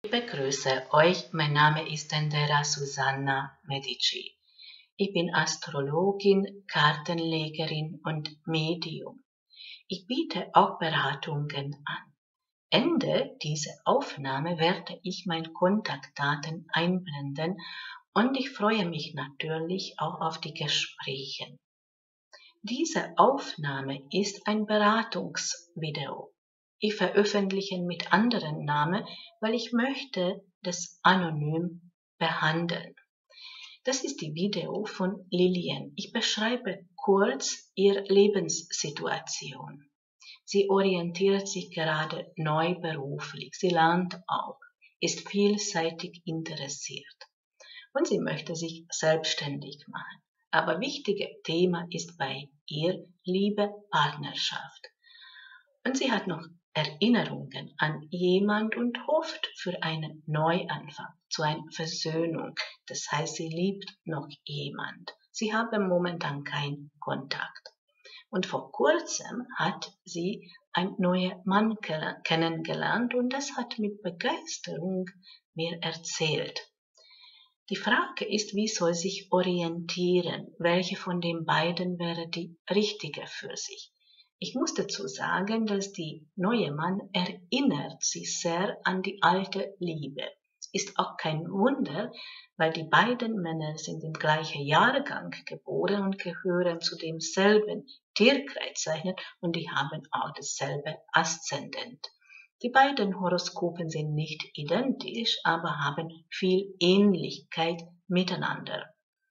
Begrüße euch, mein Name ist Endera Susanna Medici. Ich bin Astrologin, Kartenlegerin und Medium. Ich biete auch Beratungen an. Ende dieser Aufnahme werde ich meine Kontaktdaten einblenden und ich freue mich natürlich auch auf die Gespräche. Diese Aufnahme ist ein Beratungsvideo. Ich veröffentliche mit anderen Namen, weil ich möchte das anonym behandeln. Das ist die Video von Lilian. Ich beschreibe kurz ihre Lebenssituation. Sie orientiert sich gerade neu beruflich. Sie lernt auch, ist vielseitig interessiert und sie möchte sich selbstständig machen. Aber wichtiges Thema ist bei ihr Liebe, Partnerschaft. Und sie hat noch Erinnerungen an jemand und hofft für einen Neuanfang, zu einer Versöhnung. Das heißt, sie liebt noch jemand. Sie haben momentan keinen Kontakt. Und vor kurzem hat sie einen neuen Mann kennengelernt und das hat mit Begeisterung mir erzählt. Die Frage ist, wie soll sich orientieren? Welche von den beiden wäre die richtige für sich? Ich muss dazu sagen, dass die neue Mann erinnert sich sehr an die alte Liebe. Ist auch kein Wunder, weil die beiden Männer sind im gleichen Jahrgang geboren und gehören zu demselben Tierkreiszeichen und die haben auch dasselbe Aszendent. Die beiden Horoskopen sind nicht identisch, aber haben viel Ähnlichkeit miteinander.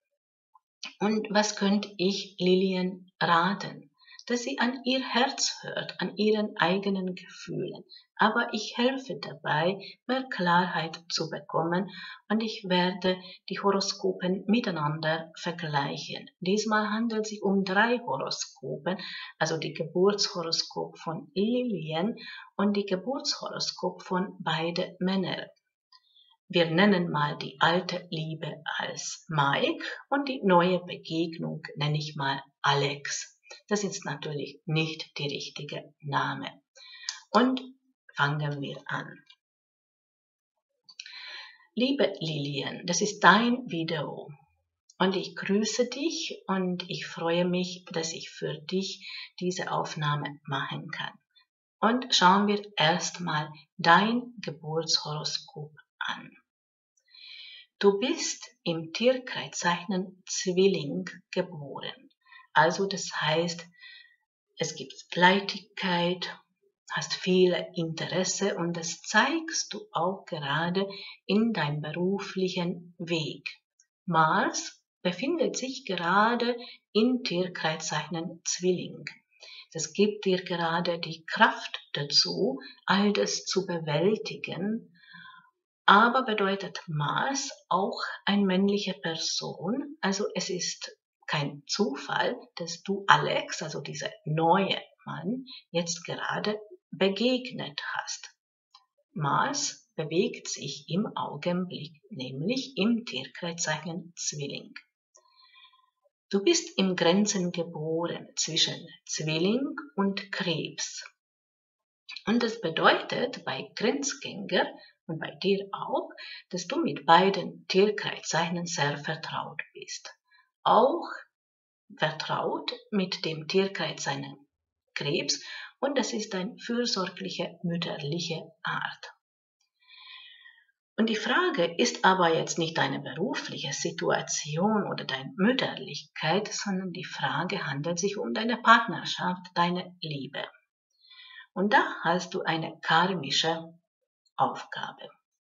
Und was könnte ich Lilian raten? Dass sie an ihr Herz hört, an ihren eigenen Gefühlen. Aber ich helfe dabei, mehr Klarheit zu bekommen und ich werde die Horoskopen miteinander vergleichen. Diesmal handelt es sich um 3 Horoskopen, also die Geburtshoroskop von Lilian und die Geburtshoroskop von beiden Männern. Wir nennen mal die alte Liebe als Mike und die neue Begegnung nenne ich mal Alex. Das ist natürlich nicht der richtige Name. Und fangen wir an. Liebe Lilian, das ist dein Video. Und ich grüße dich und ich freue mich, dass ich für dich diese Aufnahme machen kann. Und schauen wir erstmal dein Geburtshoroskop an. Du bist im Tierkreiszeichen Zwilling geboren. Also das heißt, es gibt Fleißigkeit, hast viel Interesse und das zeigst du auch gerade in deinem beruflichen Weg. Mars befindet sich gerade im Tierkreiszeichen Zwilling. Das gibt dir gerade die Kraft dazu, all das zu bewältigen. Aber bedeutet Mars auch eine männliche Person, also es ist kein Zufall, dass du Alex, also dieser neue Mann, jetzt gerade begegnet hast. Mars bewegt sich im Augenblick, nämlich im Tierkreiszeichen Zwilling. Du bist im Grenzen geboren zwischen Zwilling und Krebs. Und das bedeutet bei Grenzgänger und bei dir auch, dass du mit beiden Tierkreiszeichen sehr vertraut bist. Auch vertraut mit dem Tierkreiszeichen Krebs und das ist eine fürsorgliche, mütterliche Art. Und die Frage ist aber jetzt nicht deine berufliche Situation oder deine Mütterlichkeit, sondern die Frage handelt sich um deine Partnerschaft, deine Liebe. Und da hast du eine karmische Aufgabe.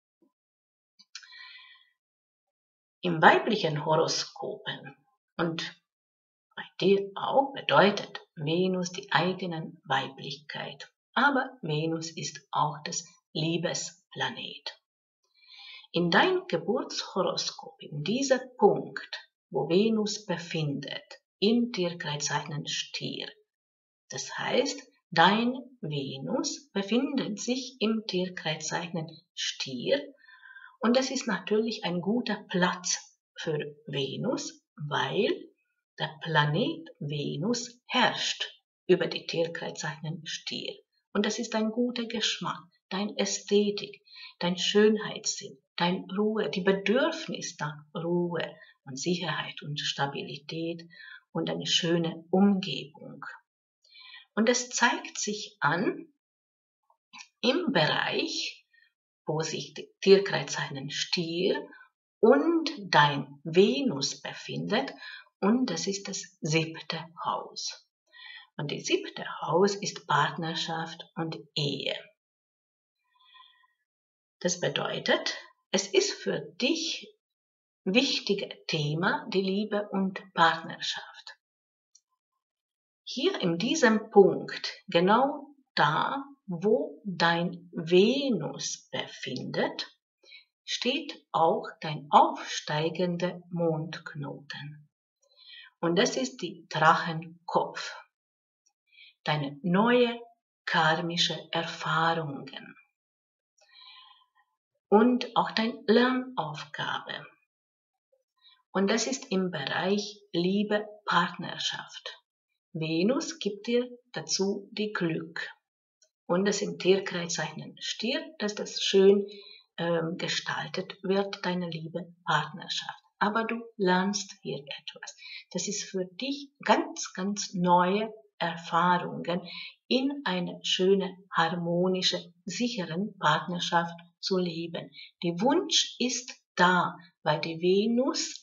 Im weiblichen Horoskopen und bei dir auch bedeutet Venus die eigenen Weiblichkeit. Aber Venus ist auch das Liebesplanet. In deinem Geburtshoroskop, in diesem Punkt, wo Venus befindet, im Tierkreiszeichen Stier. Das heißt, dein Venus befindet sich im Tierkreiszeichen Stier und das ist natürlich ein guter Platz für Venus, weil der Planet Venus herrscht über die Tierkreiszeichen Stier. Und das ist ein guter Geschmack. dein Ästhetik, dein Schönheitssinn, dein Ruhe, die Bedürfnis nach Ruhe und Sicherheit und Stabilität und eine schöne Umgebung. Und es zeigt sich an im Bereich, wo sich die Tierkreiszeichen Stier und dein Venus befindet, und das ist das 7. Haus. Und das 7. Haus ist Partnerschaft und Ehe. Das bedeutet, es ist für dich wichtiges Thema, die Liebe und Partnerschaft. Hier in diesem Punkt, genau da, wo dein Venus befindet, steht auch dein aufsteigender Mondknoten. Und das ist die Drachenkopf. Deine neue karmische Erfahrungen. Und auch deine Lernaufgabe. Und das ist im Bereich Liebe, Partnerschaft. Venus gibt dir dazu die Glück. Und es im Tierkreiszeichen Stier, dass das schön gestaltet wird, deine Liebe, Partnerschaft. Aber du lernst hier etwas. Das ist für dich ganz, ganz neue Erfahrungen in eine schöne, harmonische, sicheren Partnerschaft zu leben. Der Wunsch ist da, weil die Venus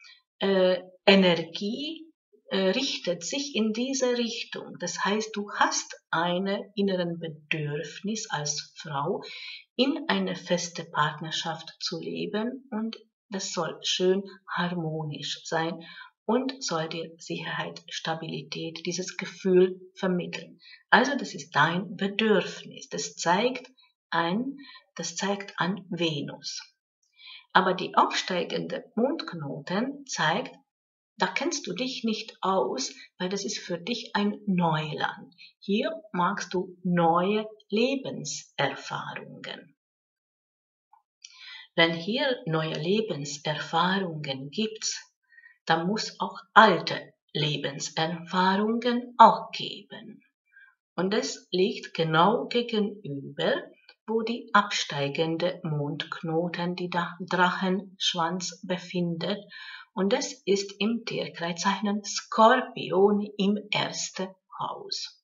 Energie richtet sich in diese Richtung. Das heißt, du hast einen inneren Bedürfnis als Frau, in eine feste Partnerschaft zu leben, und das soll schön harmonisch sein und soll dir Sicherheit, Stabilität, dieses Gefühl vermitteln. Also das ist dein Bedürfnis. Das zeigt an Venus. Aber die aufsteigende Mondknoten zeigt, da kennst du dich nicht aus, weil das ist für dich ein Neuland. Hier magst du neue Lebenserfahrungen. Wenn hier neue Lebenserfahrungen gibt, dann muss auch alte Lebenserfahrungen auch geben. Und es liegt genau gegenüber, wo die absteigende Mondknoten, die Drachenschwanz befindet. Und das ist im Tierkreiszeichen Skorpion im 1. Haus.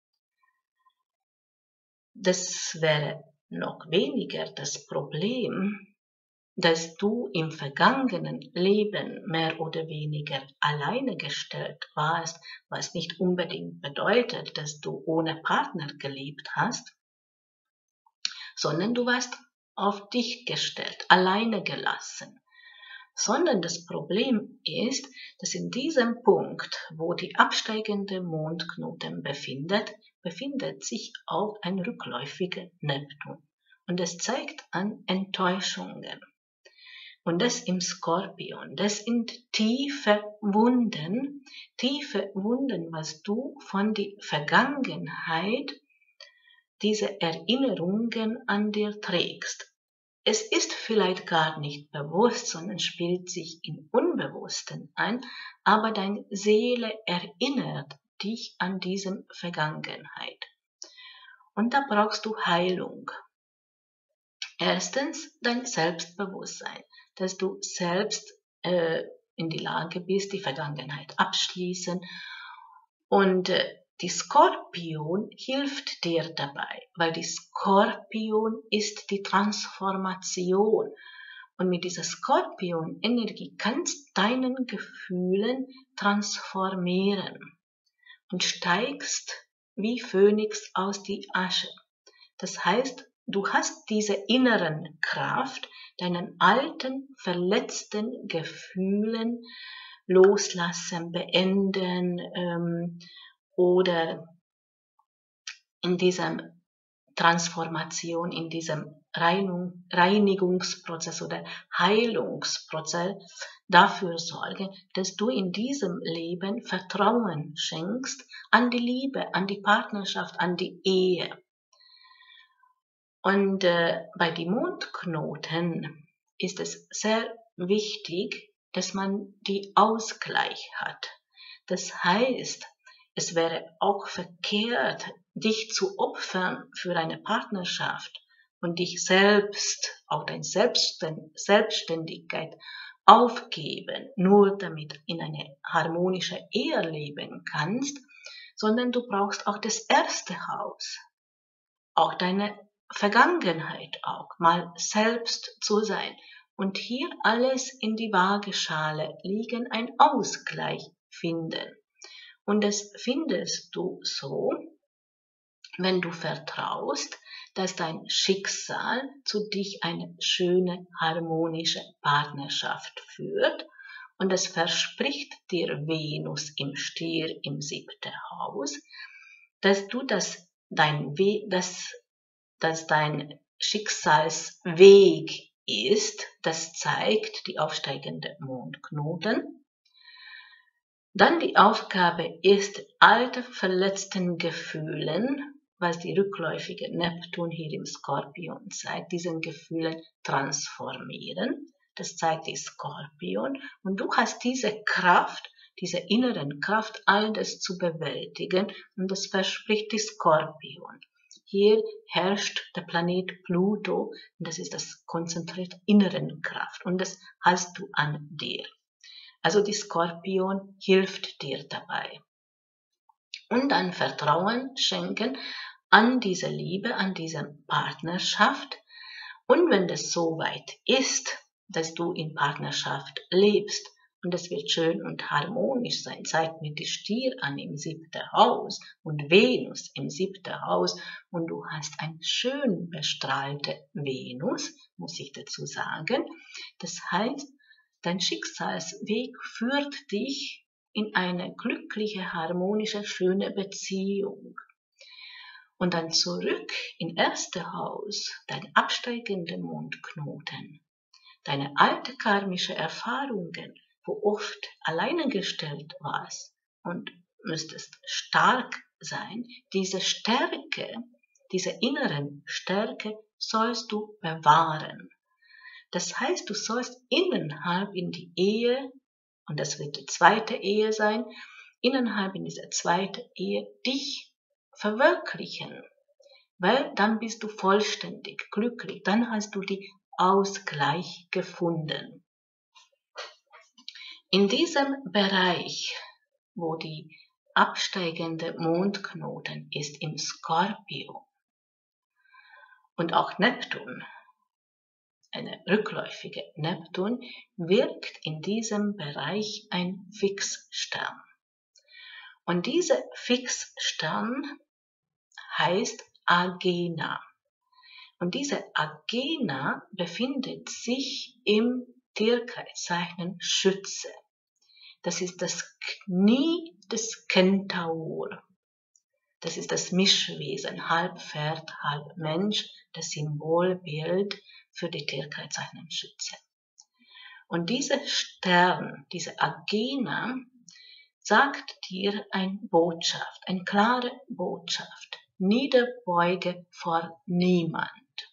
Das wäre noch weniger das Problem, dass du im vergangenen Leben mehr oder weniger alleine gestellt warst, was nicht unbedingt bedeutet, dass du ohne Partner gelebt hast, sondern du warst auf dich gestellt, alleine gelassen. Sondern das Problem ist, dass in diesem Punkt, wo die absteigende Mondknoten befindet sich auch ein rückläufiger Neptun. Und es zeigt an Enttäuschungen. Und das im Skorpion, das sind tiefe Wunden, was du von der Vergangenheit, diese Erinnerungen an dir trägst. Es ist vielleicht gar nicht bewusst, sondern spielt sich im Unbewussten ein, aber deine Seele erinnert dich an diese Vergangenheit. Und da brauchst du Heilung. Erstens dein Selbstbewusstsein, dass du selbst in die Lage bist, die Vergangenheit abschließen. Und die Skorpion hilft dir dabei, weil die Skorpion ist die Transformation. Und mit dieser Skorpion-Energie kannst deinen Gefühlen transformieren und steigst wie Phönix aus die Asche. Das heißt, du hast diese inneren Kraft, deinen alten, verletzten Gefühlen loslassen, beenden oder in dieser Transformation, in diesem Reinigungsprozess oder Heilungsprozess dafür sorgen, dass du in diesem Leben Vertrauen schenkst an die Liebe, an die Partnerschaft, an die Ehe. Und bei den Mondknoten ist es sehr wichtig, dass man die Ausgleich hat. Das heißt, es wäre auch verkehrt, dich zu opfern für eine Partnerschaft und dich selbst, auch deine Selbstständigkeit aufgeben, nur damit in eine harmonische Ehe leben kannst, sondern du brauchst auch das erste Haus, auch deine Vergangenheit auch mal selbst zu sein und hier alles in die Waagschale liegen, ein Ausgleich finden. Und das findest du so, wenn du vertraust, dass dein Schicksal zu dich eine schöne, harmonische Partnerschaft führt. Und es verspricht dir Venus im Stier im 7. Haus, dass du dein Schicksalsweg ist, das zeigt die aufsteigende Mondknoten. Dann die Aufgabe ist, alte verletzten Gefühlen, was die rückläufige Neptun hier im Skorpion zeigt, diesen Gefühlen transformieren. Das zeigt die Skorpion. Und du hast diese Kraft, diese inneren Kraft, all das zu bewältigen. Und das verspricht die Skorpion. Hier herrscht der Planet Pluto. Und das ist das konzentrierte inneren Kraft. Und das hast du an dir. Also die Skorpion hilft dir dabei. Und dann Vertrauen schenken an diese Liebe, an diese Partnerschaft. Und wenn das soweit ist, dass du in Partnerschaft lebst und es wird schön und harmonisch sein, zeigt mir die Stier an im 7. Haus und Venus im 7. Haus und du hast eine schön bestrahlte Venus, muss ich dazu sagen. Das heißt, dein Schicksalsweg führt dich in eine glückliche, harmonische, schöne Beziehung. Und dann zurück in 1. Haus, dein absteigender Mondknoten, deine alte karmische Erfahrungen, wo oft alleine gestellt warst und müsstest stark sein, diese Stärke, diese inneren Stärke sollst du bewahren. Das heißt, du sollst innerhalb in die Ehe, und das wird die 2. Ehe sein, innerhalb in dieser 2. Ehe dich verwirklichen, weil dann bist du vollständig glücklich, dann hast du die Ausgleich gefunden. In diesem Bereich, wo die absteigende Mondknoten ist im Skorpio und auch Neptun, eine rückläufige Neptun, wirkt in diesem Bereich ein Fixstern. Und dieser Fixstern heißt Agena. Und diese Agena befindet sich im Tierkreiszeichen Schütze. Das ist das Knie des Kentaur. Das ist das Mischwesen, halb Pferd, halb Mensch, das Symbolbild für die Tierkreiszeichen Schütze. Und dieser Stern, diese Agena, sagt dir eine Botschaft, eine klare Botschaft. Niederbeuge vor niemand,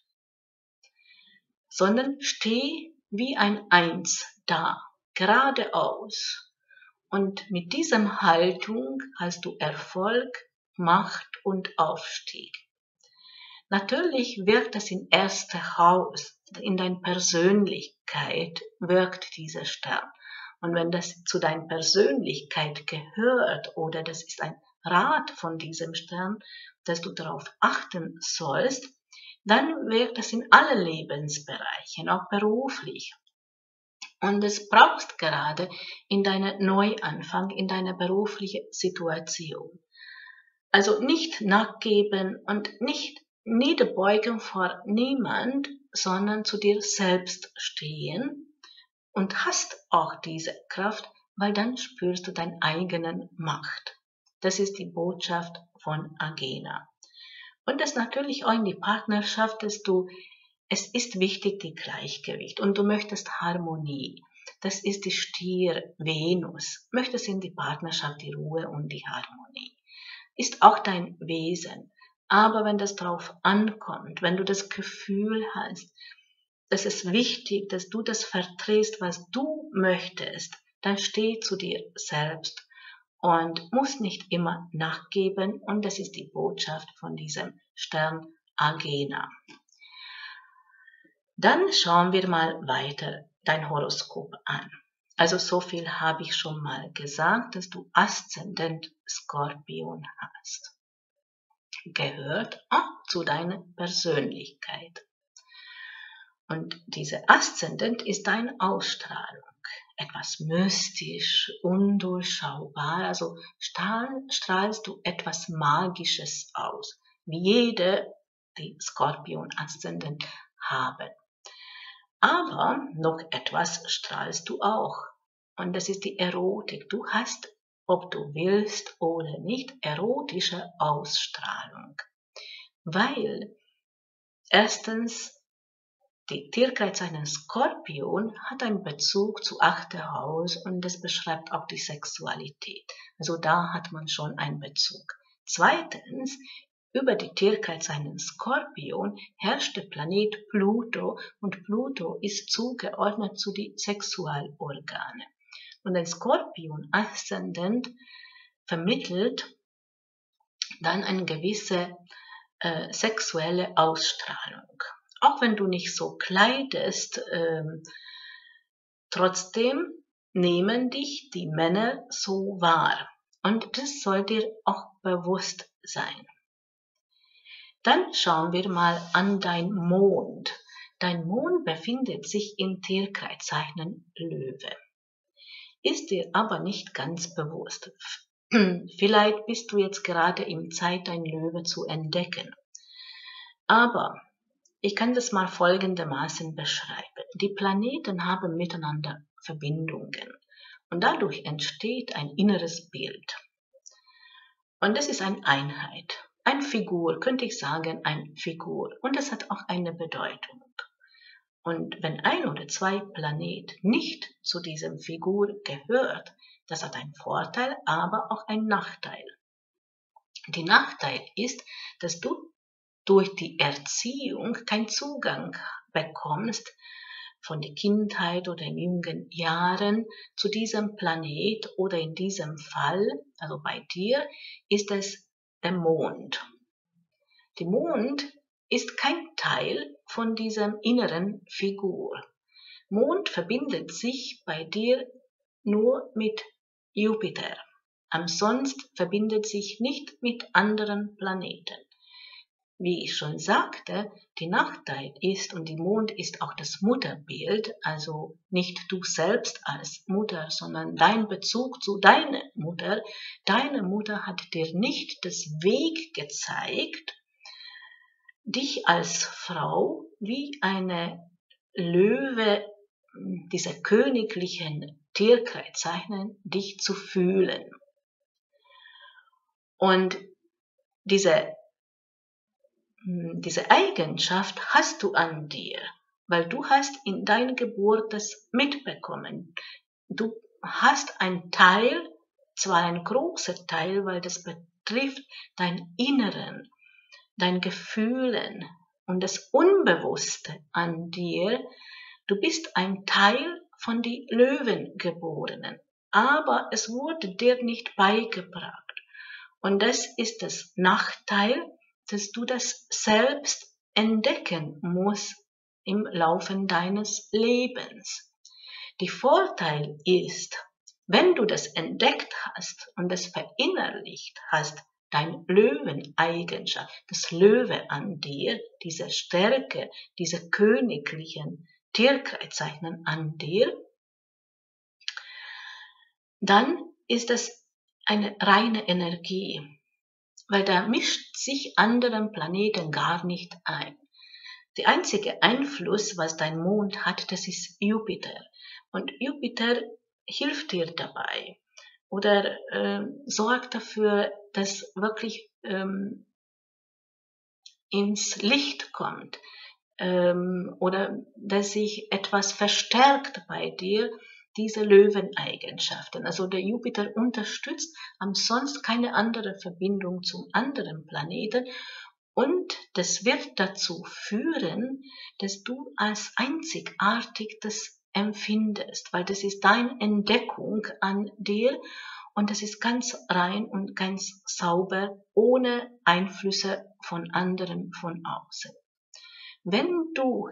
sondern steh wie ein Eins da, geradeaus. Und mit dieser Haltung hast du Erfolg, Macht und Aufstieg. Natürlich wirkt es im 1. Haus, in deiner Persönlichkeit wirkt dieser Stern. Und wenn das zu deiner Persönlichkeit gehört oder das ist ein Rat von diesem Stern, dass du darauf achten sollst, dann wirkt es in alle Lebensbereichen, auch beruflich. Und es brauchst gerade in deiner Neuanfang, in deiner beruflichen Situation. Also nicht nachgeben und nicht niederbeugen vor niemand, sondern zu dir selbst stehen und hast auch diese Kraft, weil dann spürst du deine eigene Macht. Das ist die Botschaft von Agena. Und das natürlich auch in die Partnerschaft, es ist wichtig, die Gleichgewicht und du möchtest Harmonie. Das ist die Stier Venus. Möchtest in die Partnerschaft die Ruhe und die Harmonie. Ist auch dein Wesen. Aber wenn das drauf ankommt, wenn du das Gefühl hast, es ist wichtig, dass du das vertrittst, was du möchtest, dann steh zu dir selbst und musst nicht immer nachgeben. Und das ist die Botschaft von diesem Stern Agena. Dann schauen wir mal weiter dein Horoskop an. Also so viel habe ich schon mal gesagt, dass du Aszendent Skorpion hast. Gehört auch zu deiner Persönlichkeit. Und diese Aszendent ist deine Ausstrahlung. Etwas mystisch, undurchschaubar, also strahlst du etwas Magisches aus, wie jede, die Skorpion-Aszendent haben. Aber noch etwas strahlst du auch. Und das ist die Erotik. Du hast, ob du willst oder nicht, erotische Ausstrahlung. Weil erstens die Tierkreiszeichen Skorpion hat einen Bezug zu 8. Haus und das beschreibt auch die Sexualität. Also da hat man schon einen Bezug. Zweitens, über die Tierkreiszeichen Skorpion herrscht der Planet Pluto und Pluto ist zugeordnet zu den Sexualorgane. Und ein Skorpion-Aszendent vermittelt dann eine gewisse sexuelle Ausstrahlung. Auch wenn du nicht so kleidest, trotzdem nehmen dich die Männer so wahr. Und das soll dir auch bewusst sein. Dann schauen wir mal an dein Mond. Dein Mond befindet sich im Tierkreiszeichen Löwe. Ist dir aber nicht ganz bewusst. Vielleicht bist du jetzt gerade in Zeit, dein Löwe zu entdecken. Aber ich kann das mal folgendermaßen beschreiben. Die Planeten haben miteinander Verbindungen und dadurch entsteht ein inneres Bild. Und das ist eine Einheit, eine Figur, könnte ich sagen, eine Figur. Und das hat auch eine Bedeutung. Und wenn ein oder zwei Planeten nicht zu diesem Figur gehört, das hat einen Vorteil, aber auch einen Nachteil. Der Nachteil ist, dass du durch die Erziehung keinen Zugang bekommst von der Kindheit oder in jungen Jahren zu diesem Planet oder in diesem Fall, also bei dir, ist es der Mond. Der Mond ist kein Teil von dieser inneren Figur. Mond verbindet sich bei dir nur mit Jupiter. Ansonsten verbindet sich nicht mit anderen Planeten. Wie ich schon sagte, die Nachteil ist, und die Mond ist auch das Mutterbild, also nicht du selbst als Mutter, sondern dein Bezug zu deiner Mutter. Deine Mutter hat dir nicht das Weg gezeigt, dich als Frau wie eine Löwe, dieser königlichen Tierkreiszeichen, dich zu fühlen. Und diese Eigenschaft hast du an dir, weil du hast in deiner Geburt das mitbekommen. Du hast einen Teil, zwar ein großer Teil, weil das betrifft dein Inneren, dein Gefühlen und das Unbewusste an dir. Du bist ein Teil von die Löwengeborenen, aber es wurde dir nicht beigebracht. Und das ist das Nachteil, dass du das selbst entdecken musst im Laufe deines Lebens. Der Vorteil ist, wenn du das entdeckt hast und das verinnerlicht hast, deine Löweneigenschaft, das Löwe an dir, diese Stärke, diese königlichen Tierkreiszeichen an dir, dann ist es eine reine Energie, weil da mischt sich anderen Planeten gar nicht ein. Der einzige Einfluss, was dein Mond hat, das ist Jupiter. Und Jupiter hilft dir dabei oder sorgt dafür, dass wirklich ins Licht kommt oder dass sich etwas verstärkt bei dir, diese Löweneigenschaften. Also der Jupiter unterstützt ansonsten keine andere Verbindung zum anderen Planeten und das wird dazu führen, dass du als einzigartig das empfindest, weil das ist deine Entdeckung an dir und das ist ganz rein und ganz sauber, ohne Einflüsse von anderen von außen. Wenn du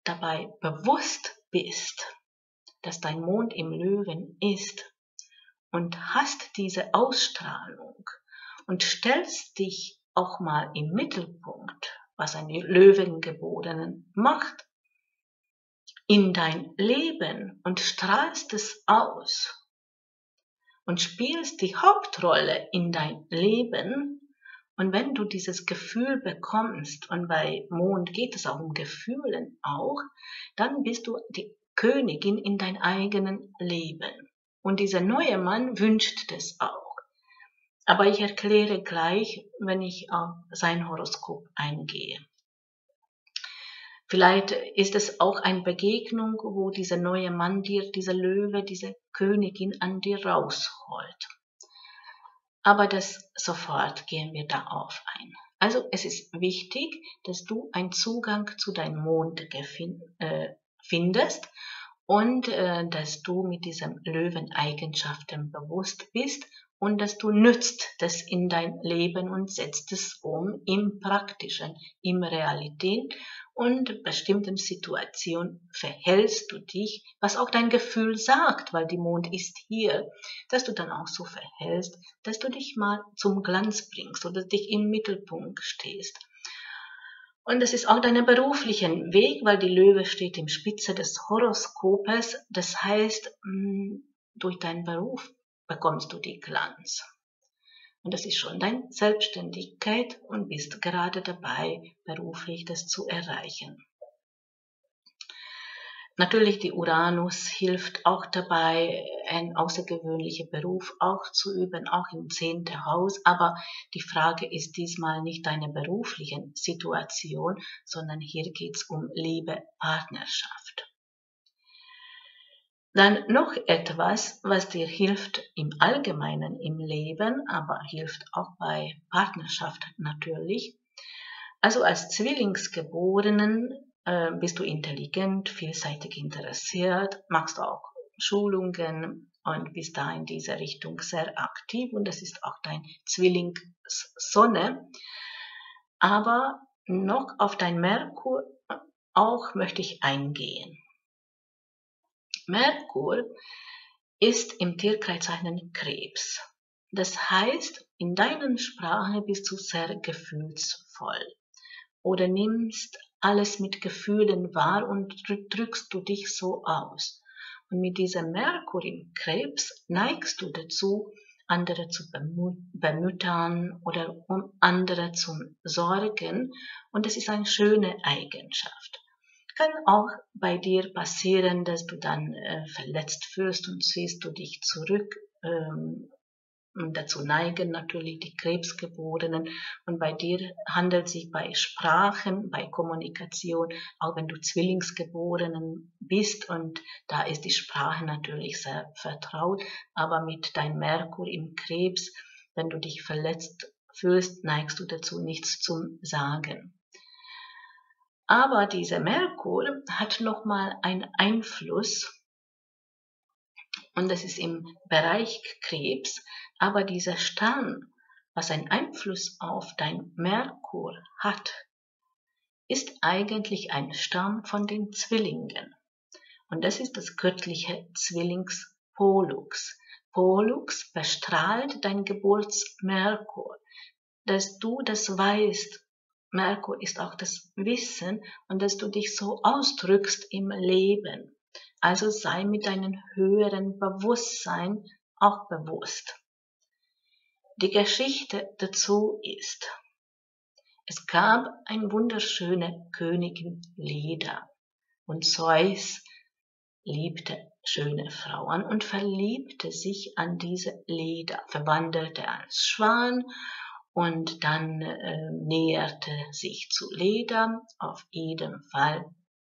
dabei bewusst bist, dass dein Mond im Löwen ist und hast diese Ausstrahlung und stellst dich auch mal im Mittelpunkt, was ein Löwengeborenen macht, in dein Leben und strahlst es aus und spielst die Hauptrolle in dein Leben. Und wenn du dieses Gefühl bekommst, und bei Mond geht es auch um Gefühlen auch, dann bist du die Königin in dein eigenen Leben. Und dieser neue Mann wünscht das auch. Aber ich erkläre gleich, wenn ich auf sein Horoskop eingehe. Vielleicht ist es auch eine Begegnung, wo dieser neue Mann dir, dieser Löwe, diese Königin an dir rausholt. Aber das sofort gehen wir darauf ein. Also es ist wichtig, dass du einen Zugang zu deinem Mond findest und dass du mit diesen Löweneigenschaften bewusst bist und dass du nützt das in dein Leben und setzt es um im Praktischen, im Realität und bestimmten Situationen verhältst du dich, was auch dein Gefühl sagt, weil die Mond ist hier, dass du dann auch so verhältst, dass du dich mal zum Glanz bringst oder dich im Mittelpunkt stehst. Und das ist auch dein beruflichen Weg, weil die Löwe steht im Spitze des Horoskopes. Das heißt, durch deinen Beruf bekommst du die Glanz. Und das ist schon deine Selbstständigkeit und bist gerade dabei, beruflich das zu erreichen. Natürlich, die Uranus hilft auch dabei, einen außergewöhnlichen Beruf auch zu üben, auch im 10. Haus. Aber die Frage ist diesmal nicht deine berufliche Situation, sondern hier geht es um Liebe, Partnerschaft. Dann noch etwas, was dir hilft im Allgemeinen im Leben, aber hilft auch bei Partnerschaft natürlich. Also als Zwillingsgeborenen bist du intelligent, vielseitig interessiert, machst auch Schulungen und bist da in dieser Richtung sehr aktiv und das ist auch dein Zwillingssonne. Aber noch auf dein Merkur auch möchte ich eingehen. Merkur ist im Tierkreiszeichen Krebs. Das heißt, in deiner Sprache bist du sehr gefühlsvoll oder nimmst alles mit Gefühlen wahr und drückst du dich so aus. Und mit diesem Merkur im Krebs neigst du dazu, andere zu bemüttern oder um andere zu sorgen. Und das ist eine schöne Eigenschaft. Kann auch bei dir passieren, dass du dann verletzt fühlst und ziehst du dich zurück. Und dazu neigen natürlich die Krebsgeborenen. Und bei dir handelt es sich bei Sprachen, bei Kommunikation, auch wenn du Zwillingsgeborenen bist und da ist die Sprache natürlich sehr vertraut, aber mit deinem Merkur im Krebs, wenn du dich verletzt fühlst, neigst du dazu, nichts zu sagen. Aber dieser Merkur hat nochmal einen Einfluss und das ist im Bereich Krebs, aber dieser Stern, was einen Einfluss auf dein Merkur hat, ist eigentlich ein Stern von den Zwillingen. Und das ist das göttliche Zwillingspolux. Polux bestrahlt dein Geburtsmerkur, dass du das weißt. Merkur ist auch das Wissen und dass du dich so ausdrückst im Leben. Also sei mit deinem höheren Bewusstsein auch bewusst. Die Geschichte dazu ist, es gab eine wunderschöne Königin Leda und Zeus liebte schöne Frauen und verliebte sich an diese Leda, verwandelte als Schwan und dann näherte sich zu Leda. Auf jeden Fall,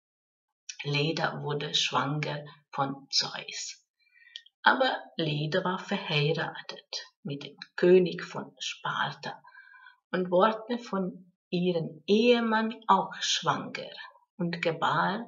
Leda wurde schwanger von Zeus. Aber Leda war verheiratet mit dem König von Sparta und wurde von ihrem Ehemann auch schwanger und gebar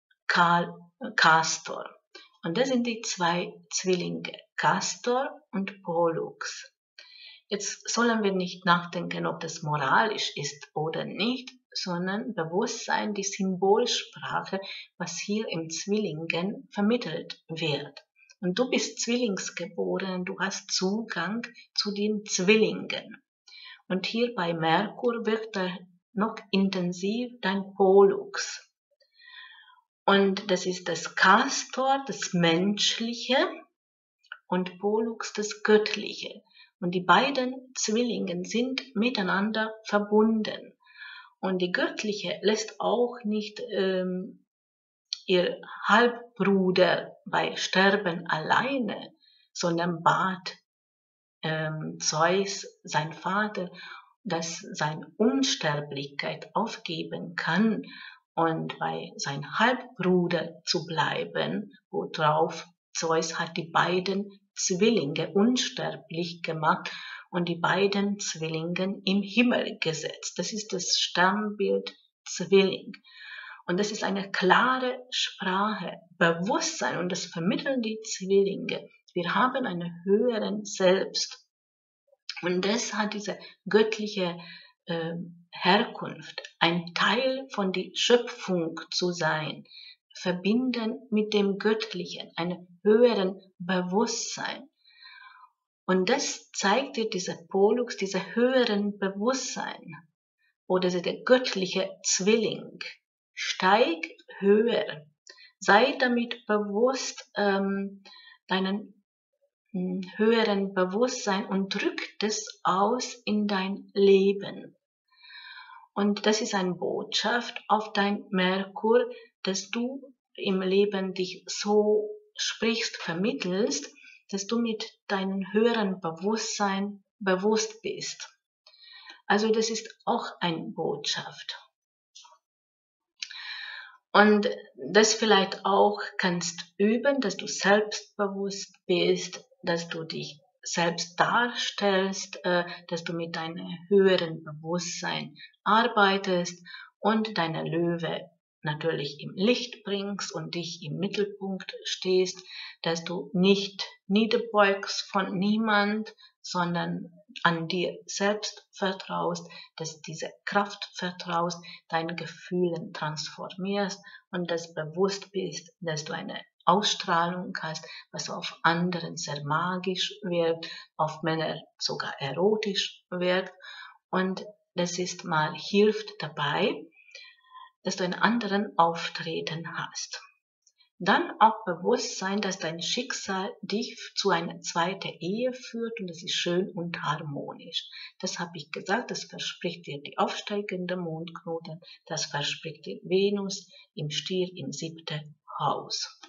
Castor. Und das sind die zwei Zwillinge, Castor und Pollux. Jetzt sollen wir nicht nachdenken, ob das moralisch ist oder nicht, sondern Bewusstsein, die Symbolsprache, was hier im Zwillingen vermittelt wird. Und du bist Zwillingsgeboren, du hast Zugang zu den Zwillingen. Und hier bei Merkur wird er noch intensiv dein Pollux. Und das ist das Castor, das Menschliche, und Pollux, das Göttliche. Und die beiden Zwillingen sind miteinander verbunden. Und die Göttliche lässt auch nicht ihr Halbbruder bei Sterben alleine, sondern bat Zeus, sein Vater, dass seine Unsterblichkeit aufgeben kann und bei seinem Halbbruder zu bleiben, worauf Zeus hat die beiden Zwillinge unsterblich gemacht und die beiden Zwillinge im Himmel gesetzt. Das ist das Sternbild Zwilling. Und das ist eine klare Sprache, Bewusstsein, und das vermitteln die Zwillinge. Wir haben einen höheren Selbst. Und das hat diese göttliche Herkunft, ein Teil von der Schöpfung zu sein, verbinden mit dem Göttlichen, einem höheren Bewusstsein. Und das zeigt dir dieser Pollux, dieser höheren Bewusstsein oder der göttliche Zwilling. Steig höher, sei damit bewusst, deinen höheren Bewusstsein, und drück das aus in dein Leben. Und das ist eine Botschaft auf dein Merkur, dass du im Leben dich so sprichst, vermittelst, dass du mit deinem höheren Bewusstsein bewusst bist. Also das ist auch eine Botschaft. Und das vielleicht auch kannst üben, dass du selbstbewusst bist, dass du dich selbst darstellst, dass du mit deinem höheren Bewusstsein arbeitest und deine Löwe natürlich im Licht bringst und dich im Mittelpunkt stehst, dass du nicht niederbeugst von niemand, sondern an dir selbst vertraust, dass diese Kraft vertraust, deine Gefühle transformierst und dass bewusst bist, dass du eine Ausstrahlung hast, was auf anderen sehr magisch wirkt, auf Männer sogar erotisch wirkt, und das ist mal hilft dabei, dass du einen anderen Auftreten hast. Dann auch bewusst sein, dass dein Schicksal dich zu einer zweiten Ehe führt, und das ist schön und harmonisch. Das habe ich gesagt, das verspricht dir die aufsteigende Mondknoten, das verspricht dir Venus im Stier im 7. Haus.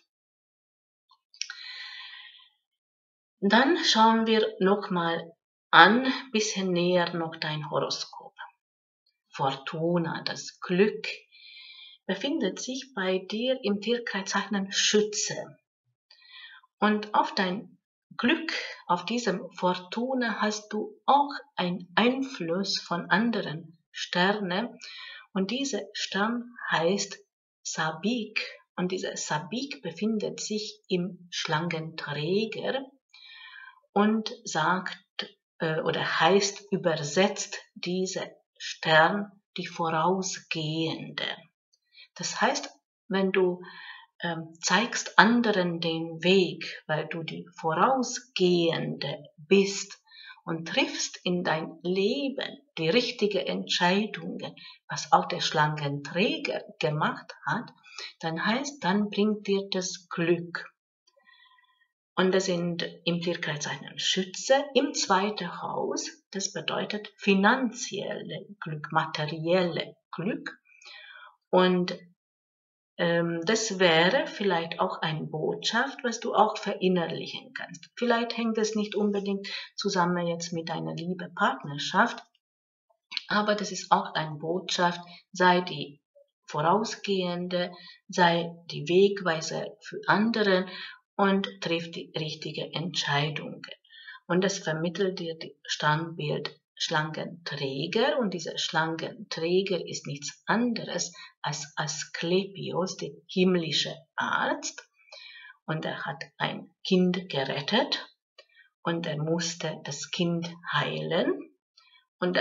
Dann schauen wir nochmal an, bisschen näher noch dein Horoskop. Fortuna, das Glück, befindet sich bei dir im Tierkreiszeichen Schütze. Und auf dein Glück, auf diesem Fortuna, hast du auch einen Einfluss von anderen Sternen. Und dieser Stern heißt Sabik. Und dieser Sabik befindet sich im Schlangenträger und sagt oder heißt übersetzt dieser Stern die Vorausgehende. Das heißt, wenn du zeigst anderen den Weg, weil du die Vorausgehende bist und triffst in dein Leben die richtigen Entscheidungen, was auch der Schlangenträger gemacht hat, dann bringt dir das Glück. Und das sind im Tierkreiszeichen Schütze im 2. Haus, das bedeutet finanzielle Glück, materielle Glück. Und das wäre vielleicht auch eine Botschaft, was du auch verinnerlichen kannst. Vielleicht hängt es nicht unbedingt zusammen jetzt mit deiner Liebe-Partnerschaft, aber das ist auch eine Botschaft, sei die Vorausgehende, sei die Wegweiser für andere und trifft die richtige Entscheidungen. Und das vermittelt dir das Sternbild Schlangenträger, und dieser Schlangenträger ist nichts anderes als Asklepios, der himmlische Arzt, und er hat ein Kind gerettet und er musste das Kind heilen, und er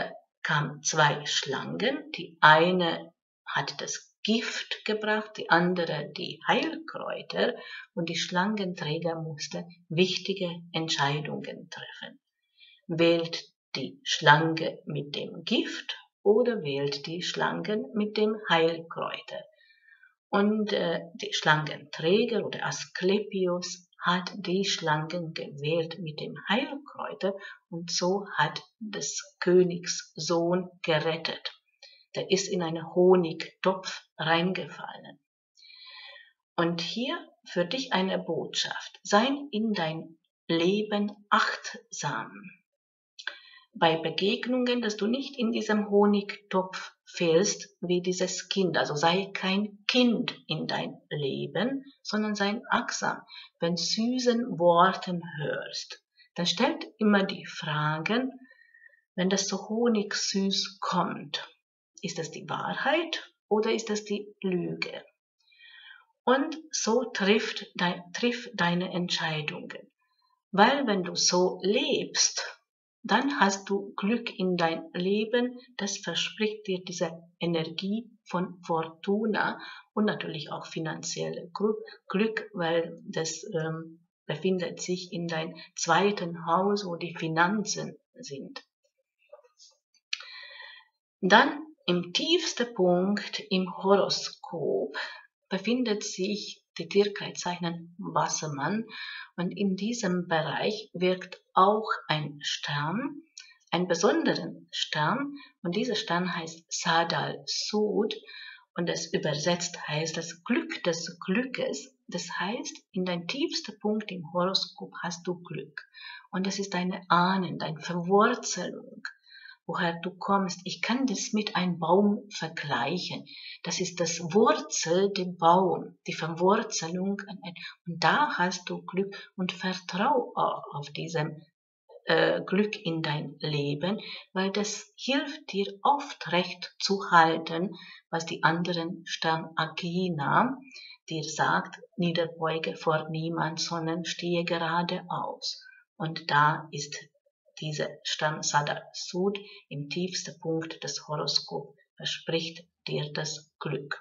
kamen 2 Schlangen. Die eine hat das Gift gebracht, die andere die Heilkräuter, und die Schlangenträger musste wichtige Entscheidungen treffen. Wählt die Schlange mit dem Gift oder wählt die Schlangen mit dem Heilkräuter? Und die Schlangenträger oder Asklepios hat die Schlangen gewählt mit dem Heilkräuter, und so hat des Königs Sohn gerettet. Der ist in einen Honigtopf reingefallen. Und hier für dich eine Botschaft: Sei in dein Leben achtsam bei Begegnungen, dass du nicht in diesem Honigtopf fällst wie dieses Kind. Also sei kein Kind in dein Leben, sondern sei achtsam. Wenn du süßen Worten hörst, dann stellt immer die Fragen, wenn das so honigsüß kommt, ist das die Wahrheit oder ist das die Lüge? Und so triff deine Entscheidungen. Weil wenn du so lebst, dann hast du Glück in dein Leben, das verspricht dir diese Energie von Fortuna und natürlich auch finanzielle Glück, weil das befindet sich in deinem 2. Haus, wo die Finanzen sind. Dann im tiefsten Punkt im Horoskop befindet sich die Tierkreiszeichen Wassermann, und in diesem Bereich wirkt auch ein Stern, ein besonderer Stern, und dieser Stern heißt Sadal Sud, und es übersetzt heißt das Glück des Glückes. Das heißt, in deinem tiefsten Punkt im Horoskop hast du Glück, und das ist deine Ahnen, deine Verwurzelung, woher du kommst. Ich kann das mit einem Baum vergleichen. Das ist das Wurzel, der Baum, die Verwurzelung. Und da hast du Glück, und vertrau auch auf diesem Glück in dein Leben, weil das hilft dir oft recht zu halten, was die anderen Sternagina dir sagt: Niederbeuge vor niemand, sondern stehe geradeaus. Und da ist diese Stern Sadal Sud im tiefsten Punkt des Horoskops, verspricht dir das Glück.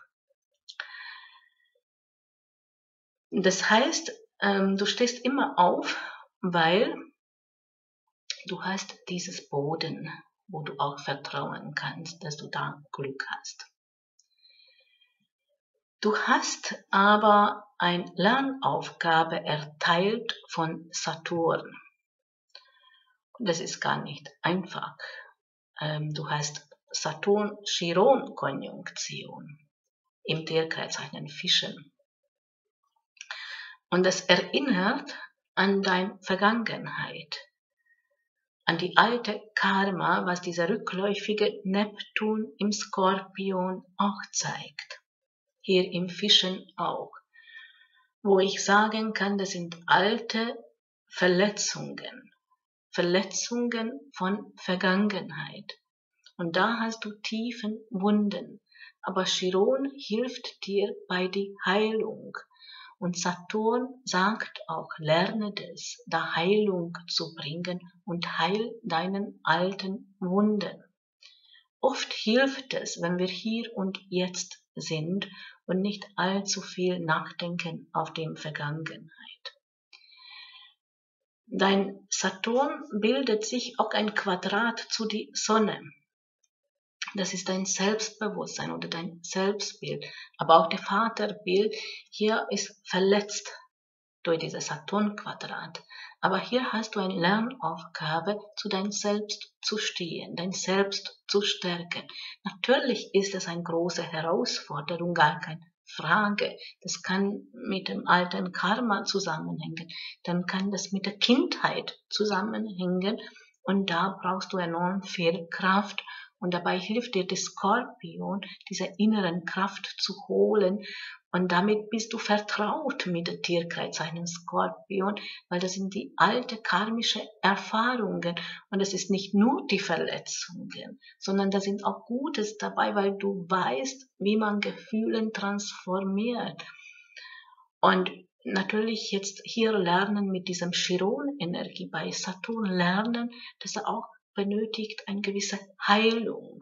Das heißt, du stehst immer auf, weil du hast dieses Boden, wo du auch vertrauen kannst, dass du da Glück hast. Du hast aber eine Lernaufgabe erteilt von Saturn. Das ist gar nicht einfach. Du hast Saturn-Chiron-Konjunktion im Tierkreiszeichen Fischen. Und das erinnert an deine Vergangenheit, an die alte Karma, was dieser rückläufige Neptun im Skorpion auch zeigt. Hier im Fischen auch. Wo ich sagen kann, das sind alte Verletzungen von Vergangenheit. Und da hast du tiefen Wunden. Aber Chiron hilft dir bei der Heilung. Und Saturn sagt auch, lerne das, da Heilung zu bringen und heil deinen alten Wunden. Oft hilft es, wenn wir hier und jetzt sind und nicht allzu viel nachdenken auf die Vergangenheit. Dein Saturn bildet sich auch ein Quadrat zu der Sonne. Das ist dein Selbstbewusstsein oder dein Selbstbild. Aber auch der Vaterbild hier ist verletzt durch dieses Saturn-Quadrat. Aber hier hast du eine Lernaufgabe, zu deinem Selbst zu stehen, dein Selbst zu stärken. Natürlich ist es eine große Herausforderung, gar keine Frage. Das kann mit dem alten Karma zusammenhängen. Dann kann das mit der Kindheit zusammenhängen. Und da brauchst du enorm viel Kraft. Und dabei hilft dir der Skorpion, diese inneren Kraft zu holen. Und damit bist du vertraut mit der Tierkreiszeichen Skorpion, weil das sind die alte karmische Erfahrungen. Und es ist nicht nur die Verletzungen, sondern da sind auch Gutes dabei, weil du weißt, wie man Gefühle transformiert. Und natürlich jetzt hier lernen mit diesem Chiron-Energie bei Saturn lernen, dass er auch benötigt eine gewisse Heilung.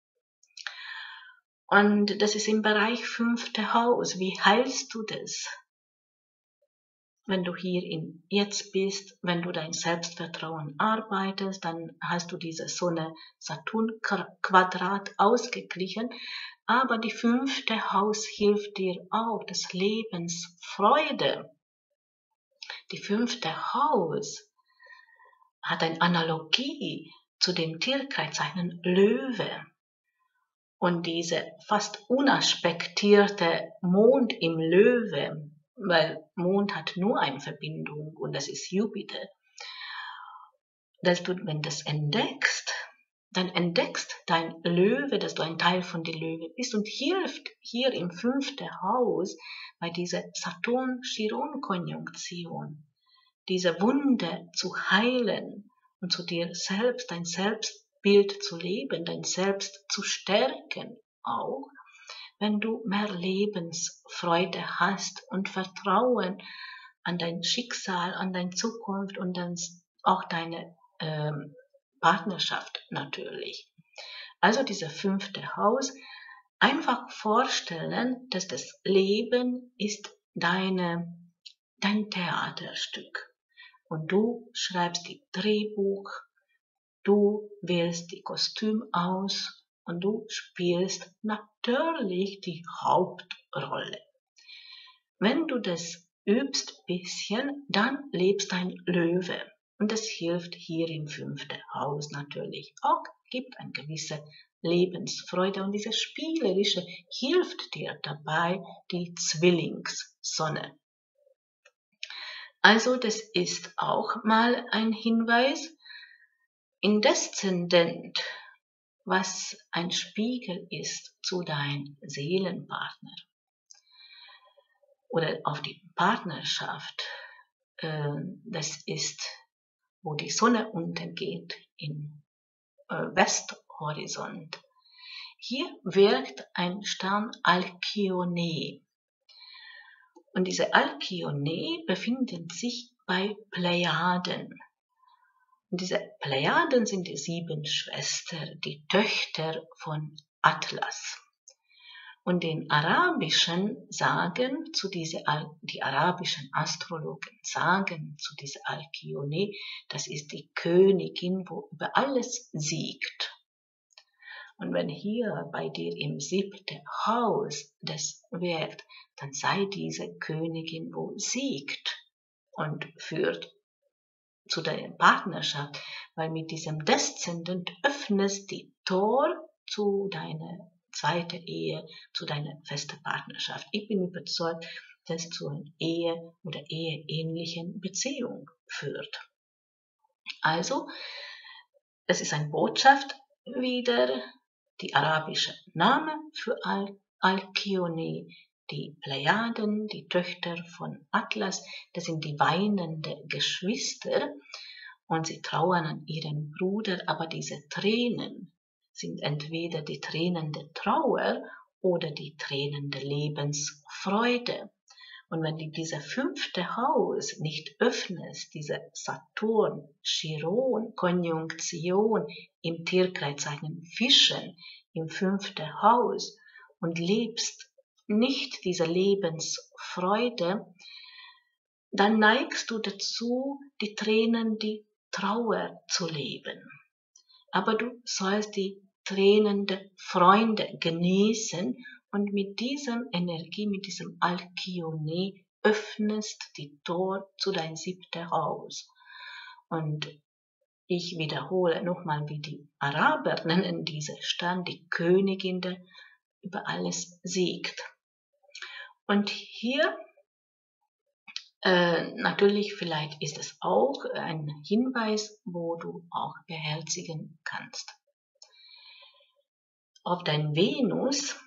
Und das ist im Bereich 5. Haus. Wie heilst du das? Wenn du hier in Jetzt bist, wenn du dein Selbstvertrauen arbeitest, dann hast du diese Sonne-Saturn-Quadrat ausgeglichen. Aber die 5. Haus hilft dir auch, das Lebensfreude. Die 5. Haus hat eine Analogie zu dem Tierkreiszeichen Löwe. Und diese fast unaspektierte Mond im Löwe, weil Mond hat nur eine Verbindung und das ist Jupiter, dass du, wenn du das entdeckst, dann entdeckst dein Löwe, dass du ein Teil von der Löwe bist und hilft hier im 5. Haus bei dieser Saturn-Chiron-Konjunktion, diese Wunde zu heilen und zu dir selbst, dein Selbstbild zu leben, dein Selbst zu stärken auch, wenn du mehr Lebensfreude hast und Vertrauen an dein Schicksal, an deine Zukunft und dann auch deine Partnerschaft natürlich. Also dieser 5. Haus, einfach vorstellen, dass das Leben ist dein Theaterstück. Und du schreibst die Drehbuch, du wählst die Kostüm aus und du spielst natürlich die Hauptrolle. Wenn du das übst bisschen, dann lebst dein Löwe. Und das hilft hier im 5. Haus natürlich auch, gibt eine gewisse Lebensfreude und diese Spielerische hilft dir dabei, die Zwillingssonne. Also das ist auch mal ein Hinweis. In Deszendent, was ein Spiegel ist zu deinem Seelenpartner oder auf die Partnerschaft, das ist, wo die Sonne untergeht im Westhorizont. Hier wirkt ein Stern Alkyone. Und diese Alkyone befinden sich bei Plejaden. Und diese Plejaden sind die 7 Schwestern, die Töchter von Atlas. Und den Arabischen sagen die arabischen Astrologen sagen zu dieser Alkyone, das ist die Königin, wo über alles siegt. Und wenn hier bei dir im 7. Haus das wirkt, dann sei diese Königin, wo siegt und führt zu deiner Partnerschaft, weil mit diesem Deszendent öffnest die Tor zu deiner zweiten Ehe, zu deiner festen Partnerschaft. Ich bin überzeugt, dass es zu einer Ehe oder eheähnlichen Beziehung führt. Also, es ist eine Botschaft wieder, die arabische Name für Alkyone, die Plejaden, die Töchter von Atlas, das sind die weinenden Geschwister und sie trauern an ihren Bruder, aber diese Tränen sind entweder die Tränen der Trauer oder die Tränen der Lebensfreude. Und wenn du dieses 5. Haus nicht öffnest, diese Saturn-Chiron-Konjunktion im Tierkreiszeichen Fischen, im 5. Haus und lebst nicht diese Lebensfreude, dann neigst du dazu, die Tränen, die Trauer zu leben. Aber du sollst die Tränen der Freunde genießen und mit diesem Energie, mit diesem Alkyone öffnest die Tor zu deinem 7. Haus. Und ich wiederhole nochmal, wie die Araber nennen diese Stern, die Königin, die über alles siegt. Und hier, natürlich, vielleicht ist es auch ein Hinweis, wo du auch beherzigen kannst. Auf dein Venus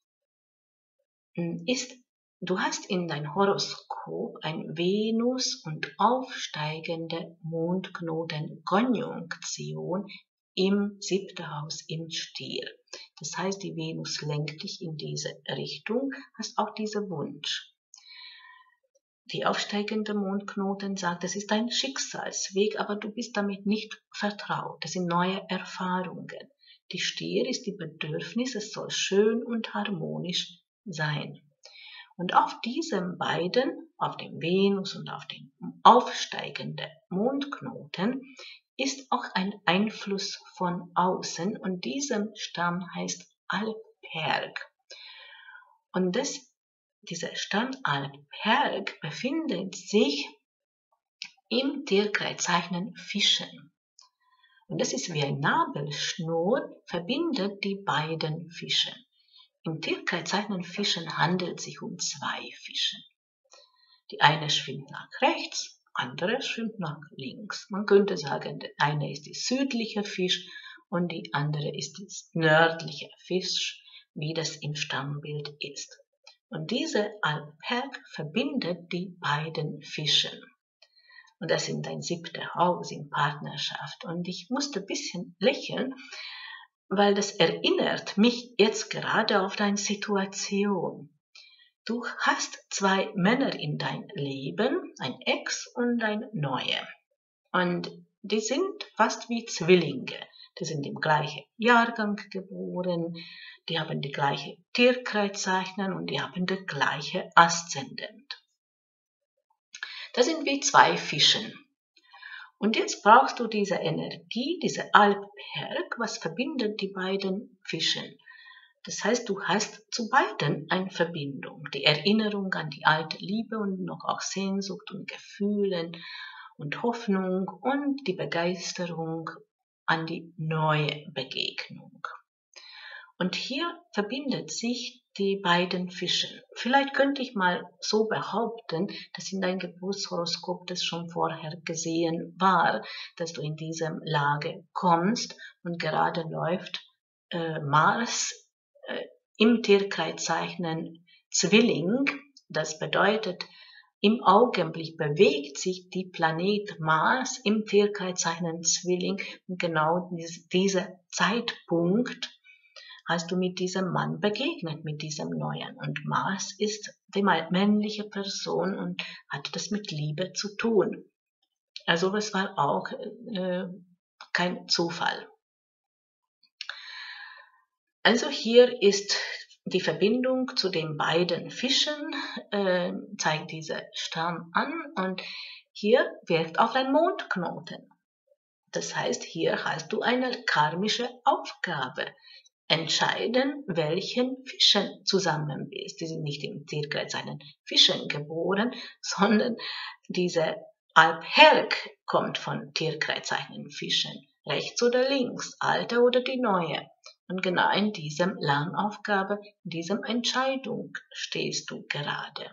du hast in dein Horoskop ein Venus und aufsteigende Mondknotenkonjunktion im 7. Haus im Stier. Das heißt, die Venus lenkt dich in diese Richtung, hast auch diesen Wunsch. Die aufsteigende Mondknoten sagt, es ist ein Schicksalsweg, aber du bist damit nicht vertraut. Das sind neue Erfahrungen. Die Stier ist die Bedürfnis, es soll schön und harmonisch sein. Und auf diesem beiden, auf dem Venus und auf dem aufsteigenden Mondknoten, ist auch ein Einfluss von außen und diesem Stamm heißt Alperg. Und dieser Stamm Alperg befindet sich im Tierkreiszeichen Fischen. Und das ist wie eine Nabelschnur, verbindet die beiden Fische. Im Tierkreiszeichen Fischen handelt es sich um zwei Fische. Die eine schwimmt nach rechts, andere schwimmt nach links. Man könnte sagen, der eine ist der südliche Fisch und die andere ist der nördliche Fisch, wie das im Stammbild ist. Und diese Alperg verbindet die beiden Fische. Und das in dein 7. Haus in Partnerschaft. Und ich musste ein bisschen lächeln, weil das erinnert mich jetzt gerade auf deine Situation. Du hast zwei Männer in dein Leben, ein Ex und ein Neue. Und die sind fast wie Zwillinge. Die sind im gleichen Jahrgang geboren, die haben die gleiche Tierkreiszeichen und die haben das gleiche Aszendent. Das sind wie zwei Fischen. Und jetzt brauchst du diese Energie, diese Alperg, was verbindet die beiden Fischen. Das heißt, du hast zu beiden eine Verbindung. Die Erinnerung an die alte Liebe und noch auch Sehnsucht und Gefühlen und Hoffnung und die Begeisterung an die neue Begegnung. Und hier verbindet sich die beiden Fische. Vielleicht könnte ich mal so behaupten, dass in deinem Geburtshoroskop das schon vorher gesehen war, dass du in diesem Lage kommst und gerade läuft Mars im Tierkreiszeichen Zwilling. Das bedeutet, im Augenblick bewegt sich die Planet Mars im Tierkreiszeichen Zwilling. Und genau dieser Zeitpunkt hast du mit diesem Mann begegnet, mit diesem Neuen. Und Mars ist die männliche Person und hat das mit Liebe zu tun. Also das war auch kein Zufall. Also hier ist die Verbindung zu den beiden Fischen, zeigt dieser Stern an und hier wirkt auf ein Mondknoten. Das heißt, hier hast du eine karmische Aufgabe. Entscheiden, welchen Fischen zusammen bist. Die sind nicht im Tierkreiszeichen Fischen geboren, sondern diese Alperg kommt von Tierkreiszeichen Fischen. Rechts oder links, alte oder die neue. Und genau in diesem Lernaufgabe, in diesem Entscheidung stehst du gerade.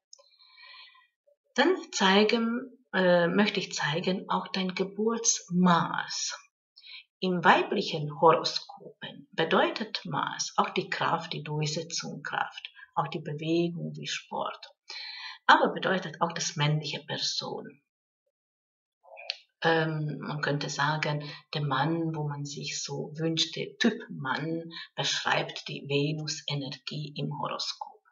Dann möchte ich zeigen auch dein Geburtsmaß. Im weiblichen Horoskopen bedeutet Mars auch die Kraft, die Durchsetzungskraft, auch die Bewegung wie Sport. Aber bedeutet auch das männliche Person. Man könnte sagen, der Mann, wo man sich so wünscht, der Typ Mann, beschreibt die Venus-Energie im Horoskop.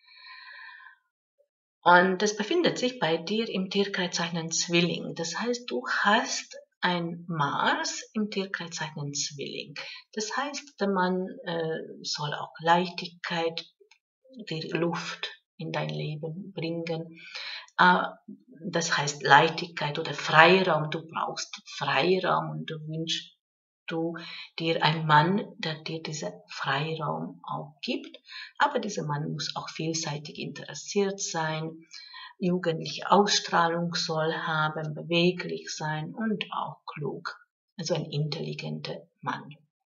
Und das befindet sich bei dir im Tierkreiszeichen Zwilling. Das heißt, du hast ein Mars im Tierkreiszeichen Zwilling. Das heißt, der Mann soll auch Leichtigkeit, die Luft in dein Leben bringen. Das heißt Leichtigkeit oder Freiraum. Du brauchst Freiraum und du wünschst dir einen Mann, der dir diesen Freiraum auch gibt. Aber dieser Mann muss auch vielseitig interessiert sein, jugendliche Ausstrahlung soll haben, beweglich sein und auch klug. Also ein intelligenter Mann.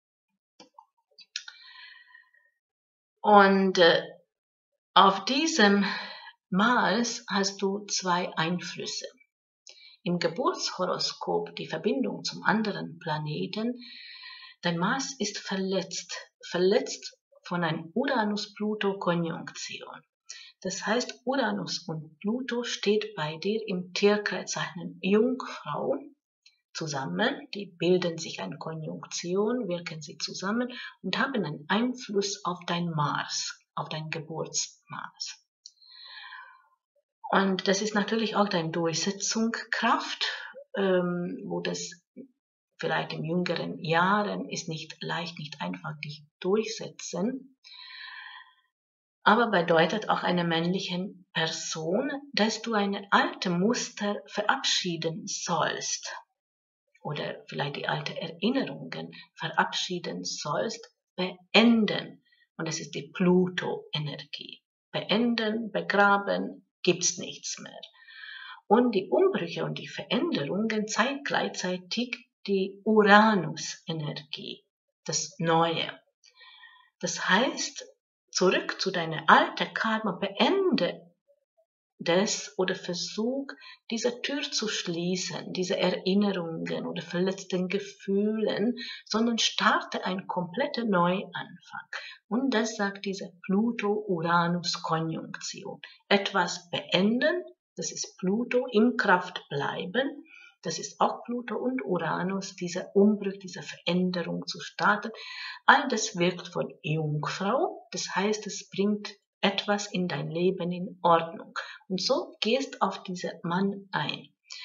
Und auf diesem Mars hast du zwei Einflüsse. Im Geburtshoroskop die Verbindung zum anderen Planeten. Dein Mars ist verletzt von einer Uranus-Pluto-Konjunktion. Das heißt, Uranus und Pluto steht bei dir im Tierkreiszeichen Jungfrau zusammen. Die bilden sich eine Konjunktion, wirken sie zusammen und haben einen Einfluss auf dein Mars, auf dein Geburtsmars. Und das ist natürlich auch deine Durchsetzungskraft, wo das vielleicht in jüngeren Jahren ist nicht leicht, nicht einfach dich durchsetzen. Aber bedeutet auch einer männlichen Person, dass du eine alte Muster verabschieden sollst oder vielleicht die alten Erinnerungen verabschieden sollst, beenden. Und das ist die Pluto-Energie. Beenden, begraben, gibt's nichts mehr. Und die Umbrüche und die Veränderungen zeigen gleichzeitig die Uranus-Energie, das Neue. Das heißt, zurück zu deiner alten Karma, beende das oder versuch, diese Tür zu schließen, diese Erinnerungen oder verletzten Gefühlen, sondern starte ein kompletter Neuanfang. Und das sagt diese Pluto-Uranus-Konjunktion. Etwas beenden, das ist Pluto, im Kraft bleiben, das ist auch Pluto und Uranus, dieser Umbruch, diese Veränderung zu starten. All das wirkt von Jungfrau, das heißt, es bringt etwas in dein Leben in Ordnung. Und so gehst auf diesen Mann ein.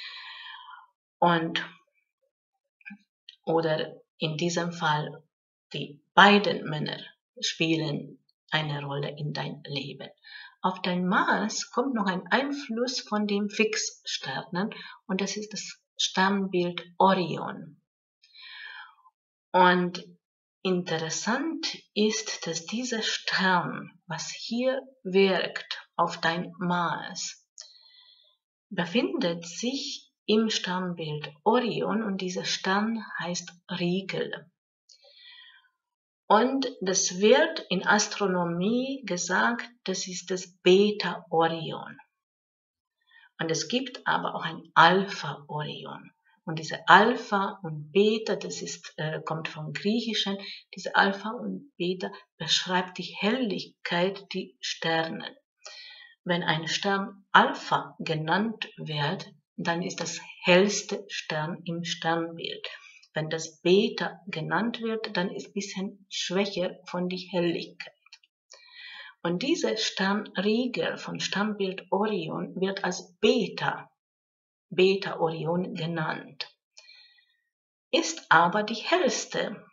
Und, oder in diesem Fall, die beiden Männer spielen eine Rolle in dein Leben. Auf dein Mars kommt noch ein Einfluss von dem Fixsternen und das ist das Sternbild Orion. Und interessant ist, dass dieser Stern, was hier wirkt auf dein Mars, befindet sich im Sternbild Orion und dieser Stern heißt Rigel. Und das wird in Astronomie gesagt, das ist das Beta Orion. Und es gibt aber auch ein Alpha Orion. Und diese Alpha und Beta, das ist, kommt vom Griechischen, diese Alpha und Beta beschreibt die Helligkeit, die Sterne. Wenn ein Stern Alpha genannt wird, dann ist das hellste Stern im Sternbild. Wenn das Beta genannt wird, dann ist ein bisschen schwächer von der Helligkeit. Und diese Sternriegel von Sternbild Orion wird als Beta Orion genannt, ist aber die hellste.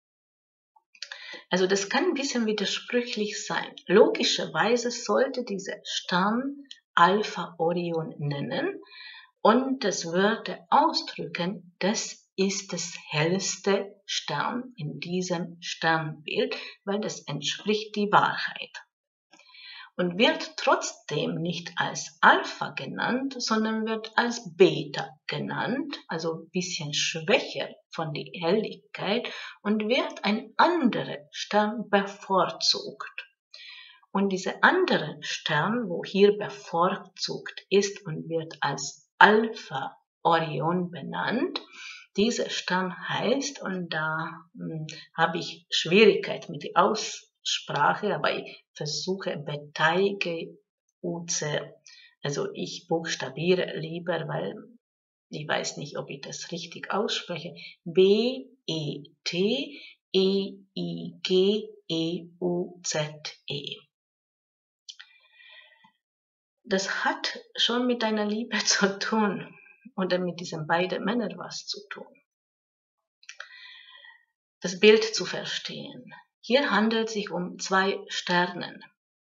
Also das kann ein bisschen widersprüchlich sein. Logischerweise sollte dieser Stern Alpha Orion nennen und das würde ausdrücken, das ist das hellste Stern in diesem Sternbild, weil das entspricht die Wahrheit. Und wird trotzdem nicht als Alpha genannt, sondern wird als Beta genannt, also ein bisschen schwächer von der Helligkeit und wird ein anderer Stern bevorzugt. Und dieser andere Stern, wo hier bevorzugt ist und wird als Alpha Orion benannt, dieser Stern heißt, und da habe ich Schwierigkeit mit der Aussprache, aber ich versuche Beteige UC, also ich buchstabiere lieber, weil ich weiß nicht, ob ich das richtig ausspreche. B-E-T-E-I-G-E-U-Z-E. Das hat schon mit deiner Liebe zu tun oder mit diesen beiden Männern was zu tun. Das Bild zu verstehen. Hier handelt es sich um zwei Sternen.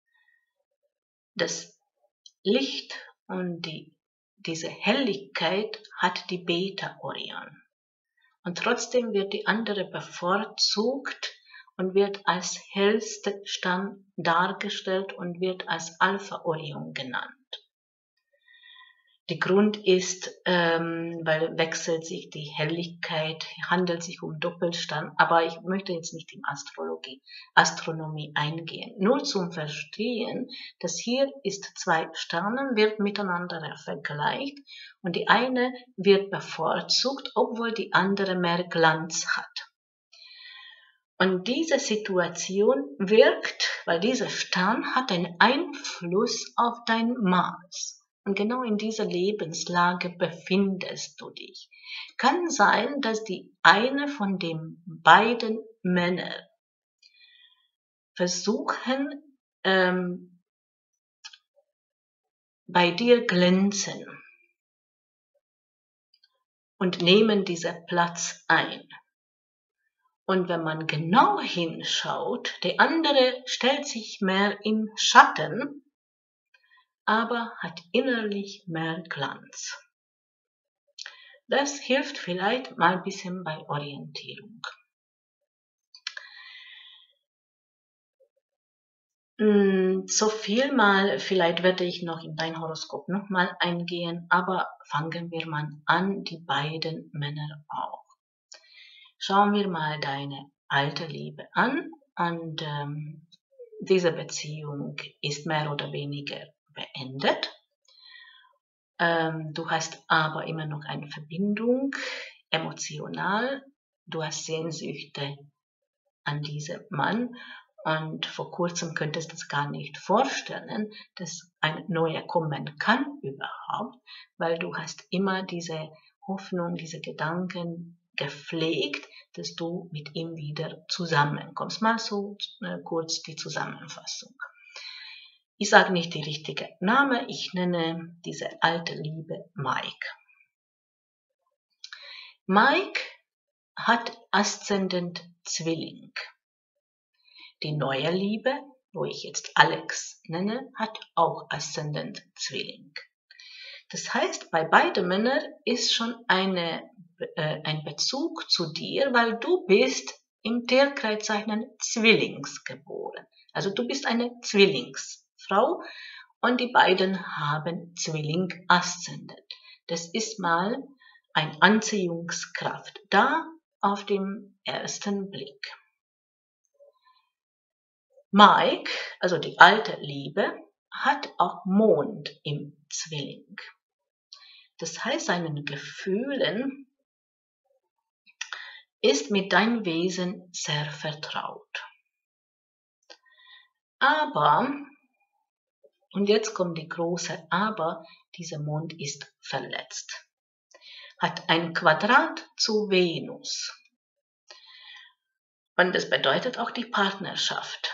Das Licht und diese Helligkeit hat die Beta Orion. Und trotzdem wird die andere bevorzugt und wird als hellster Stern dargestellt und wird als Alpha Orion genannt. Der Grund ist, weil wechselt sich die Helligkeit, handelt sich um Doppelstern, aber ich möchte jetzt nicht in Astronomie eingehen. Nur zum Verstehen, dass hier ist zwei Sterne, wird miteinander vergleicht und die eine wird bevorzugt, obwohl die andere mehr Glanz hat. Und diese Situation wirkt, weil dieser Stern hat einen Einfluss auf dein Mars. Und genau in dieser Lebenslage befindest du dich. Kann sein, dass die eine von den beiden Männern versuchen, bei dir glänzen und nehmen diesen Platz ein. Und wenn man genau hinschaut, der andere stellt sich mehr in Schatten, aber hat innerlich mehr Glanz. Das hilft vielleicht mal ein bisschen bei Orientierung. So viel mal, vielleicht werde ich noch in dein Horoskop nochmal eingehen, aber fangen wir mal an, die beiden Männer auch. Schauen wir mal deine alte Liebe an und diese Beziehung ist mehr oder weniger beendet. Du hast aber immer noch eine Verbindung, emotional, du hast Sehnsüchte an diesem Mann. Und vor kurzem könntest du es gar nicht vorstellen, dass ein neuer kommen kann überhaupt, weil du hast immer diese Hoffnung, diese Gedanken gepflegt, dass du mit ihm wieder zusammenkommst. Mal so kurz die Zusammenfassung. Ich sage nicht die richtige Name, ich nenne diese alte Liebe Mike. Mike hat Aszendent Zwilling. Die neue Liebe, wo ich jetzt Alex nenne, hat auch Aszendent Zwilling. Das heißt, bei beiden Männern ist schon ein Bezug zu dir, weil du bist im Tierkreiszeichen Zwillings geboren. Also du bist eine Zwillingsfrau und die beiden haben Zwilling-Aszendent. Das ist mal eine Anziehungskraft da auf den ersten Blick. Mike, also die alte Liebe, hat auch Mond im Zwilling. Das heißt, seinen Gefühlen ist mit deinem Wesen sehr vertraut. Aber, und jetzt kommt die große Aber, dieser Mond ist verletzt. Hat ein Quadrat zu Venus. Und das bedeutet auch die Partnerschaft.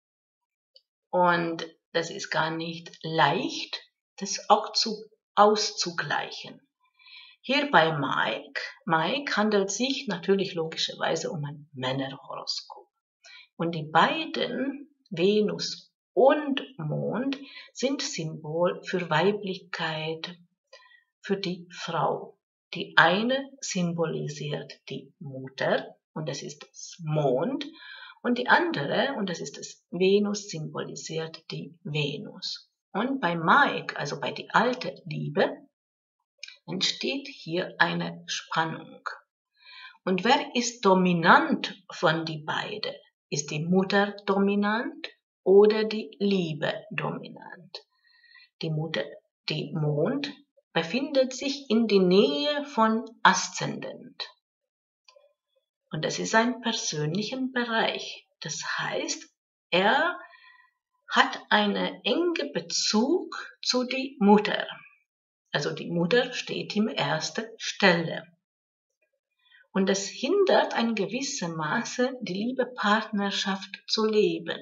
Und das ist gar nicht leicht, das auch auszugleichen. Hier bei Mike handelt es sich natürlich logischerweise um ein Männerhoroskop. Und die beiden, Venus und Mond, sind Symbol für Weiblichkeit, für die Frau. Die eine symbolisiert die Mutter, und das ist das Mond, und die andere, und das ist das Venus, symbolisiert die Venus. Und bei Mike, also bei die alte Liebe, entsteht hier eine Spannung. Und wer ist dominant von die beiden? Ist die Mutter dominant oder die Liebe dominant? Die Mond befindet sich in der Nähe von Aszendent. Und das ist ein persönlicher Bereich. Das heißt, er hat einen engen Bezug zu der Mutter. Also die Mutter steht ihm erster Stelle. Und das hindert in gewissem Maße die Liebe-Partnerschaft zu leben.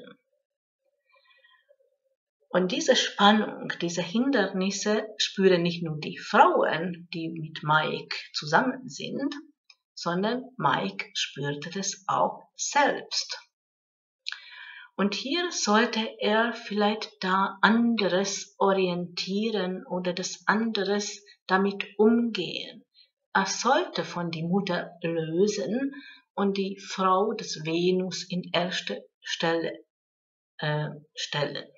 Und diese Spannung, diese Hindernisse spüren nicht nur die Frauen, die mit Mike zusammen sind, sondern Mike spürte das auch selbst. Und hier sollte er vielleicht da anderes orientieren oder das anderes damit umgehen. Er sollte von die Mutter lösen und die Frau des Venus in erste Stelle stellen.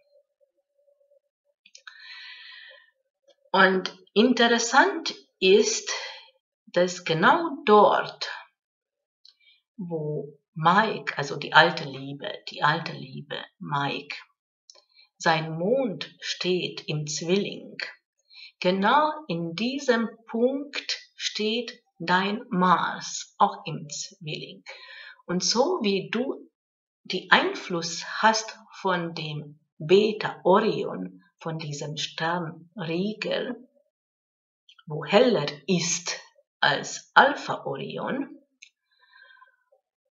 Und interessant ist, dass genau dort, wo Mike, also die alte Liebe, Mike, sein Mond steht im Zwilling, genau in diesem Punkt steht dein Mars, auch im Zwilling. Und so wie du die Einfluss hast von dem Beta Orion, von diesem Sternriegel, wo heller ist als Alpha Orion,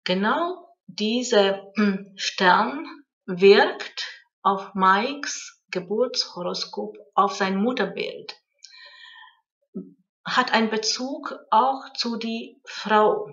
genau dieser Stern wirkt auf Mikes Geburtshoroskop auf sein Mutterbild. Hat einen Bezug auch zu die Frau.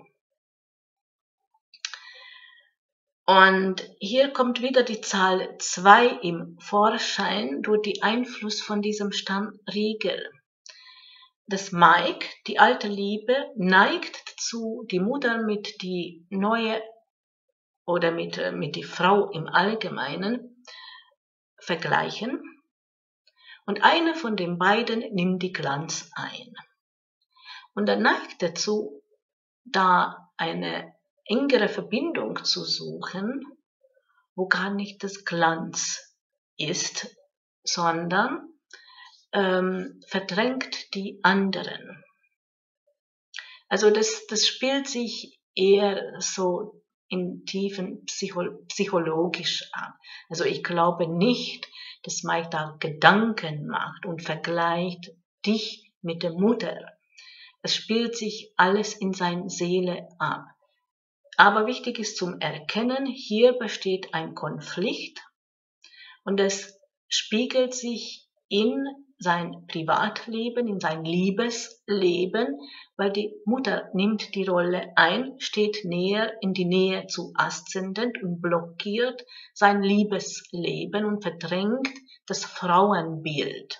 Und hier kommt wieder die Zahl 2 im Vorschein durch den Einfluss von diesem Stammriegel. Das Mike, die alte Liebe, neigt dazu, die Mutter mit die neue oder mit die Frau im Allgemeinen vergleichen. Und eine von den beiden nimmt die Glanz ein. Und er neigt dazu, da eine engere Verbindung zu suchen, wo gar nicht das Glanz ist, sondern verdrängt die anderen. Also das spielt sich eher so in tiefen psychologisch ab. Also ich glaube nicht, dass Mike da Gedanken macht und vergleicht dich mit der Mutter. Es spielt sich alles in seiner Seele ab. Aber wichtig ist zum Erkennen, hier besteht ein Konflikt und es spiegelt sich in sein Privatleben, in sein Liebesleben, weil die Mutter nimmt die Rolle ein, steht näher in die Nähe zu Aszendent und blockiert sein Liebesleben und verdrängt das Frauenbild.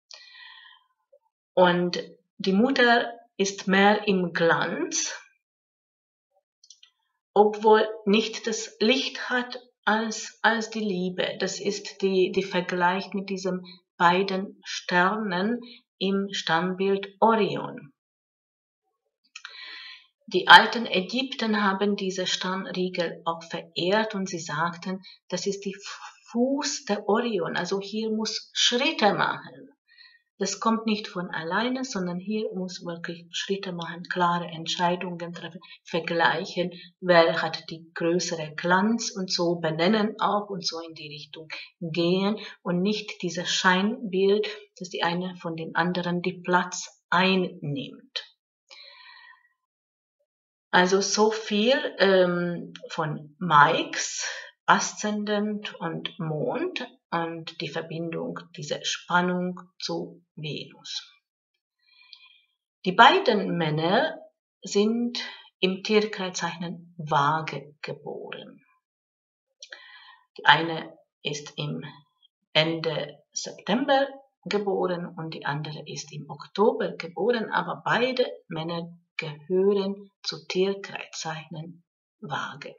Und die Mutter ist mehr im Glanz, obwohl nicht das Licht hat als die Liebe. Das ist die Vergleich mit diesen beiden Sternen im Stammbild Orion. Die alten Ägypter haben diese Stammriegel auch verehrt und sie sagten, das ist die Fuß der Orion, also hier muss Schritte machen. Das kommt nicht von alleine, sondern hier muss wirklich Schritte machen, klare Entscheidungen treffen, vergleichen, wer hat die größere Glanz und so benennen auch und so in die Richtung gehen und nicht dieses Scheinbild, dass die eine von den anderen die Platz einnimmt. Also so viel von Mikes Aszendent und Mond und die Verbindung, diese Spannung zu Venus. Die beiden Männer sind im Tierkreiszeichen Waage geboren. Die eine ist im Ende September geboren und die andere ist im Oktober geboren, aber beide Männer gehören zu Tierkreiszeichen Waage.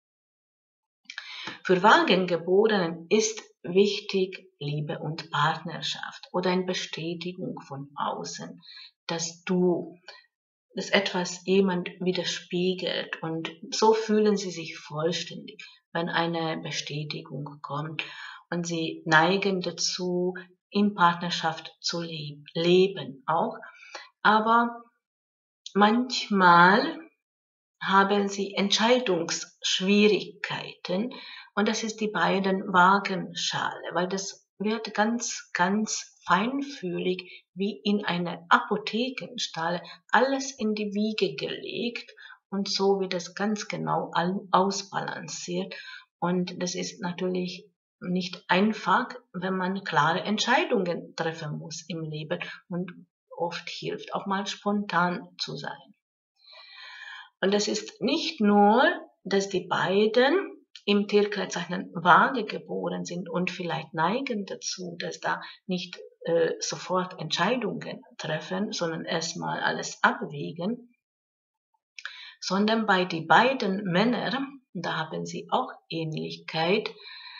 Für Waagegeborenen ist wichtig Liebe und Partnerschaft oder eine Bestätigung von außen, dass etwas jemand widerspiegelt und so fühlen sie sich vollständig, wenn eine Bestätigung kommt und sie neigen dazu, in Partnerschaft zu leben auch, aber manchmal haben sie Entscheidungsschwierigkeiten und das ist die beiden Waagenschale, weil das wird ganz, ganz feinfühlig wie in einer Apothekenschale alles in die Wiege gelegt und so wird es ganz genau ausbalanciert und das ist natürlich nicht einfach, wenn man klare Entscheidungen treffen muss im Leben und oft hilft auch mal spontan zu sein. Und es ist nicht nur, dass die beiden im Tierkreiszeichen Waage geboren sind und vielleicht neigen dazu, dass da nicht sofort Entscheidungen treffen, sondern erstmal alles abwägen, sondern bei die beiden Männern, da haben sie auch Ähnlichkeit,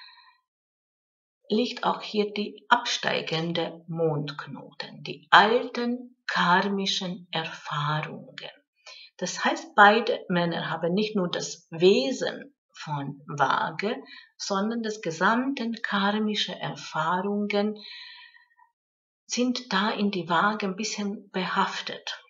liegt auch hier die absteigende Mondknoten, die alten karmischen Erfahrungen. Das heißt, beide Männer haben nicht nur das Wesen von Waage, sondern das gesamte karmische Erfahrungen sind da in die Waage ein bisschen behaftet.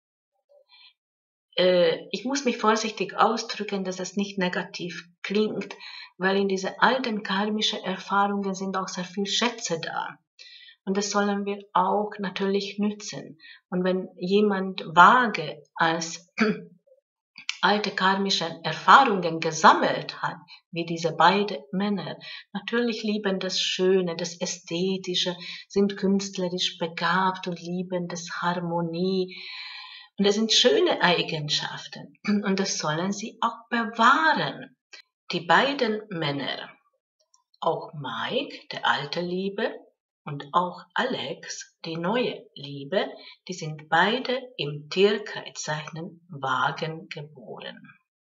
Ich muss mich vorsichtig ausdrücken, dass es nicht negativ klingt, weil in diese alten karmischen Erfahrungen sind auch sehr viele Schätze da. Und das sollen wir auch natürlich nützen. Und wenn jemand Waage als alte karmische Erfahrungen gesammelt hat, wie diese beiden Männer. Natürlich lieben das Schöne, das Ästhetische, sind künstlerisch begabt und lieben das Harmonie. Und das sind schöne Eigenschaften und das sollen sie auch bewahren. Die beiden Männer, auch Mike, der alte Liebe, und auch Alex, die neue Liebe, die sind beide im Tierkreiszeichen Wagen geboren.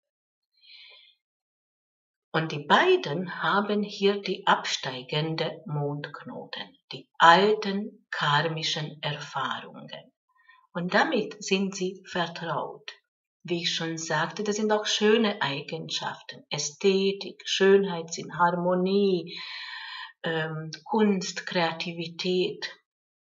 Und die beiden haben hier die absteigende Mondknoten, die alten karmischen Erfahrungen. Und damit sind sie vertraut. Wie ich schon sagte, das sind auch schöne Eigenschaften. Ästhetik, Schönheit, sind Harmonie, Kunst, Kreativität.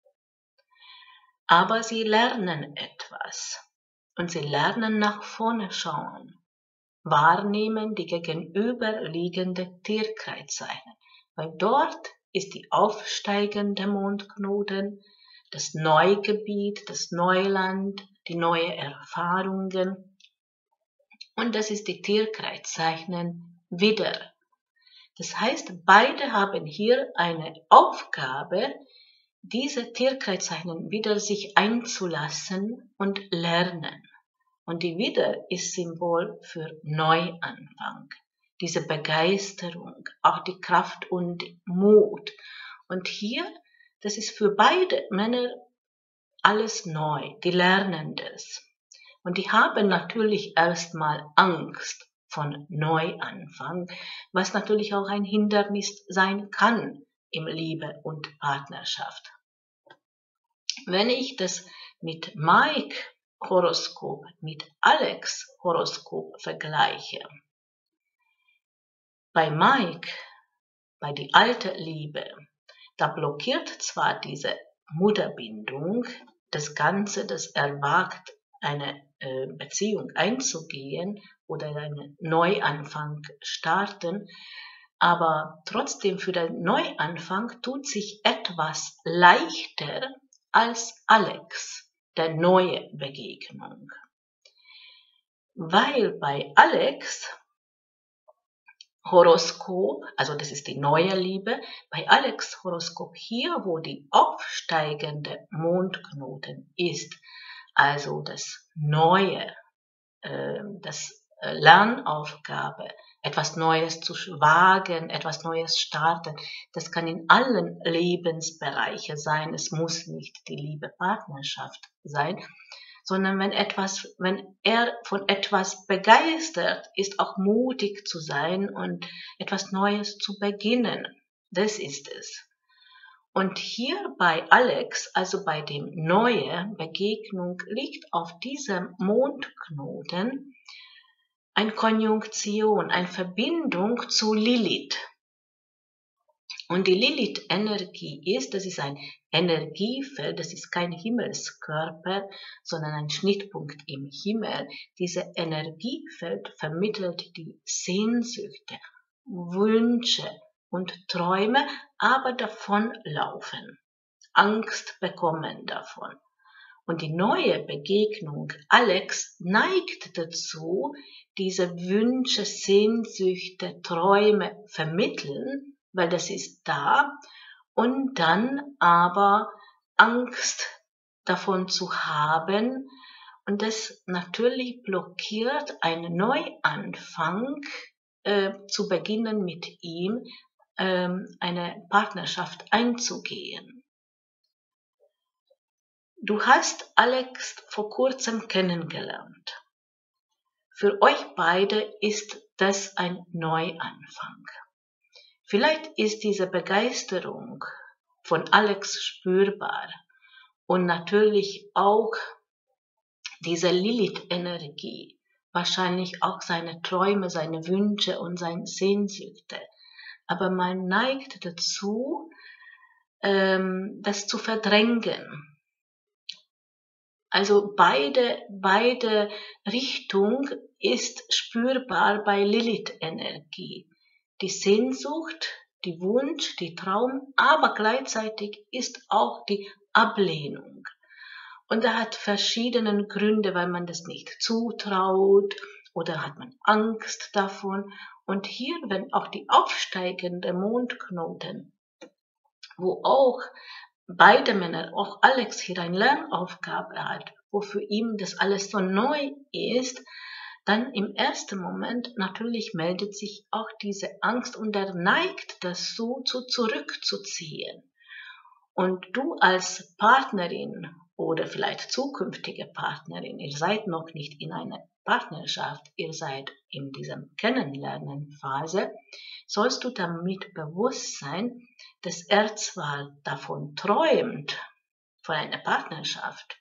Aber sie lernen etwas. Und sie lernen nach vorne schauen. Wahrnehmen die gegenüberliegende Tierkreiszeichen. Weil dort ist die aufsteigende Mondknoten, das Neugebiet, das Neuland, die neue Erfahrungen. Und das ist die Tierkreiszeichen Widder. Das heißt, beide haben hier eine Aufgabe, diese Tierkreiszeichen wieder sich einzulassen und lernen. Und die Widder ist Symbol für Neuanfang, diese Begeisterung, auch die Kraft und Mut. Und hier, das ist für beide Männer alles neu, die lernen das. Und die haben natürlich erstmal Angst von Neuanfang, was natürlich auch ein Hindernis sein kann im Liebe und Partnerschaft. Wenn ich das mit Mike Horoskop, mit Alex Horoskop vergleiche, bei Mike, bei die alte Liebe, da blockiert zwar diese Mutterbindung das Ganze, das erwagt, eine Beziehung einzugehen oder einen Neuanfang starten, aber trotzdem für den Neuanfang tut sich etwas leichter als Alex, der neue Begegnung. Weil bei Alex Horoskop, also das ist die neue Liebe, bei Alex Horoskop hier, wo die aufsteigende Mondknoten ist, also das Neue, das Lernaufgabe, etwas Neues zu wagen, etwas Neues starten, das kann in allen Lebensbereichen sein, es muss nicht die Liebe Partnerschaft sein, sondern wenn er von etwas begeistert ist, auch mutig zu sein und etwas Neues zu beginnen. Das ist es. Und hier bei Alex, also bei dem neuen Begegnung, liegt auf diesem Mondknoten eine Konjunktion, eine Verbindung zu Lilith. Und die Lilith-Energie das ist ein Energiefeld, das ist kein Himmelskörper, sondern ein Schnittpunkt im Himmel. Dieses Energiefeld vermittelt die Sehnsüchte, Wünsche und Träume, aber davonlaufen, Angst bekommen davon. Und die neue Begegnung Alex neigt dazu, diese Wünsche, Sehnsüchte, Träume vermitteln, weil das ist da, und dann aber Angst davon zu haben, und das natürlich blockiert einen Neuanfang zu beginnen mit ihm, eine Partnerschaft einzugehen. Du hast Alex vor kurzem kennengelernt. Für euch beide ist das ein Neuanfang. Vielleicht ist diese Begeisterung von Alex spürbar und natürlich auch diese Lilith-Energie, wahrscheinlich auch seine Träume, seine Wünsche und seine Sehnsüchte. Aber man neigt dazu, das zu verdrängen. Also beide Richtung ist spürbar bei Lilith-Energie. Die Sehnsucht, die Wunsch, die Traum, aber gleichzeitig ist auch die Ablehnung. Und er hat verschiedene Gründe, weil man das nicht zutraut oder hat man Angst davon? Und hier, wenn auch die aufsteigende Mondknoten, wo auch beide Männer, auch Alex hier eine Lernaufgabe hat, wo für ihn das alles so neu ist, dann im ersten Moment natürlich meldet sich auch diese Angst und er neigt dazu, zurückzuziehen. Und du als Partnerin oder vielleicht zukünftige Partnerin, ihr seid noch nicht in einer Partnerschaft, ihr seid in dieser Kennenlernenphase, sollst du damit bewusst sein, dass er zwar davon träumt, von einer Partnerschaft,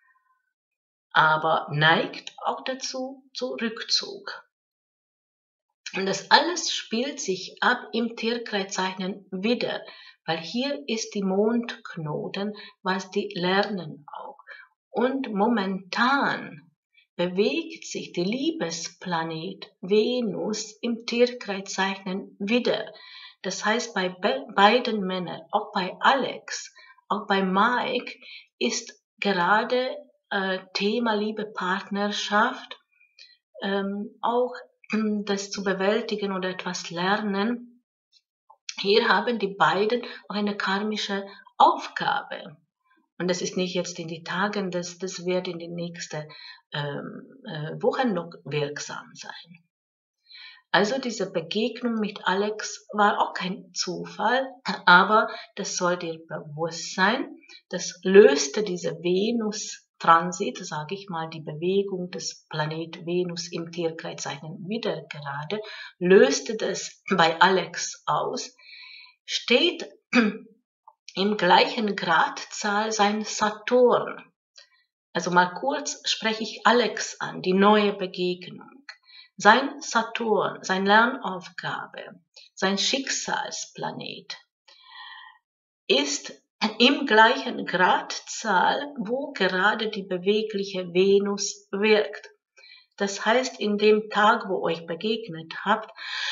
aber neigt auch dazu zu Rückzug. Und das alles spielt sich ab im Tierkreiszeichen wieder, weil hier ist die Mondknoten, was die lernen auch. Und momentan bewegt sich die Liebesplanet Venus im Tierkreiszeichen wieder. Das heißt, bei beiden Männern, auch bei Alex, auch bei Mike, ist gerade Thema Liebe, Partnerschaft, auch das zu bewältigen oder etwas lernen. Hier haben die beiden auch eine karmische Aufgabe. Und das ist nicht jetzt in die Tagen, das wird in den nächsten Wochen noch wirksam sein. Also diese Begegnung mit Alex war auch kein Zufall, aber das soll dir bewusst sein. Das löste diese Venus-Transit, sage ich mal, die Bewegung des Planet Venus im Tierkreiszeichen wieder gerade, löste das bei Alex aus, steht im gleichen Gradzahl sein Saturn. Also mal kurz spreche ich Alex an, die neue Begegnung. Sein Saturn, seine Lernaufgabe, sein Schicksalsplanet ist im gleichen Gradzahl, wo gerade die bewegliche Venus wirkt. Das heißt, in dem Tag, wo euch begegnet habt,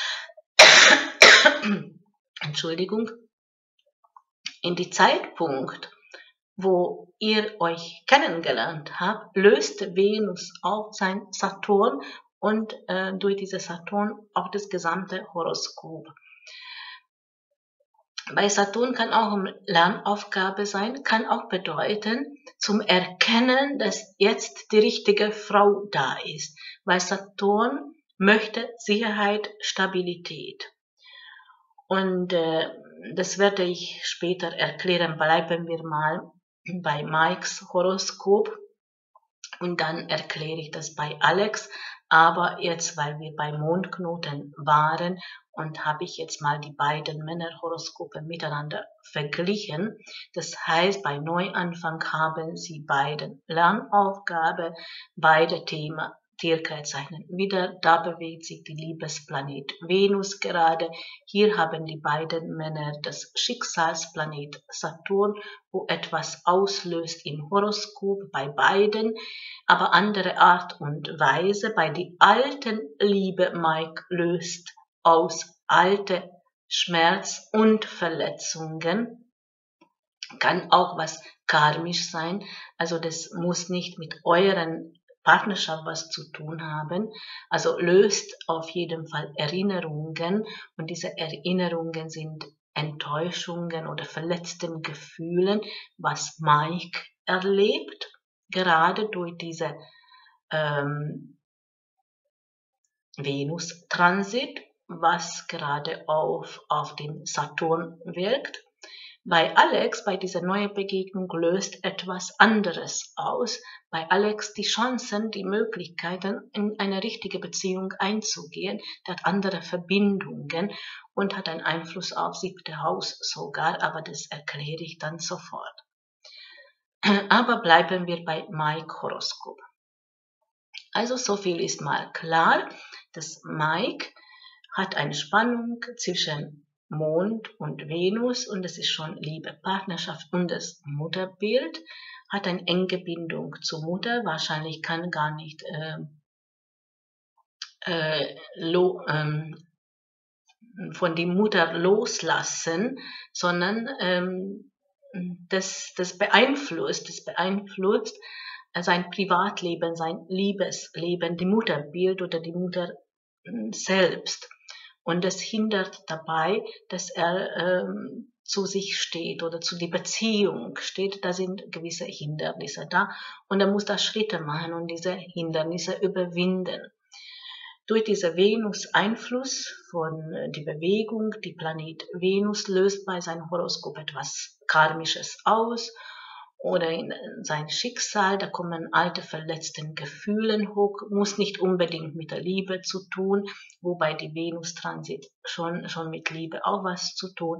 Entschuldigung, in die Zeitpunkt, wo ihr euch kennengelernt habt, löst Venus auch sein Saturn und durch diese Saturn auch das gesamte Horoskop. Bei Saturn kann auch eine Lernaufgabe sein, kann auch bedeuten, zum Erkennen, dass jetzt die richtige Frau da ist. Weil Saturn möchte Sicherheit, Stabilität. Und das werde ich später erklären. Bleiben wir mal bei Mikes Horoskop. Und dann erkläre ich das bei Alex. Aber jetzt, weil wir bei Mondknoten waren und habe ich jetzt mal die beiden Männerhoroskope miteinander verglichen. Das heißt, bei Neuanfang haben sie beiden Lernaufgabe, beide Themen Tierkreiszeichen wieder, da bewegt sich die Liebesplanet Venus gerade. Hier haben die beiden Männer das Schicksalsplanet Saturn, wo etwas auslöst im Horoskop bei beiden, aber andere Art und Weise. Bei die alten Liebe Mike löst aus alte Schmerz und Verletzungen. Kann auch was karmisch sein, also das muss nicht mit euren Partnerschaft was zu tun haben, also löst auf jeden Fall Erinnerungen und diese Erinnerungen sind Enttäuschungen oder verletzten Gefühlen, was Mike erlebt, gerade durch diese Venus-Transit, was gerade auf den Saturn wirkt. Bei Alex, bei dieser neuen Begegnung, löst etwas anderes aus. Bei Alex die Chancen, die Möglichkeiten, in eine richtige Beziehung einzugehen, der hat andere Verbindungen und hat einen Einfluss auf 7. Haus sogar, aber das erkläre ich dann sofort. Aber bleiben wir bei Mike Horoskop. Also so viel ist mal klar, dass Mike hat eine Spannung zwischen Mond und Venus und es ist schon Liebe, Partnerschaft und das Mutterbild, hat eine enge Bindung zur Mutter, wahrscheinlich kann gar nicht von der Mutter loslassen, sondern das beeinflusst, sein Privatleben, sein Liebesleben, die Mutterbild oder die Mutter selbst. Und es hindert dabei, dass er zu sich steht oder zu die Beziehung steht. Da sind gewisse Hindernisse da und er muss da Schritte machen und diese Hindernisse überwinden. Durch diesen Venus-Einfluss von die Bewegung, die Planet Venus löst bei seinem Horoskop etwas Karmisches aus oder in sein Schicksal, da kommen alte verletzte Gefühle hoch, muss nicht unbedingt mit der Liebe zu tun, wobei die Venus-Transit schon mit Liebe auch was zu tun,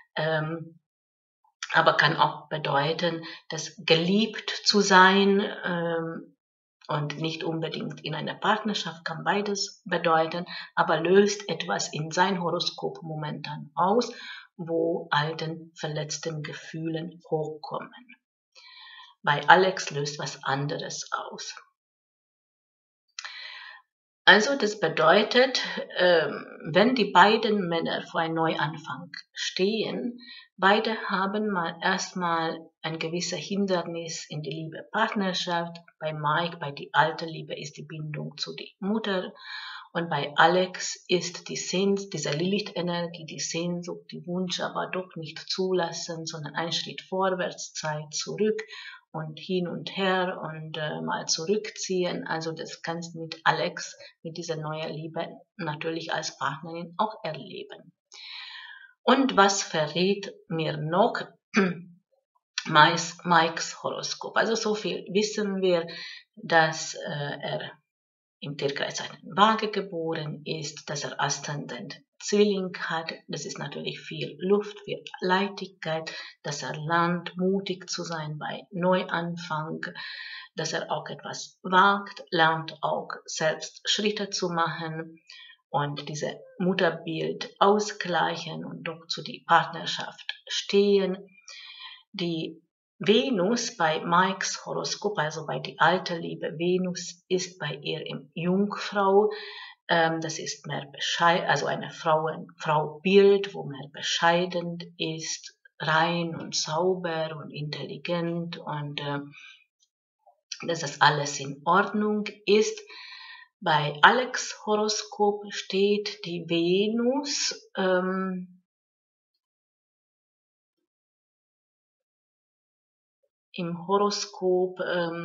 aber kann auch bedeuten, dass geliebt zu sein und nicht unbedingt in einer Partnerschaft, kann beides bedeuten, aber löst etwas in sein Horoskop momentan aus, wo alten verletzten Gefühlen hochkommen. Bei Alex löst was anderes aus. Also das bedeutet, wenn die beiden Männer vor einem Neuanfang stehen, beide haben erstmal ein gewisses Hindernis in die Liebe Partnerschaft. Bei Mike, bei die alte Liebe ist die Bindung zu der Mutter und bei Alex ist diese Lilith-Energie, die Sehnsucht, die Wunsch, aber doch nicht zulassen, sondern ein Schritt vorwärts, Zeit zurück und hin und her und mal zurückziehen. Also das kannst du mit Alex, mit dieser neuen Liebe natürlich als Partnerin auch erleben. Und was verrät mir noch Mikes Horoskop? Also so viel wissen wir, dass er im Tierkreiszeichen Waage geboren ist, dass er Aszendent Zwilling hat. Das ist natürlich viel Luft, viel Leichtigkeit, dass er lernt, mutig zu sein bei Neuanfang, dass er auch etwas wagt, lernt auch selbst Schritte zu machen und diese Mutterbild ausgleichen und doch zu die Partnerschaft stehen. Die Venus bei Mikes Horoskop, also bei die alte Liebe Venus, ist bei ihr im Jungfrau. Das ist mehr also eine Fraubild, wo mehr bescheiden ist, rein und sauber und intelligent und dass das alles in Ordnung ist. Bei Alex Horoskop steht die Venus im Horoskop,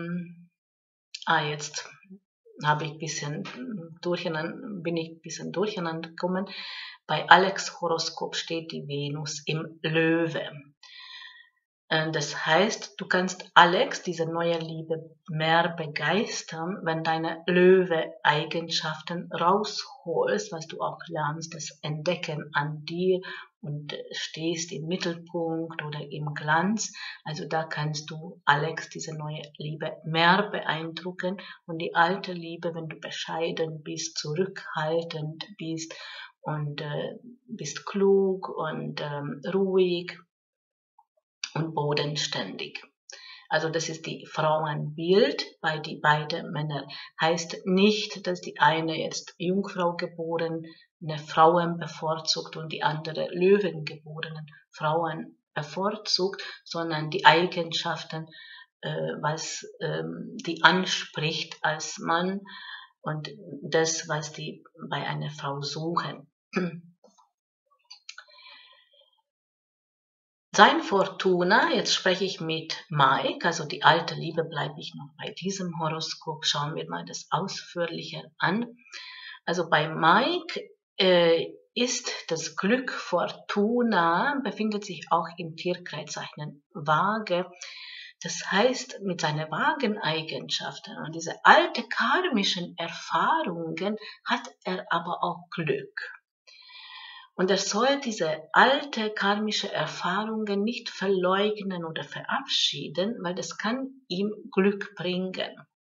jetzt bin ich ein bisschen durcheinander gekommen. Bei Alex Horoskop steht die Venus im Löwe. Das heißt, du kannst Alex, diese neue Liebe, mehr begeistern, wenn deine Löwe-Eigenschaften rausholst, was du auch lernst, das Entdecken an dir und stehst im Mittelpunkt oder im Glanz. Also da kannst du Alex, diese neue Liebe, mehr beeindrucken und die alte Liebe, wenn du bescheiden bist, zurückhaltend bist und bist klug und ruhig und bodenständig. Also das ist die Frauenbild bei die beiden Männer. Heißt nicht, dass die eine jetzt Jungfrau geborene Frauen bevorzugt und die andere Löwen geborenen Frauen bevorzugt, sondern die Eigenschaften, was die anspricht als Mann und das, was die bei einer Frau suchen. Sein Fortuna, jetzt spreche ich mit Mike, also die alte Liebe bleibe ich noch bei diesem Horoskop, schauen wir mal das ausführlicher an. Also bei Mike ist das Glück Fortuna, befindet sich auch im Tierkreiszeichen Waage. Das heißt, mit seinen Wageneigenschaften und diese alte karmischen Erfahrungen hat er aber auch Glück. Und er soll diese alte karmische Erfahrungen nicht verleugnen oder verabschieden, weil das kann ihm Glück bringen.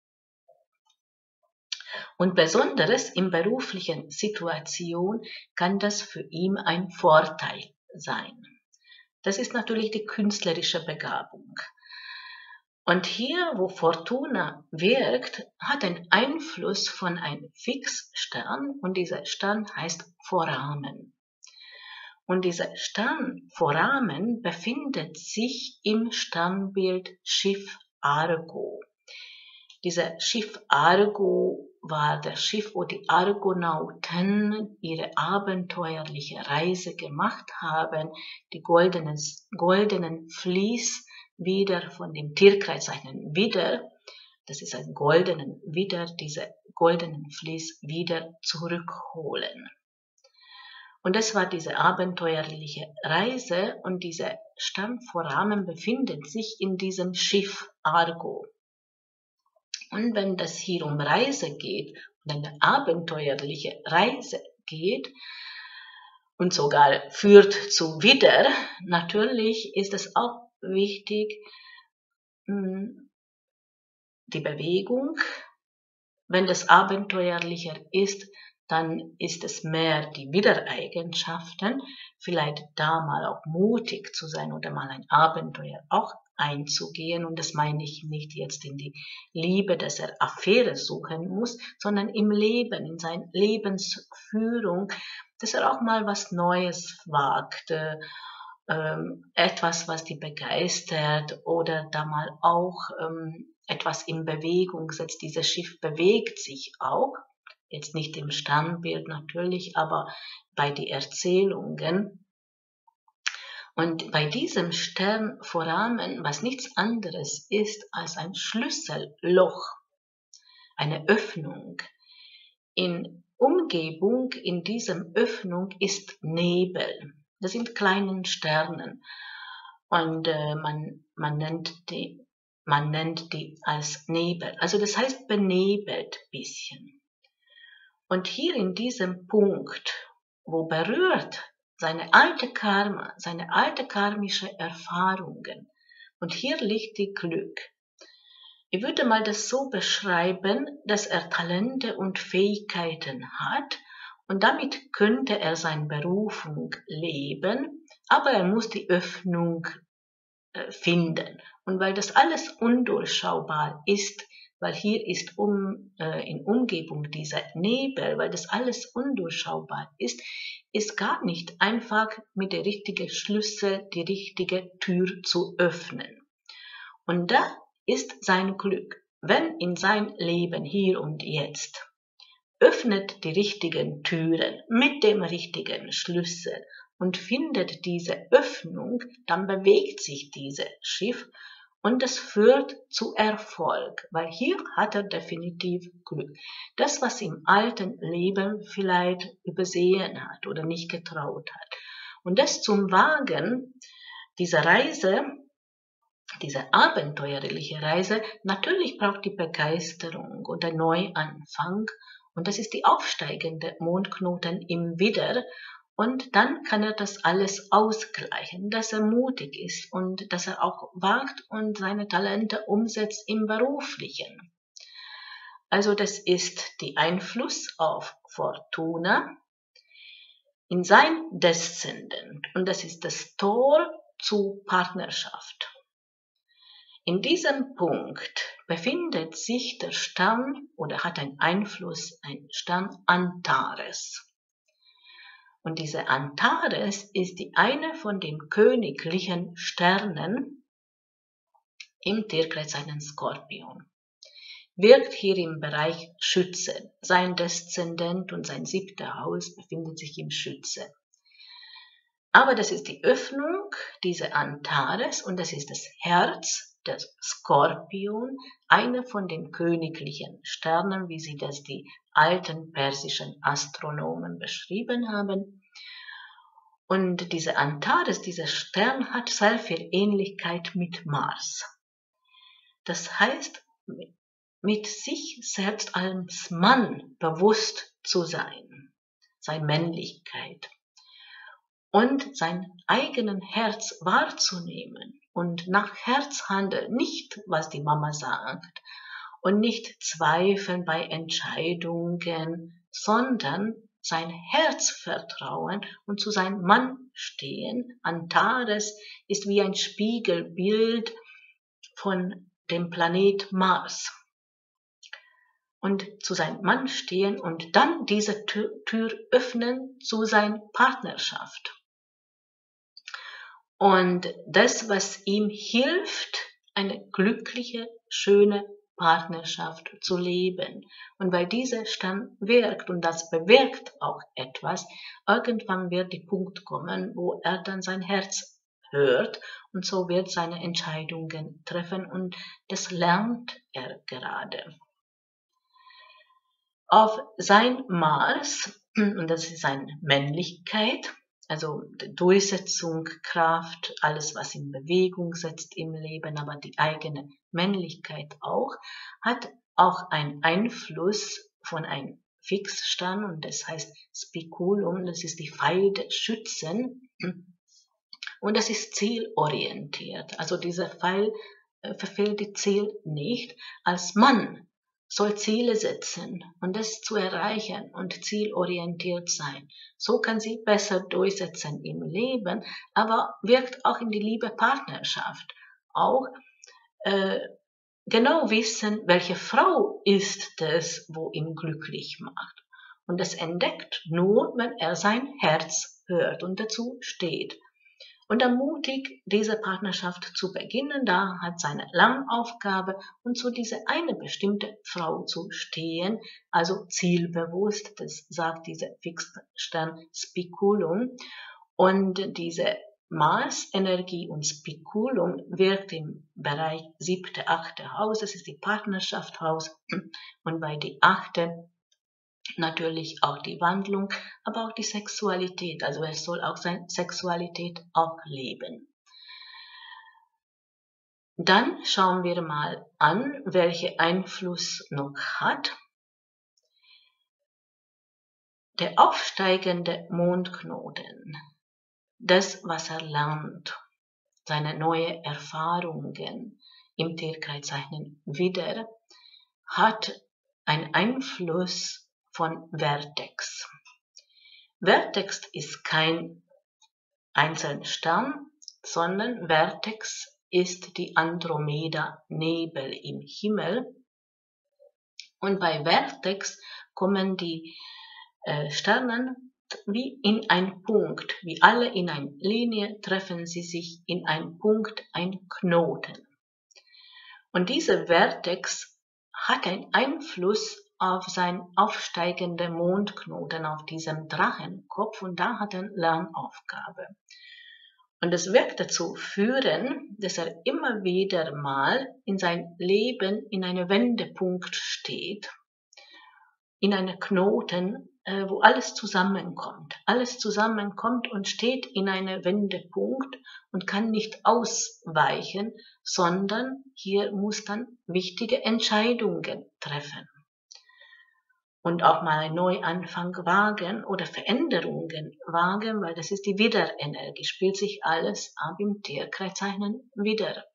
Und besonders in beruflichen Situationen kann das für ihn ein Vorteil sein. Das ist natürlich die künstlerische Begabung. Und hier, wo Fortuna wirkt, hat einen Einfluss von einem Fixstern und dieser Stern heißt Foramen. Und dieser Stern Foramen befindet sich im Sternbild Schiff Argo. Dieser Schiff Argo war das Schiff, wo die Argonauten ihre abenteuerliche Reise gemacht haben, die goldenen Vlies wieder von dem Tierkreiszeichen Widder, das ist ein goldenen Widder, diese goldenen Vlies wieder zurückholen. Und das war diese abenteuerliche Reise und dieser Sternvorrahmen befindet sich in diesem Schiff Argo. Und wenn das hier um Reise geht und eine abenteuerliche Reise geht und sogar führt zu Widder, natürlich ist es auch wichtig, die Bewegung. Wenn das abenteuerlicher ist, dann ist es mehr die Widdereigenschaften, vielleicht da mal auch mutig zu sein oder mal ein Abenteuer auch einzugehen. Und das meine ich nicht jetzt in die Liebe, dass er Affäre suchen muss, sondern im Leben, in seiner Lebensführung, dass er auch mal was Neues wagt, etwas, was die begeistert oder da mal auch etwas in Bewegung setzt. Dieses Schiff bewegt sich auch, jetzt nicht im Sternbild natürlich, aber bei den Erzählungen. Und bei diesem Sternvorrahmen, was nichts anderes ist als ein Schlüsselloch, eine Öffnung. In Umgebung, in diesem Öffnung ist Nebel. Das sind kleine Sterne. Und man nennt die als Nebel. Also das heißt benebelt bisschen. Und hier in diesem Punkt, wo berührt seine alte Karma, seine alte karmische Erfahrungen. Und hier liegt die Glück. Ich würde mal das so beschreiben, dass er Talente und Fähigkeiten hat und damit könnte er seine Berufung leben, aber er muss die Öffnung finden. Und weil das alles undurchschaubar ist, weil hier ist in Umgebung dieser Nebel, weil das alles undurchschaubar ist gar nicht einfach mit der richtigen Schlüssel die richtige Tür zu öffnen. Und da ist sein Glück, wenn in sein Leben hier und jetzt öffnet die richtigen Türen mit dem richtigen Schlüssel und findet diese Öffnung, dann bewegt sich dieses Schiff und es führt zu Erfolg, weil hier hat er definitiv Glück. Das, was im alten Leben vielleicht übersehen hat oder nicht getraut hat. Und das zum Wagen, diese Reise, diese abenteuerliche Reise, natürlich braucht die Begeisterung und der Neuanfang. Und das ist die aufsteigende Mondknoten im Widder. Und dann kann er das alles ausgleichen, dass er mutig ist und dass er auch wagt und seine Talente umsetzt im Beruflichen. Also das ist der Einfluss auf Fortuna in sein Deszendent. Und das ist das Tor zu Partnerschaft. In diesem Punkt befindet sich der Stern oder hat einen Einfluss ein Stern Antares. Und diese Antares ist die eine von den königlichen Sternen im Tierkreiszeichen Skorpion. Wirkt hier im Bereich Schütze. Sein Deszendent und sein 7. Haus befindet sich im Schütze. Aber das ist die Öffnung, diese Antares, und das ist das Herz, das Skorpion, eine von den königlichen Sternen, wie sie das die alten persischen Astronomen beschrieben haben. Und diese Antares, dieser Stern hat sehr viel Ähnlichkeit mit Mars. Das heißt, mit sich selbst als Mann bewusst zu sein, seine Männlichkeit und sein eigenen Herz wahrzunehmen und nach Herz handeln, nicht was die Mama sagt und nicht zweifeln bei Entscheidungen, sondern sein Herz vertrauen und zu seinem Mann stehen. Antares ist wie ein Spiegelbild von dem Planet Mars. Und zu seinem Mann stehen und dann diese Tür öffnen zu seiner Partnerschaft. Und das, was ihm hilft, eine glückliche, schöne Partnerschaft zu leben. Und weil dieser Stern wirkt, und das bewirkt auch etwas, irgendwann wird der Punkt kommen, wo er dann sein Herz hört und so wird seine Entscheidungen treffen und das lernt er gerade. Auf sein Mars, und das ist seine Männlichkeit, also Durchsetzung, Kraft, alles, was in Bewegung setzt im Leben, aber die eigene Männlichkeit auch, hat auch einen Einfluss von einem Fixstern und das heißt Speculum, das ist die Pfeil der Schützen und das ist zielorientiert. Also dieser Pfeil verfehlt die Ziel nicht. Als Mann soll Ziele setzen und das zu erreichen und zielorientiert sein. So kann sie besser durchsetzen im Leben, aber wirkt auch in die Liebe-Partnerschaft. Auch genau wissen, welche Frau ist es, wo ihn glücklich macht. Und das entdeckt nur, wenn er sein Herz hört und dazu steht. Und ermutigt, diese Partnerschaft zu beginnen, da hat seine Lernaufgabe und zu dieser eine bestimmte Frau zu stehen, also zielbewusst, das sagt dieser Fixstern Speculum. Und diese Mars-Energie und Speculum wirkt im Bereich 7., 8. Haus, das ist die Partnerschaftshaus, und bei die 8. natürlich auch die Wandlung, aber auch die Sexualität. Also er soll auch seine Sexualität auch leben. Dann schauen wir mal an, welchen Einfluss noch hat. Der aufsteigende Mondknoten, das, was er lernt, seine neuen Erfahrungen im Tierkreiszeichen Widder, hat einen Einfluss von Vertex. Vertex ist kein einzelner Stern, sondern Vertex ist die Andromeda-Nebel im Himmel. Und bei Vertex kommen die Sterne wie in einen Punkt, wie alle in einer Linie treffen sie sich in einen Punkt, ein Knoten. Und dieser Vertex hat einen Einfluss auf seinen aufsteigenden Mondknoten, auf diesem Drachenkopf, und da hat er eine Lernaufgabe. Und es wird dazu führen, dass er immer wieder mal in sein Leben in einem Wendepunkt steht, in einem Knoten, wo alles zusammenkommt. Alles zusammenkommt und steht in einem Wendepunkt und kann nicht ausweichen, sondern hier muss dann wichtige Entscheidungen treffen. Und auch mal einen Neuanfang wagen oder Veränderungen wagen, weil das ist die Widderenergie, spielt sich alles ab im Tierkreiszeichen Widder.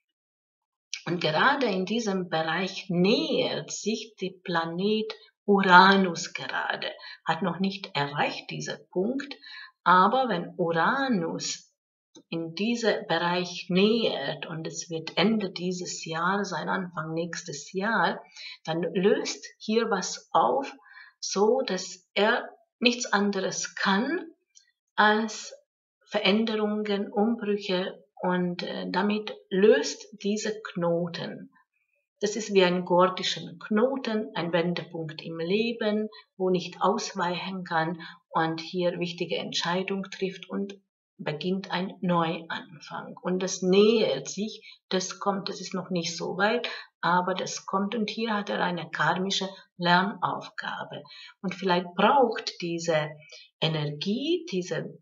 Und gerade in diesem Bereich nähert sich der Planet Uranus gerade, hat noch nicht erreicht dieser Punkt, aber wenn Uranus in diesem Bereich nähert und es wird Ende dieses Jahr sein, Anfang nächstes Jahr, dann löst hier was auf, so dass er nichts anderes kann als Veränderungen, Umbrüche und damit löst diese Knoten. Das ist wie ein gordischen Knoten, ein Wendepunkt im Leben, wo nicht ausweichen kann und hier wichtige Entscheidung trifft und beginnt ein Neuanfang. Und das nähert sich, das kommt, das ist noch nicht so weit, aber das kommt und hier hat er eine karmische Lernaufgabe. Und vielleicht braucht diese Energie, diese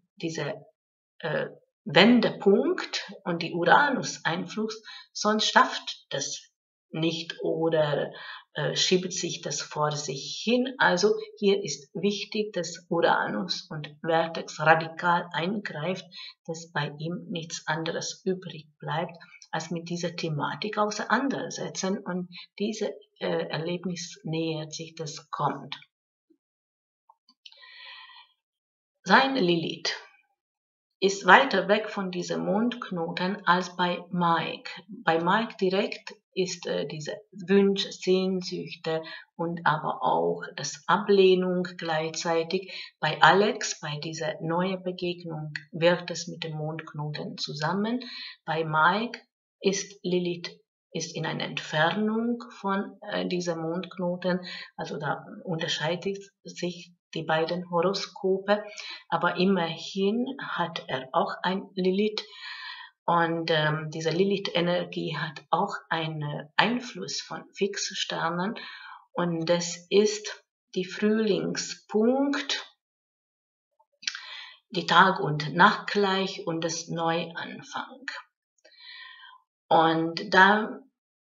Wendepunkt und die Uranus-Einfluss, sonst schafft das nicht oder schiebt sich das vor sich hin. Also hier ist wichtig, dass Uranus und Vertex radikal eingreift, dass bei ihm nichts anderes übrig bleibt, als mit dieser Thematik auseinandersetzen und diese Erlebnis nähert sich, das kommt. Sein Lilith ist weiter weg von diesem Mondknoten als bei Mike. Bei Mike direkt ist diese Wünsche, Sehnsüchte und aber auch das Ablehnung gleichzeitig. Bei Alex, bei dieser neuen Begegnung, wirkt es mit dem Mondknoten zusammen. Bei Mike ist Lilith ist in einer Entfernung von dieser Mondknoten, also da unterscheidet sich die beiden Horoskope, aber immerhin hat er auch ein Lilith und diese Lilith-Energie hat auch einen Einfluss von Fixsternen und das ist die Frühlingspunkt, die Tag- und Nachtgleich und das Neuanfang. Und da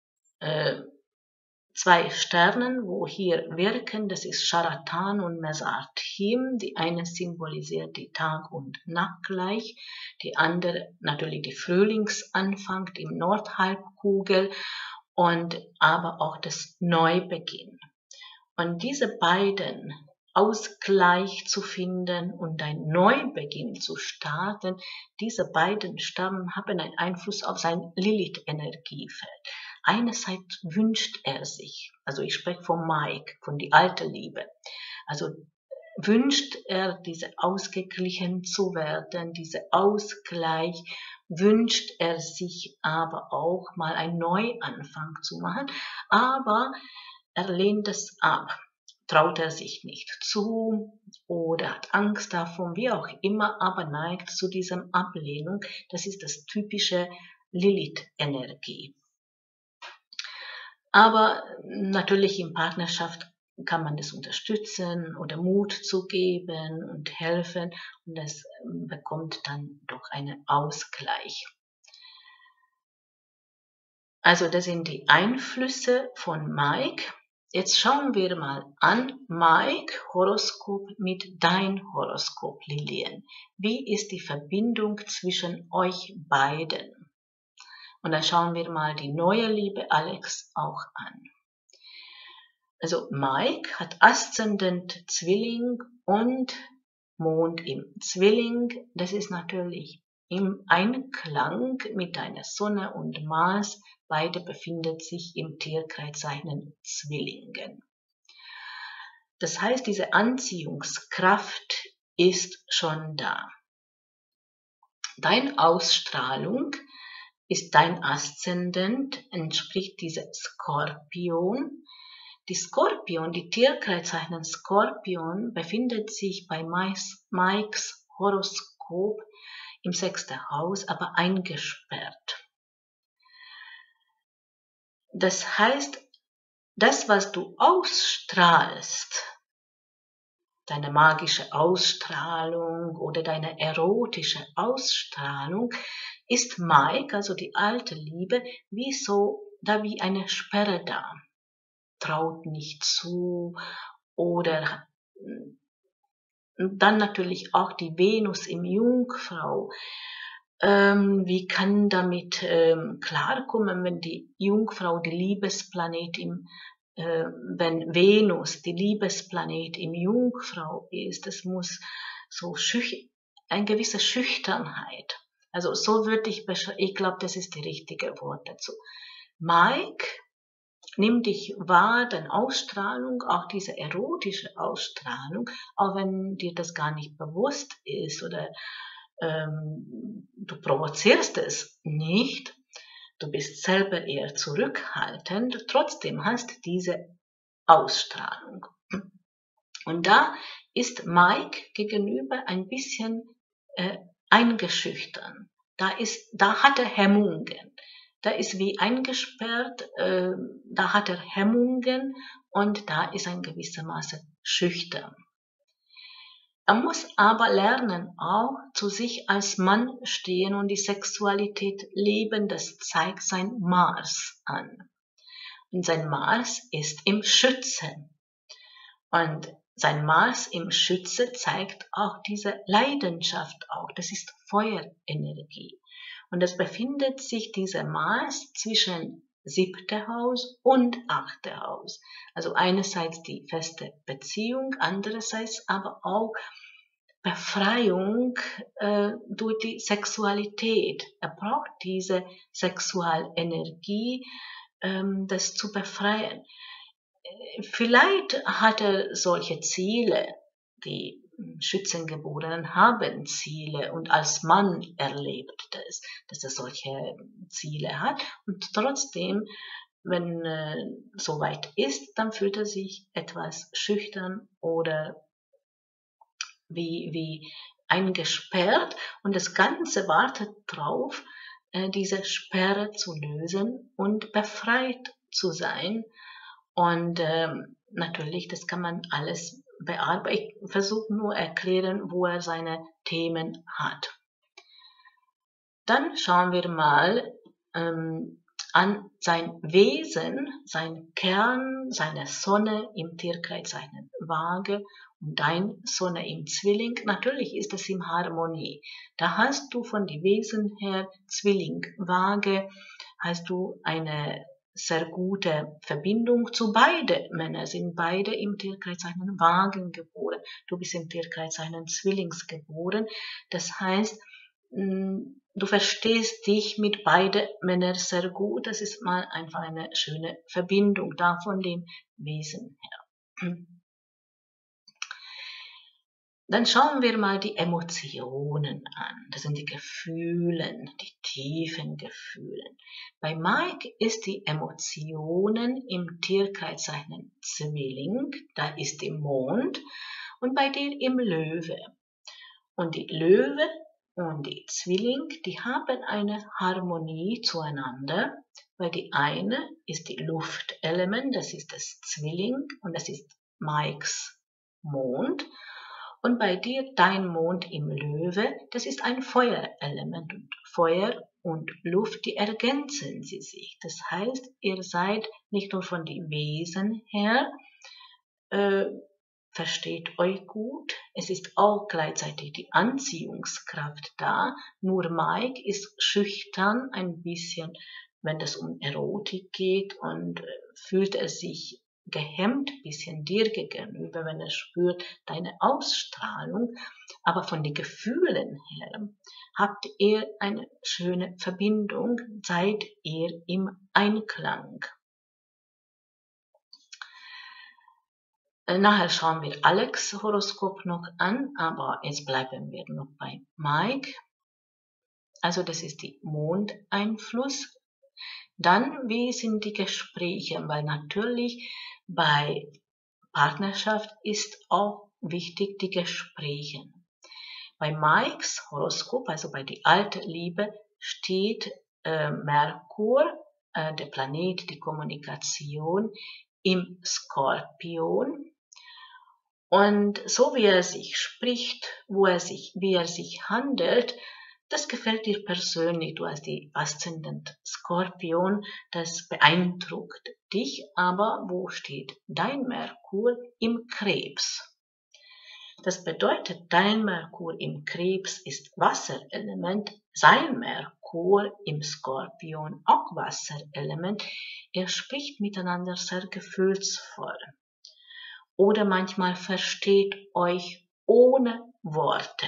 zwei Sternen, wo hier wirken, das ist Charatan und Mesartim. Die eine symbolisiert die Tag- und Nachtgleich, die andere natürlich die Frühlingsanfang im Nordhalbkugel und aber auch das Neubeginn. Und diese beiden Ausgleich zu finden und ein Neubeginn zu starten, diese beiden Stammen haben einen Einfluss auf sein Lilith-Energiefeld. Einerseits wünscht er sich, also ich spreche von Mike, von die alte Liebe, also wünscht er, diese ausgeglichen zu werden, diese Ausgleich, wünscht er sich aber auch mal einen Neuanfang zu machen, aber er lehnt es ab, traut er sich nicht zu oder hat Angst davon, wie auch immer, aber neigt zu diesem Ablehnung. Das ist das typische Lilith-Energie. Aber natürlich in Partnerschaft kann man das unterstützen oder Mut zu geben und helfen und es bekommt dann doch einen Ausgleich. Also das sind die Einflüsse von Mike. Jetzt schauen wir mal an, Mike, Horoskop mit dein Horoskop, Lilian. Wie ist die Verbindung zwischen euch beiden? Und dann schauen wir mal die neue Liebe Alex auch an. Also Mike hat Aszendent Zwilling und Mond im Zwilling. Das ist natürlich im Einklang mit deiner Sonne und Mars. Beide befinden sich im Tierkreiszeichen Zwillingen. Das heißt, diese Anziehungskraft ist schon da. Deine Ausstrahlung ist dein Aszendent, entspricht dieser Skorpion. Die Skorpion, die Tierkreiszeichen Skorpion, befindet sich bei Mikes Horoskop im 6. Haus, aber eingesperrt. Das heißt, das, was du ausstrahlst, deine magische Ausstrahlung oder deine erotische Ausstrahlung, ist Mike, also die alte Liebe, wie eine Sperre da. Traut nicht zu oder dann natürlich auch die Venus im Jungfrau. Wie kann damit klarkommen, wenn die Jungfrau die Liebesplanet wenn Venus die Liebesplanet im Jungfrau ist, es muss so eine gewisse Schüchternheit. Also so würde ich glaube, das ist die richtige Wort dazu. Mike, nimm dich wahr, deine Ausstrahlung, auch diese erotische Ausstrahlung, auch wenn dir das gar nicht bewusst ist oder du provozierst es nicht, du bist selber eher zurückhaltend, trotzdem hast diese Ausstrahlung. Und da ist Mike gegenüber ein bisschen eingeschüchtert. Da hat er Hemmungen. Da ist wie eingesperrt, da hat er Hemmungen und da ist ein gewissermaßen schüchtern. Er muss aber lernen, auch zu sich als Mann stehen und die Sexualität leben, das zeigt sein Mars an. Und sein Mars ist im Schützen. Und sein Mars im Schütze zeigt auch diese Leidenschaft auch. Das ist Feuerenergie. Und es befindet sich dieser Mars zwischen 7. Haus und 8. Haus. Also einerseits die feste Beziehung, andererseits aber auch Befreiung durch die Sexualität. Er braucht diese Sexualenergie, das zu befreien. Vielleicht hat er solche Ziele, die Schützengeborenen haben Ziele und als Mann erlebt das, dass er solche Ziele hat und trotzdem, wenn soweit ist, dann fühlt er sich etwas schüchtern oder wie eingesperrt und das Ganze wartet drauf, diese Sperre zu lösen und befreit zu sein. Und natürlich, das kann man alles bearbeiten. Ich versuche nur erklären, wo er seine Themen hat. Dann schauen wir mal an sein Wesen, sein Kern, seine Sonne im Tierkreiszeichen Waage und dein Sonne im Zwilling. Natürlich ist es in Harmonie. Da hast du von die Wesen her Zwilling Waage, hast du eine sehr gute Verbindung zu beide Männer, sind beide im Tierkreiszeichen Wagen geboren. Du bist im Tierkreiszeichen Zwillings geboren. Das heißt, du verstehst dich mit beiden Männern sehr gut. Das ist mal einfach eine schöne Verbindung da von den Wesen her. Dann schauen wir mal die Emotionen an. Das sind die Gefühle, die tiefen Gefühle. Bei Mike ist die Emotionen im Tierkreiszeichen Zwilling, da ist der Mond, und bei dir im Löwe. Und die Löwe und die Zwilling, die haben eine Harmonie zueinander, weil die eine ist die Luftelement, das ist das Zwilling und das ist Mikes Mond. Und bei dir dein Mond im Löwe, das ist ein Feuerelement. Und Feuer und Luft, die ergänzen sie sich. Das heißt, ihr seid nicht nur von den Wesen her, versteht euch gut. Es ist auch gleichzeitig die Anziehungskraft da. Nur Mike ist schüchtern ein bisschen, wenn es um Erotik geht und fühlt er sich gehemmt bisschen dir gegenüber, wenn er spürt deine Ausstrahlung. Aber von den Gefühlen her habt ihr eine schöne Verbindung, seid ihr im Einklang. Nachher schauen wir Alex Horoskop noch an, aber jetzt bleiben wir noch bei Mike. Also das ist die Mondeinfluss. Dann, wie sind die Gespräche? Weil natürlich bei Partnerschaft ist auch wichtig die Gespräche. Bei Mikes Horoskop, also bei die alte Liebe, steht Merkur, der Planet, die Kommunikation, im Skorpion. Und so wie er sich spricht, wie er sich handelt, das gefällt dir persönlich. Du hast die Aszendent Skorpion, das beeindruckt dich. Aber wo steht dein Merkur? Im Krebs. Das bedeutet, dein Merkur im Krebs ist Wasserelement, sein Merkur im Skorpion auch Wasserelement. Er spricht miteinander sehr gefühlsvoll. Oder manchmal versteht euch ohne Worte.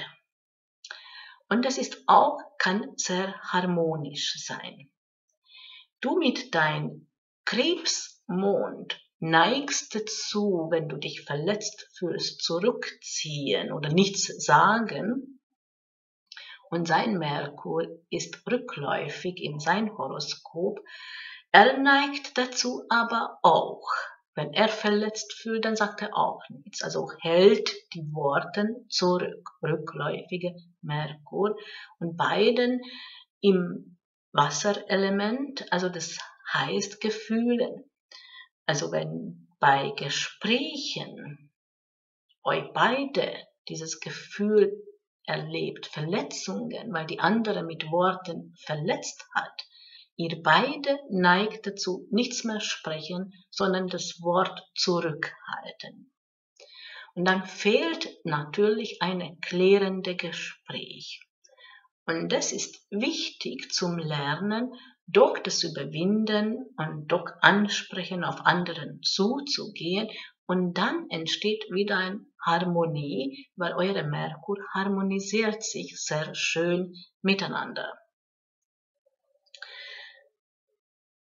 Und das ist auch, kann sehr harmonisch sein. Du mit deinem Krebsmond neigst dazu, wenn du dich verletzt fühlst, zurückziehen oder nichts sagen. Und sein Merkur ist rückläufig in sein Horoskop. Er neigt dazu aber auch. Wenn er verletzt fühlt, dann sagt er auch nichts. Also hält die Worte zurück. Rückläufige Merkur. Und beiden im Wasserelement, also das heißt Gefühle. Also wenn bei Gesprächen euch beide dieses Gefühl erlebt, Verletzungen, weil die andere mit Worten verletzt hat, ihr beide neigt dazu, nichts mehr sprechen, sondern das Wort zurückhalten. Und dann fehlt natürlich ein klärende Gespräch. Und das ist wichtig zum Lernen, durch das Überwinden und durch Ansprechen auf anderen zuzugehen. Und dann entsteht wieder eine Harmonie, weil eure Merkur harmonisiert sich sehr schön miteinander.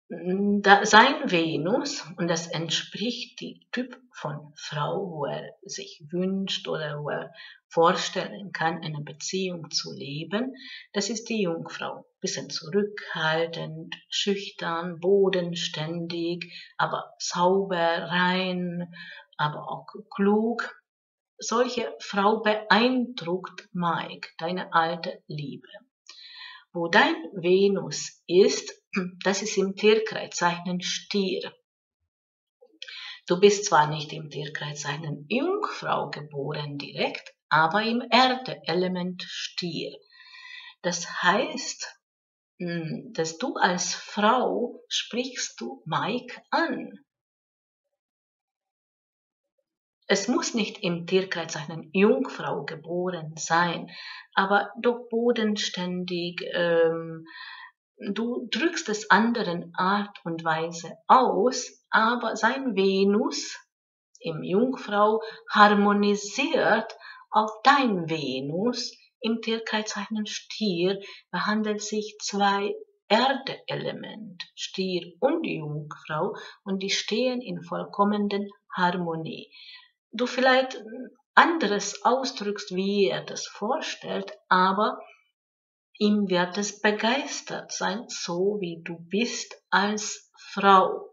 Sein Venus, und das entspricht dem Typ von Frau, wo er sich wünscht oder wo er vorstellen kann, eine Beziehung zu leben, das ist die Jungfrau. Bisschen zurückhaltend, schüchtern, bodenständig, aber sauber, rein, aber auch klug. Solche Frau beeindruckt Mike, deine alte Liebe. Wo dein Venus ist, das ist im Tierkreiszeichen Stier. Du bist zwar nicht im Tierkreiszeichen Jungfrau geboren direkt, aber im Erde-Element Stier. Das heißt, dass du als Frau sprichst du Mike an. Es muss nicht im Tierkreiszeichen Jungfrau geboren sein, aber doch bodenständig, du drückst es anderen Art und Weise aus, aber sein Venus im Jungfrau harmonisiert auf dein Venus im Tierkreiszeichen Stier, behandelt sich zwei Erde-Element, Stier und Jungfrau, und die stehen in vollkommenen Harmonie. Du vielleicht anderes ausdrückst, wie er das vorstellt, aber ihm wird es begeistert sein, so wie du bist als Frau.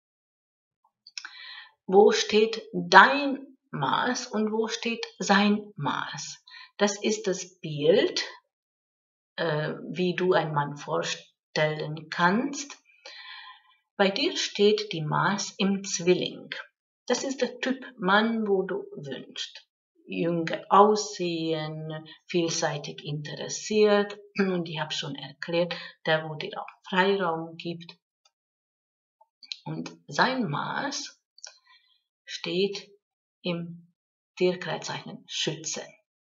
Wo steht dein Mars und wo steht sein Mars? Das ist das Bild, wie du einen Mann vorstellen kannst. Bei dir steht die Mars im Zwilling. Das ist der Typ Mann, wo du wünschst. Jünger aussehen, vielseitig interessiert, und ich habe schon erklärt, der, wo dir auch Freiraum gibt. Und sein Mars steht im Tierkreiszeichen Schütze.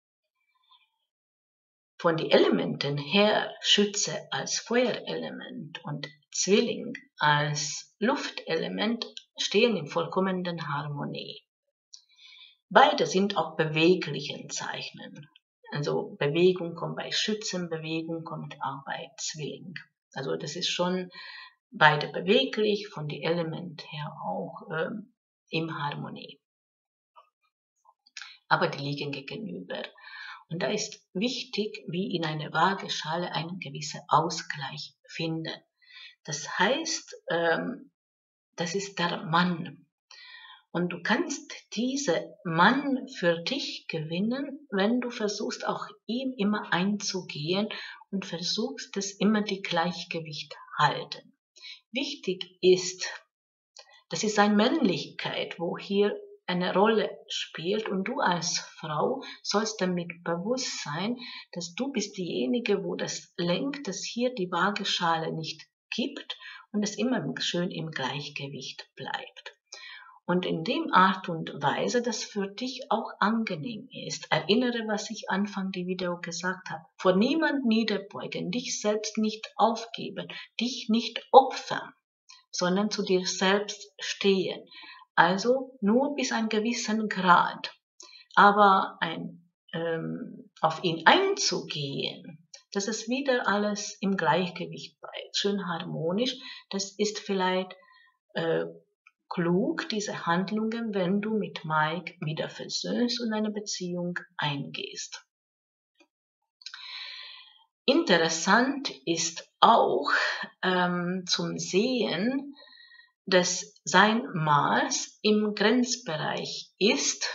Von den Elementen her Schütze als Feuerelement und Zwilling als Luftelement stehen in vollkommenen Harmonie. Beide sind auch beweglichen Zeichen. Also Bewegung kommt bei Schützen, Bewegung kommt auch bei Zwilling. Also das ist schon beide beweglich, von den Elementen her auch in Harmonie. Aber die liegen gegenüber. Und da ist wichtig, wie in einer Waageschale einen gewissen Ausgleich finden. Das heißt, das ist der Mann. Und du kannst diesen Mann für dich gewinnen, wenn du versuchst, auch ihm immer einzugehen und versuchst, dass immer die Gleichgewicht halten. Wichtig ist, das ist seine Männlichkeit, wo hier eine Rolle spielt, und du als Frau sollst damit bewusst sein, dass du bist diejenige, wo das lenkt, dass hier die Waageschale nicht kippt und es immer schön im Gleichgewicht bleibt. Und in dem Art und Weise, das für dich auch angenehm ist. Erinnere, was ich Anfang der Video gesagt habe. Vor niemand niederbeugen, dich selbst nicht aufgeben, dich nicht opfern, sondern zu dir selbst stehen. Also nur bis ein gewissen Grad. Aber auf ihn einzugehen, dass es wieder alles im Gleichgewicht bleibt, schön harmonisch, das ist vielleicht klug, diese Handlungen, wenn du mit Mike wieder versöhnst und eine Beziehung eingehst. Interessant ist auch zum Sehen, dass sein Mars im Grenzbereich ist.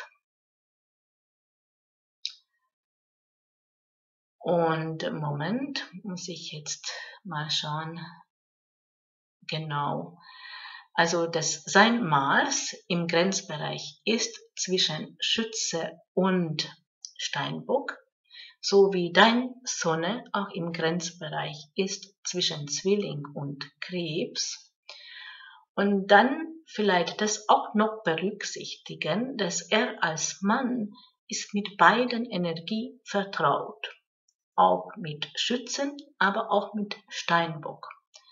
Und im Moment muss ich jetzt mal schauen. Genau. Also, dass sein Mars im Grenzbereich ist zwischen Schütze und Steinbock, so wie dein Sonne auch im Grenzbereich ist zwischen Zwilling und Krebs. Und dann vielleicht das auch noch berücksichtigen, dass er als Mann ist mit beiden Energie vertraut. Auch mit Schützen, aber auch mit Steinbock.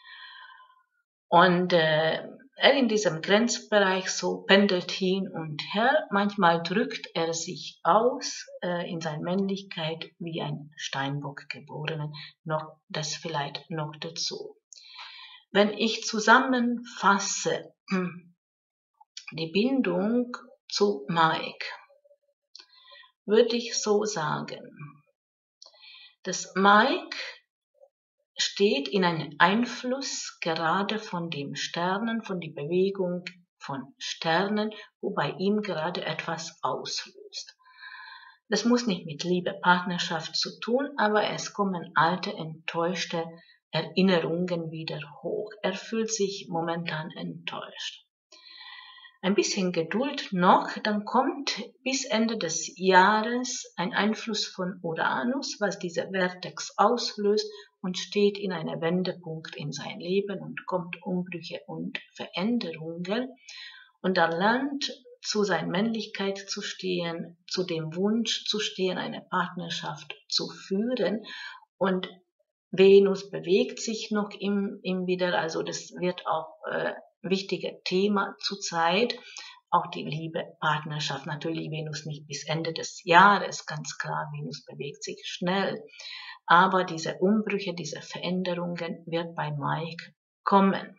Und er in diesem Grenzbereich so pendelt hin und her. Manchmal drückt er sich aus in seiner Männlichkeit wie ein Steinbock Geborener. Noch das vielleicht noch dazu. Wenn ich zusammenfasse, die Bindung zu Mike, würde ich so sagen, dass Mike steht in einem Einfluss gerade von den Sternen, von der Bewegung von Sternen, wo bei ihm gerade etwas auslöst. Das muss nicht mit Liebe, Partnerschaft zu tun, aber es kommen alte, enttäuschte Erinnerungen wieder hoch. Er fühlt sich momentan enttäuscht. Ein bisschen Geduld noch, dann kommt bis Ende des Jahres ein Einfluss von Uranus, was diese Vertex auslöst und steht in einem Wendepunkt in sein Leben und kommt Umbrüche und Veränderungen. Und er lernt, zu seiner Männlichkeit zu stehen, zu dem Wunsch zu stehen, eine Partnerschaft zu führen. Und Venus bewegt sich noch im wieder, also das wird auch wichtige Thema zurzeit, auch die Liebe, Partnerschaft, natürlich Venus nicht bis Ende des Jahres, ganz klar, Venus bewegt sich schnell, aber diese Umbrüche, diese Veränderungen wird bei Mike kommen.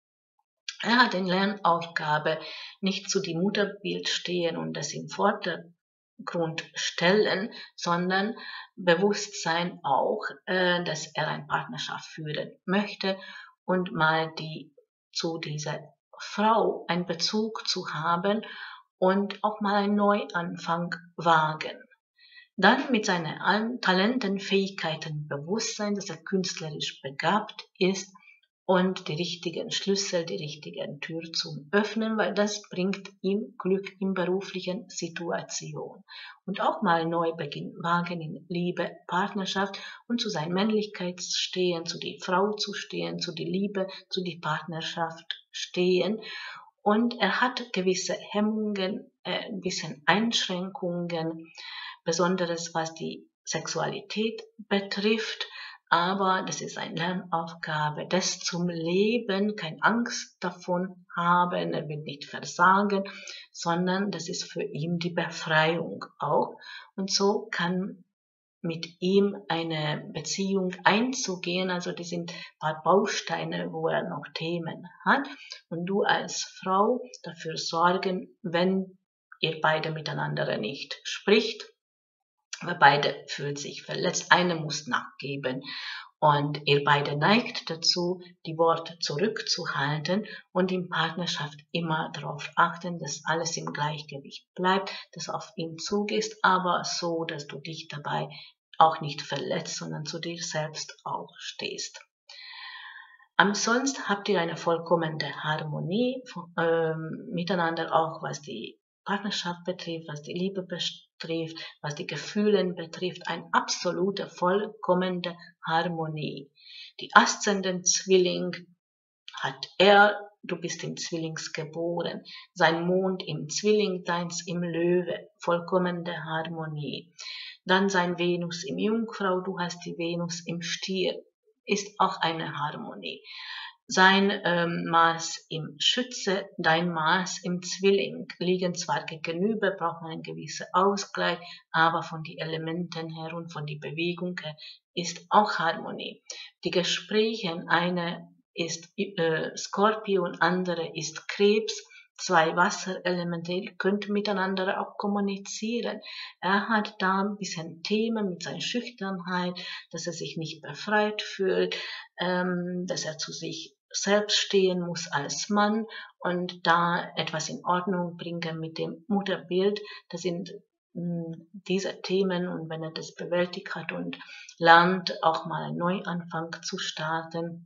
Er hat eine Lernaufgabe, nicht zu dem Mutterbild stehen und das im Vordergrund stellen, sondern Bewusstsein auch, dass er eine Partnerschaft führen möchte und mal zu dieser Frau einen Bezug zu haben und auch mal einen Neuanfang wagen. Dann mit seinen Talenten, Fähigkeiten, Bewusstsein, dass er künstlerisch begabt ist und die richtigen Schlüssel, die richtigen Tür zum Öffnen, weil das bringt ihm Glück in beruflichen Situation. Und auch mal Neubeginn wagen in Liebe, Partnerschaft und zu seiner Männlichkeit stehen, zu der Frau zu stehen, zu der Liebe, zu der Partnerschaft stehen. Und er hat gewisse Hemmungen, ein bisschen Einschränkungen, besonders was die Sexualität betrifft. Aber das ist eine Lernaufgabe, das zum Leben, keine Angst davon haben, er wird nicht versagen, sondern das ist für ihn die Befreiung auch. Und so kann mit ihm eine Beziehung einzugehen, also das sind ein paar Bausteine, wo er noch Themen hat. Und du als Frau dafür sorgen, wenn ihr beide miteinander nicht spricht, weil beide fühlen sich verletzt, eine muss nachgeben und ihr beide neigt dazu, die Worte zurückzuhalten und in Partnerschaft immer darauf achten, dass alles im Gleichgewicht bleibt, dass auf ihn zugehst, aber so, dass du dich dabei auch nicht verletzt, sondern zu dir selbst auch stehst. Ansonsten habt ihr eine vollkommene Harmonie miteinander, auch was die Partnerschaft betrifft, was die Liebe betrifft, was die Gefühle betrifft, eine absolute, vollkommene Harmonie. Die Aszendent Zwilling hat er, du bist im Zwillings geboren, sein Mond im Zwilling, deins im Löwe, vollkommene Harmonie. Dann sein Venus im Jungfrau, du hast die Venus im Stier, ist auch eine Harmonie. Sein Mars im Schütze, dein Mars im Zwilling liegen zwar gegenüber, braucht man einen gewissen Ausgleich, aber von den Elementen her und von der Bewegung her ist auch Harmonie. Die Gespräche, eine ist Skorpion, andere ist Krebs, zwei Wasserelemente, die könnten miteinander auch kommunizieren. Er hat da ein bisschen Themen mit seiner Schüchternheit, dass er sich nicht befreit fühlt, dass er zu sich selbst stehen muss als Mann und da etwas in Ordnung bringen mit dem Mutterbild. Das sind diese Themen und wenn er das bewältigt hat und lernt, auch mal einen Neuanfang zu starten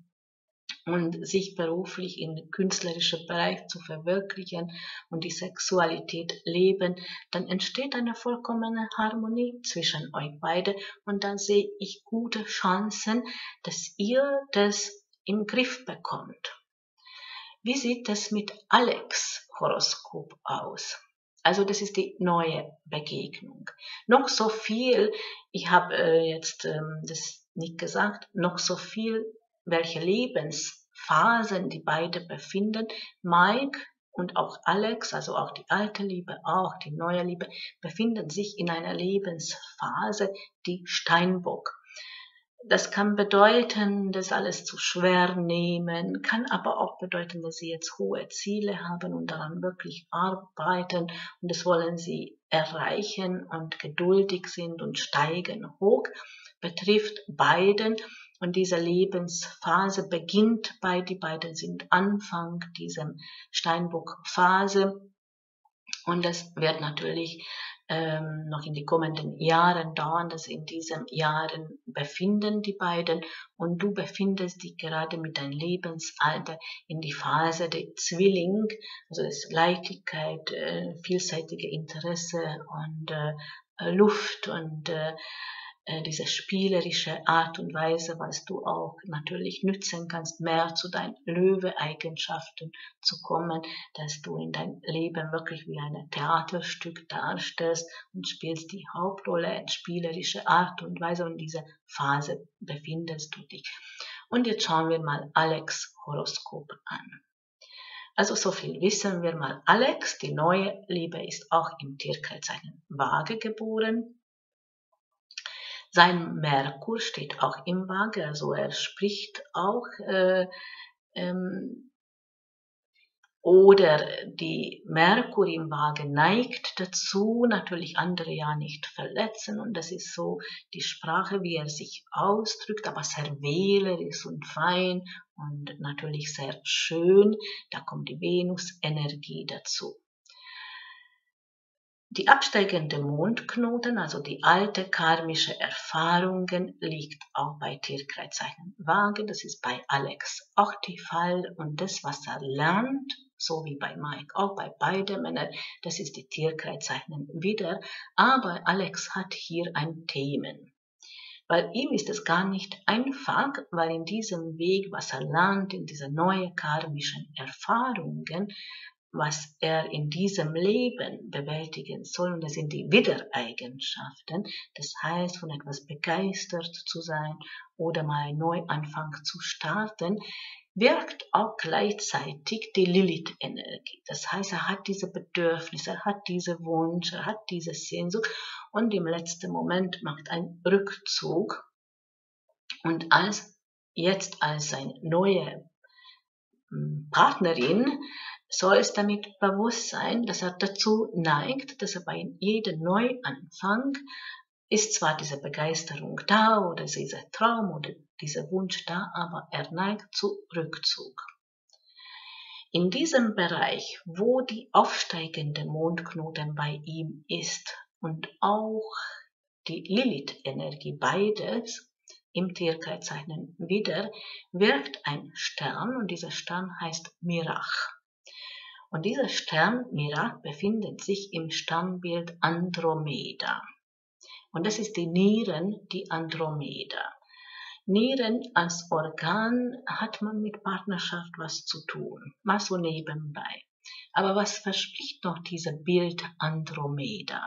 und sich beruflich in künstlerischen Bereich zu verwirklichen und die Sexualität leben, dann entsteht eine vollkommene Harmonie zwischen euch beide und dann sehe ich gute Chancen, dass ihr das im Griff bekommt. Wie sieht es mit Alex Horoskop aus? Also das ist die neue Begegnung. Noch so viel, ich habe jetzt das nicht gesagt, noch so viel, welche Lebensphasen die beide befinden. Mike und auch Alex, also auch die alte Liebe, auch die neue Liebe, befinden sich in einer Lebensphase, die Steinbock. Das kann bedeuten, das alles zu schwer nehmen, kann aber auch bedeuten, dass sie jetzt hohe Ziele haben und daran wirklich arbeiten und das wollen sie erreichen und geduldig sind und steigen hoch, betrifft beiden. Und diese Lebensphase beginnt die beiden sind Anfang dieser Steinbock-Phase und das wird natürlich noch in die kommenden Jahren dauern, dass in diesen Jahren befinden die beiden und du befindest dich gerade mit deinem Lebensalter in die Phase der Zwilling, also das Leichtigkeit, vielseitige Interesse und Luft und diese spielerische Art und Weise, was du auch natürlich nützen kannst, mehr zu deinen Löwe-Eigenschaften zu kommen, dass du in dein Leben wirklich wie ein Theaterstück darstellst und spielst die Hauptrolle in spielerische Art und Weise und in dieser Phase befindest du dich. Und jetzt schauen wir mal Alex' Horoskop an. Also so viel wissen wir mal. Alex, die neue Liebe, ist auch im Tierkreiszeichen Waage geboren. Sein Merkur steht auch im Waage, also er spricht auch oder die Merkur im Waage neigt dazu, natürlich andere ja nicht verletzen und das ist so die Sprache, wie er sich ausdrückt, aber sehr wählerisch und fein und natürlich sehr schön, da kommt die Venus-Energie dazu. Die absteigende Mondknoten, also die alte karmische Erfahrungen, liegt auch bei Tierkreiszeichen Waage. Das ist bei Alex auch der Fall. Und das, was er lernt, so wie bei Mike, auch bei beiden Männern, das ist die Tierkreiszeichen wieder. Aber Alex hat hier ein Themen. Weil ihm ist es gar nicht einfach, weil in diesem Weg, was er lernt, in diese neuen karmischen Erfahrungen, was er in diesem Leben bewältigen soll, und das sind die Wiedereigenschaften, das heißt, von etwas begeistert zu sein oder mal einen Neuanfang zu starten, wirkt auch gleichzeitig die Lilith-Energie. Das heißt, er hat diese Bedürfnisse, er hat diese Wunsch, er hat diese Sehnsucht und im letzten Moment macht ein Rückzug und als seine neue Partnerin soll es damit bewusst sein, dass er dazu neigt, dass er bei jedem Neuanfang ist zwar diese Begeisterung da oder dieser Traum oder dieser Wunsch da, aber er neigt zu Rückzug. In diesem Bereich, wo die aufsteigende Mondknoten bei ihm ist und auch die Lilith-Energie, beides im Tierkreiszeichen wieder, wirkt ein Stern und dieser Stern heißt Mirach. Und dieser Stern Mirach befindet sich im Sternbild Andromeda. Und das ist die Nieren, die Andromeda. Nieren als Organ hat man mit Partnerschaft was zu tun, mal so nebenbei. Aber was verspricht noch dieses Bild Andromeda?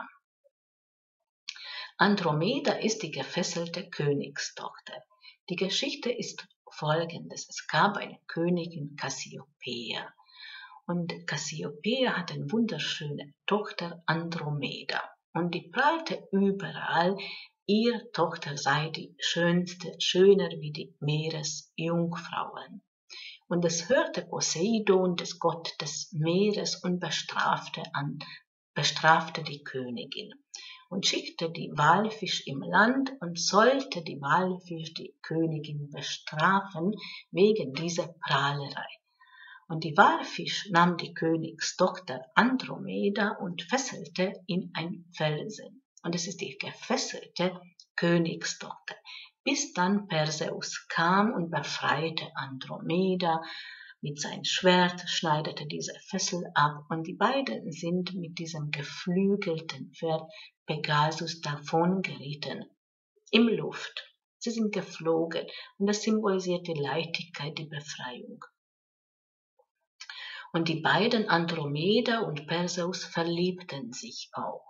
Andromeda ist die gefesselte Königstochter. Die Geschichte ist folgendes. Es gab eine Königin Cassiopeia. Und Cassiopeia hat eine wunderschöne Tochter Andromeda. Und die prahlte überall, ihre Tochter sei die schönste, schöner wie die Meeresjungfrauen. Und es hörte Poseidon, des Gott des Meeres, und bestrafte die Königin und schickte die Walfisch im Land und sollte die Walfisch die Königin bestrafen wegen dieser Prahlerei. Und die Walfisch nahm die Königstochter Andromeda und fesselte in ein Felsen. Und es ist die gefesselte Königstochter. Bis dann Perseus kam und befreite Andromeda. Mit seinem Schwert schneidete diese Fessel ab und die beiden sind mit diesem geflügelten Pferd Pegasus davongeritten. Im Luft. Sie sind geflogen und das symbolisiert die Leichtigkeit, die Befreiung. Und die beiden, Andromeda und Perseus, verliebten sich auch.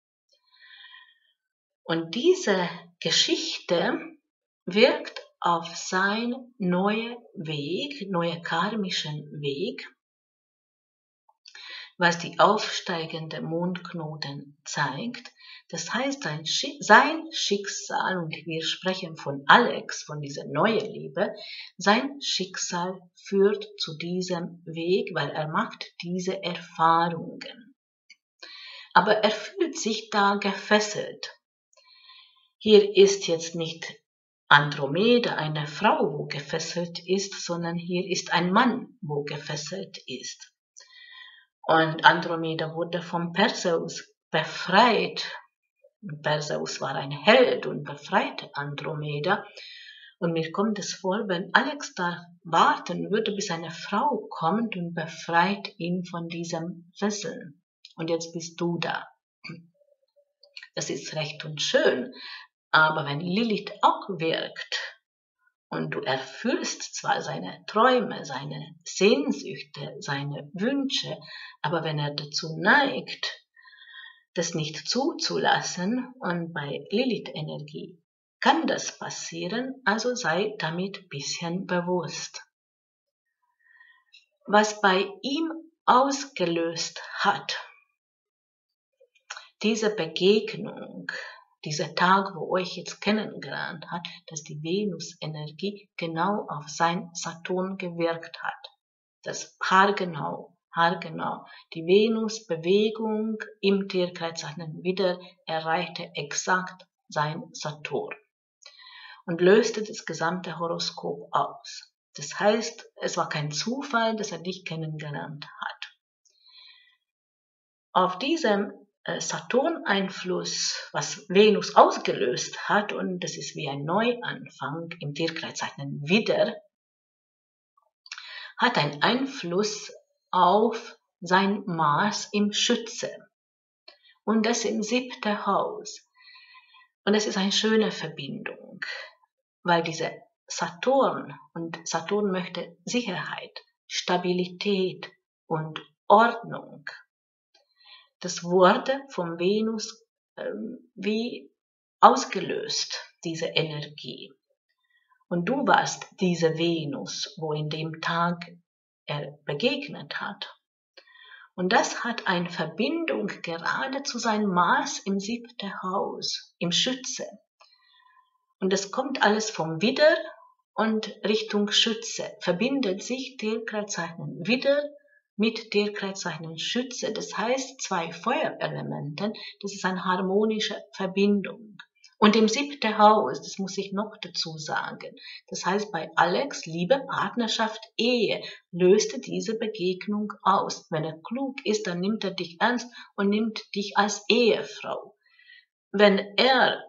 Und diese Geschichte wirkt auf seinen neuen Weg, neuen karmischen Weg, was die aufsteigende Mondknoten zeigt. Das heißt, sein Schicksal, und wir sprechen von Alex, von dieser neuen Liebe, sein Schicksal führt zu diesem Weg, weil er macht diese Erfahrungen. Aber er fühlt sich da gefesselt. Hier ist jetzt nicht Andromeda eine Frau, wo gefesselt ist, sondern hier ist ein Mann, wo gefesselt ist. Und Andromeda wurde vom Perseus befreit. Perseus war ein Held und befreite Andromeda. Und mir kommt es vor, wenn Alex da warten würde, bis eine Frau kommt und befreit ihn von diesem Fesseln. Und jetzt bist du da. Das ist recht und schön. Aber wenn Lilith auch wirkt und du erfüllst zwar seine Träume, seine Sehnsüchte, seine Wünsche, aber wenn er dazu neigt, das nicht zuzulassen, und bei Lilith-Energie kann das passieren, also sei damit bisschen bewusst. Was bei ihm ausgelöst hat, diese Begegnung, dieser Tag, wo euch jetzt kennengelernt hat, dass die Venus-Energie genau auf sein Saturn gewirkt hat. Das haargenau. Die Venus-Bewegung im Tierkreiszeichen wieder erreichte exakt sein Saturn und löste das gesamte Horoskop aus. Das heißt, es war kein Zufall, dass er dich kennengelernt hat. Auf diesem Saturn-Einfluss, was Venus ausgelöst hat, und das ist wie ein Neuanfang im Tierkreiszeichen wieder, hat einen Einfluss auf sein Mars im Schütze und das im 7. Haus. Und das ist eine schöne Verbindung, weil diese Saturn, und Saturn möchte Sicherheit, Stabilität und Ordnung. Das wurde von Venus wie ausgelöst, diese Energie. Und du warst diese Venus, wo in dem Tag er begegnet hat. Und das hat eine Verbindung gerade zu seinem Mars im 7. Haus, im Schütze. Und es kommt alles vom Widder und Richtung Schütze, verbindet sich Tierkreiszeichen Widder mit Tierkreiszeichen Schütze. Das heißt, zwei Feuerelementen, das ist eine harmonische Verbindung. Und im 7. Haus, das muss ich noch dazu sagen, das heißt bei Alex, Liebe, Partnerschaft, Ehe, löste diese Begegnung aus. Wenn er klug ist, dann nimmt er dich ernst und nimmt dich als Ehefrau. Wenn er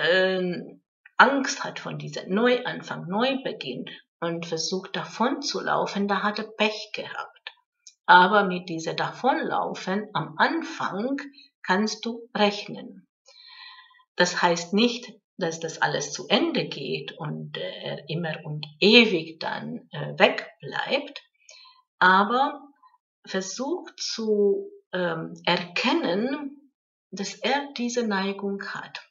Angst hat von diesem Neuanfang, Neubeginn und versucht davon zu laufen, da hat er Pech gehabt. Aber mit dieser Davonlaufen am Anfang kannst du rechnen. Das heißt nicht, dass das alles zu Ende geht und er immer und ewig dann wegbleibt, aber versucht zu erkennen, dass er diese Neigung hat.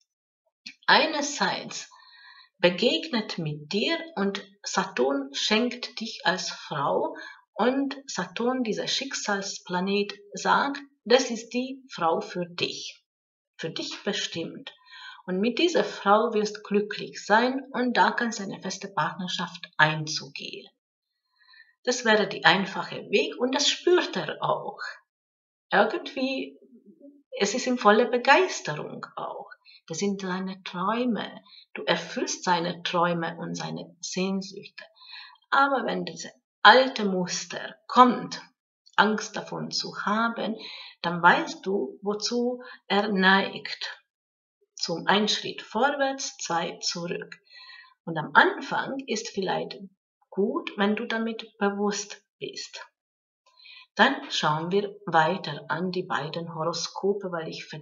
Einerseits begegnet mit dir und Saturn schenkt dich als Frau und Saturn, dieser Schicksalsplanet, sagt, das ist die Frau für dich bestimmt. Und mit dieser Frau wirst du glücklich sein und da kannst du eine feste Partnerschaft einzugehen. Das wäre der einfache Weg und das spürt er auch. Irgendwie, es ist in voller Begeisterung auch. Das sind seine Träume. Du erfüllst seine Träume und seine Sehnsüchte. Aber wenn diese alte Muster kommt, Angst davon zu haben, dann weißt du, wozu er neigt. Zum einen Schritt vorwärts, 2 zurück. Und am Anfang ist vielleicht gut, wenn du damit bewusst bist. Dann schauen wir weiter an die beiden Horoskope, weil ich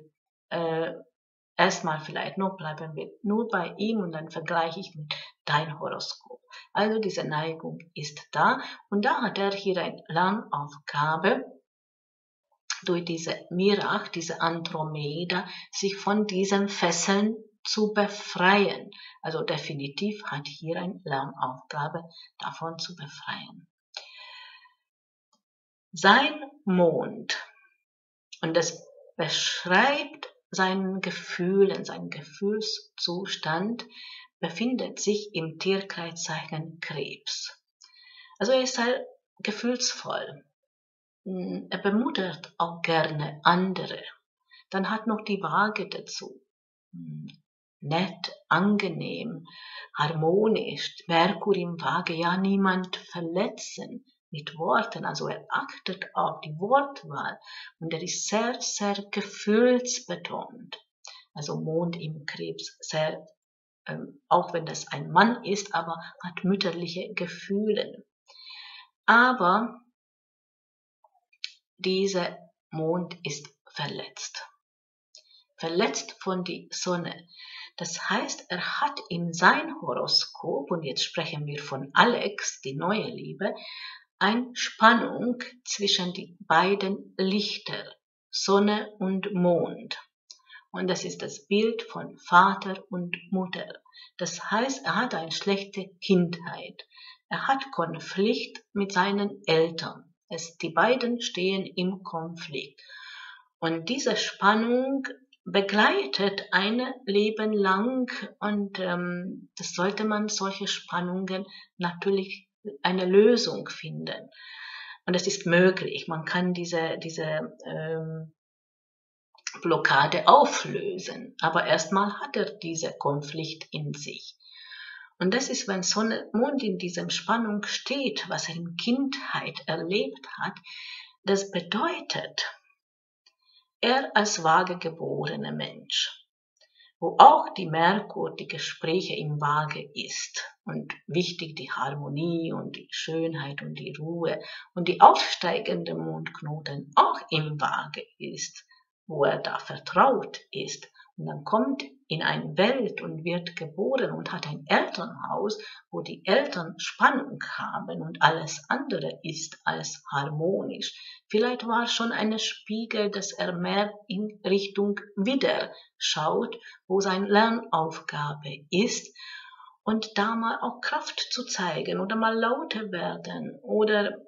erstmal vielleicht noch bleiben wir nur bei ihm und dann vergleiche ich mit dein Horoskop. Also diese Neigung ist da und da hat er hier eine Lernaufgabe, durch diese Mirach, diese Andromeda, sich von diesen Fesseln zu befreien. Also definitiv hat hier eine Lernaufgabe, davon zu befreien. Sein Mond, und das beschreibt seinen Gefühlen, seinen Gefühlszustand, befindet sich im Tierkreiszeichen Krebs. Also er ist sehr gefühlsvoll. Er bemuttert auch gerne andere. Dann hat noch die Waage dazu. Nett, angenehm, harmonisch. Merkur im Waage, ja, niemand verletzen mit Worten. Also er achtet auf die Wortwahl und er ist sehr, sehr gefühlsbetont. Also Mond im Krebs, sehr, auch wenn das ein Mann ist, aber hat mütterliche Gefühle. Aber dieser Mond ist verletzt. Verletzt von die Sonne. Das heißt, er hat in sein Horoskop, und jetzt sprechen wir von Alex, die neue Liebe, eine Spannung zwischen die beiden Lichter, Sonne und Mond. Und das ist das Bild von Vater und Mutter. Das heißt, er hat eine schlechte Kindheit. Er hat Konflikt mit seinen Eltern. Die beiden stehen im Konflikt. Und diese Spannung begleitet ein Leben lang, und das sollte man solche Spannungen natürlich eine Lösung finden. Und es ist möglich. Man kann diese Blockade auflösen. Aber erstmal hat er diesen Konflikt in sich. Und das ist, wenn Sonne, Mond in diesem Spannung steht, was er in Kindheit erlebt hat, das bedeutet, er als Waage geborener Mensch, wo auch die Merkur, die Gespräche im Waage ist und wichtig die Harmonie und die Schönheit und die Ruhe und die aufsteigende Mondknoten auch im Waage ist, wo er da vertraut ist. Und dann kommt in eine Welt und wird geboren und hat ein Elternhaus, wo die Eltern Spannung haben und alles andere ist als harmonisch. Vielleicht war schon ein Spiegel, dass er mehr in Richtung Widder schaut, wo seine Lernaufgabe ist, und da mal auch Kraft zu zeigen oder mal lauter werden oder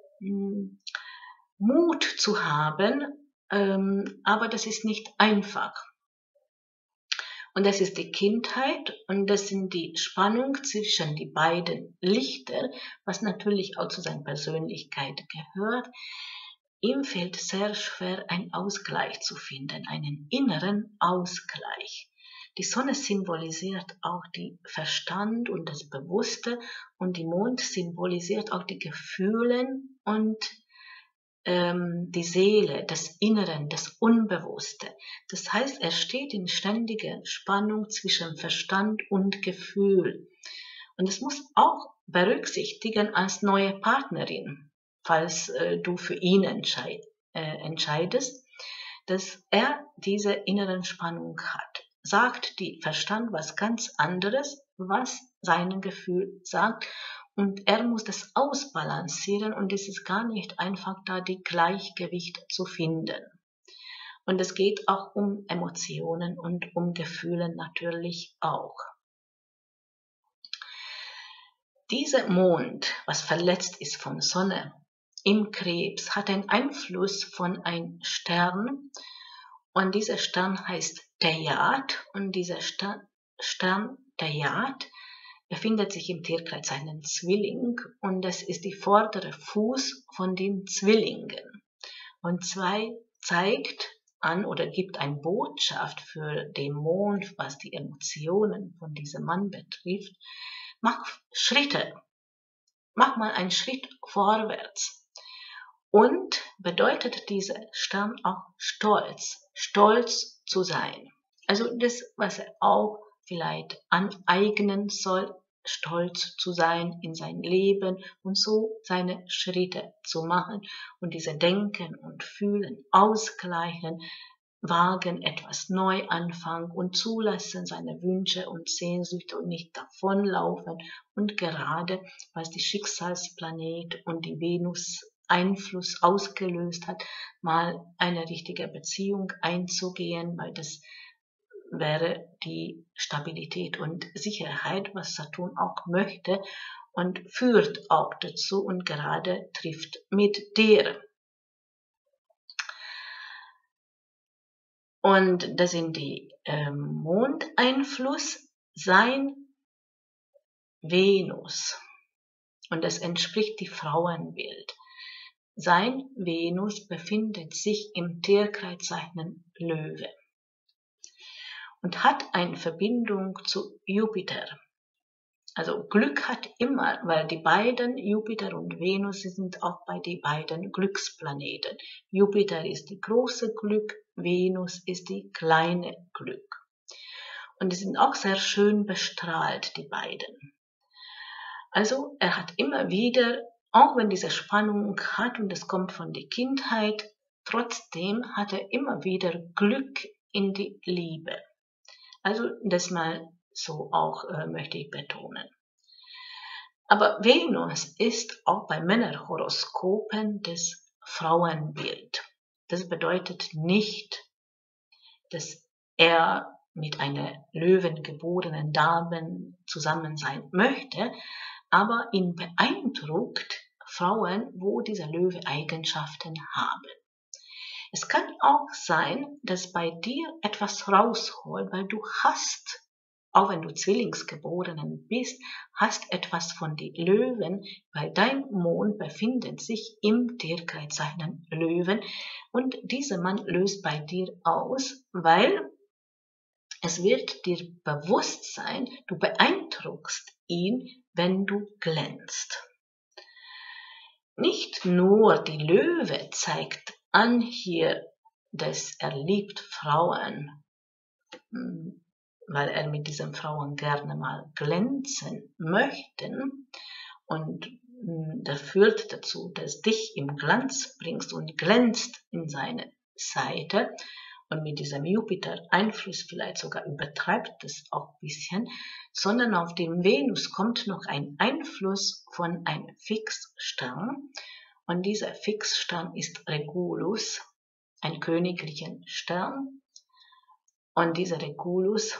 Mut zu haben, aber das ist nicht einfach. Und das ist die Kindheit und das sind die Spannung zwischen die beiden Lichter, was natürlich auch zu seiner Persönlichkeit gehört. Ihm fällt sehr schwer, einen Ausgleich zu finden, einen inneren Ausgleich. Die Sonne symbolisiert auch den Verstand und das Bewusste und die Mond symbolisiert auch die Gefühle und die Seele, das Innere, das Unbewusste. Das heißt, er steht in ständiger Spannung zwischen Verstand und Gefühl. Und es muss auch berücksichtigen als neue Partnerin, falls du für ihn entscheidest, dass er diese inneren Spannung hat. Sagt die Verstand was ganz anderes, was sein Gefühl sagt, und er muss das ausbalancieren und es ist gar nicht einfach, da die Gleichgewicht zu finden. Und es geht auch um Emotionen und um Gefühle natürlich auch. Dieser Mond, was verletzt ist von Sonne, im Krebs, hat einen Einfluss von einem Stern, und dieser Stern heißt Tejat, und dieser Stern Tejat befindet sich im Tierkreiszeichen Zwilling, und das ist die vordere Fuß von den Zwillingen. Und zeigt an oder gibt eine Botschaft für den Mond, was die Emotionen von diesem Mann betrifft. Mach Schritte, mach mal einen Schritt vorwärts. Und bedeutet dieser Stern auch stolz zu sein. Also das, was er auch vielleicht aneignen soll, stolz zu sein in sein Leben und so seine Schritte zu machen und diese Denken und Fühlen ausgleichen, wagen, etwas neu anfangen und zulassen seine Wünsche und Sehnsüchte und nicht davonlaufen, und gerade was die Schicksalsplanet und die Venus Einfluss ausgelöst hat, mal eine richtige Beziehung einzugehen, weil das wäre die Stabilität und Sicherheit, was Saturn auch möchte und führt auch dazu und gerade trifft mit dir. Und das sind die Mondeinfluss, sein Venus. Und das entspricht die Frauenbild. Sein Venus befindet sich im Tierkreiszeichen Löwe und hat eine Verbindung zu Jupiter. Also Glück hat immer, weil die beiden, Jupiter und Venus, sind auch bei den beiden Glücksplaneten. Jupiter ist die große Glück, Venus ist die kleine Glück. Und die sind auch sehr schön bestrahlt, die beiden. Also er hat immer wieder, auch wenn diese Spannung hat und es kommt von der Kindheit, trotzdem hat er immer wieder Glück in die Liebe. Also das mal so auch möchte ich betonen. Aber Venus ist auch bei Männerhoroskopen das Frauenbild. Das bedeutet nicht, dass er mit einer löwengeborenen Dame zusammen sein möchte, aber ihn beeindruckt Frauen, wo diese Löwe-Eigenschaften haben. Es kann auch sein, dass bei dir etwas rausholt, weil du hast, auch wenn du Zwillingsgeborenen bist, hast etwas von den Löwen, weil dein Mond befindet sich im Tierkreiszeichen Löwen und dieser Mann löst bei dir aus, weil es wird dir bewusst sein, du beeindruckst ihn, wenn du glänzt. Nicht nur die Löwe zeigt an hier, dass er liebt Frauen, weil er mit diesen Frauen gerne mal glänzen möchte und das führt dazu, dass dich im Glanz bringst und glänzt in seine Seite und mit diesem Jupiter-Einfluss vielleicht sogar übertreibt es auch ein bisschen, sondern auf dem Venus kommt noch ein Einfluss von einem Fixstern und dieser Fixstern ist Regulus, ein königlicher Stern und dieser Regulus,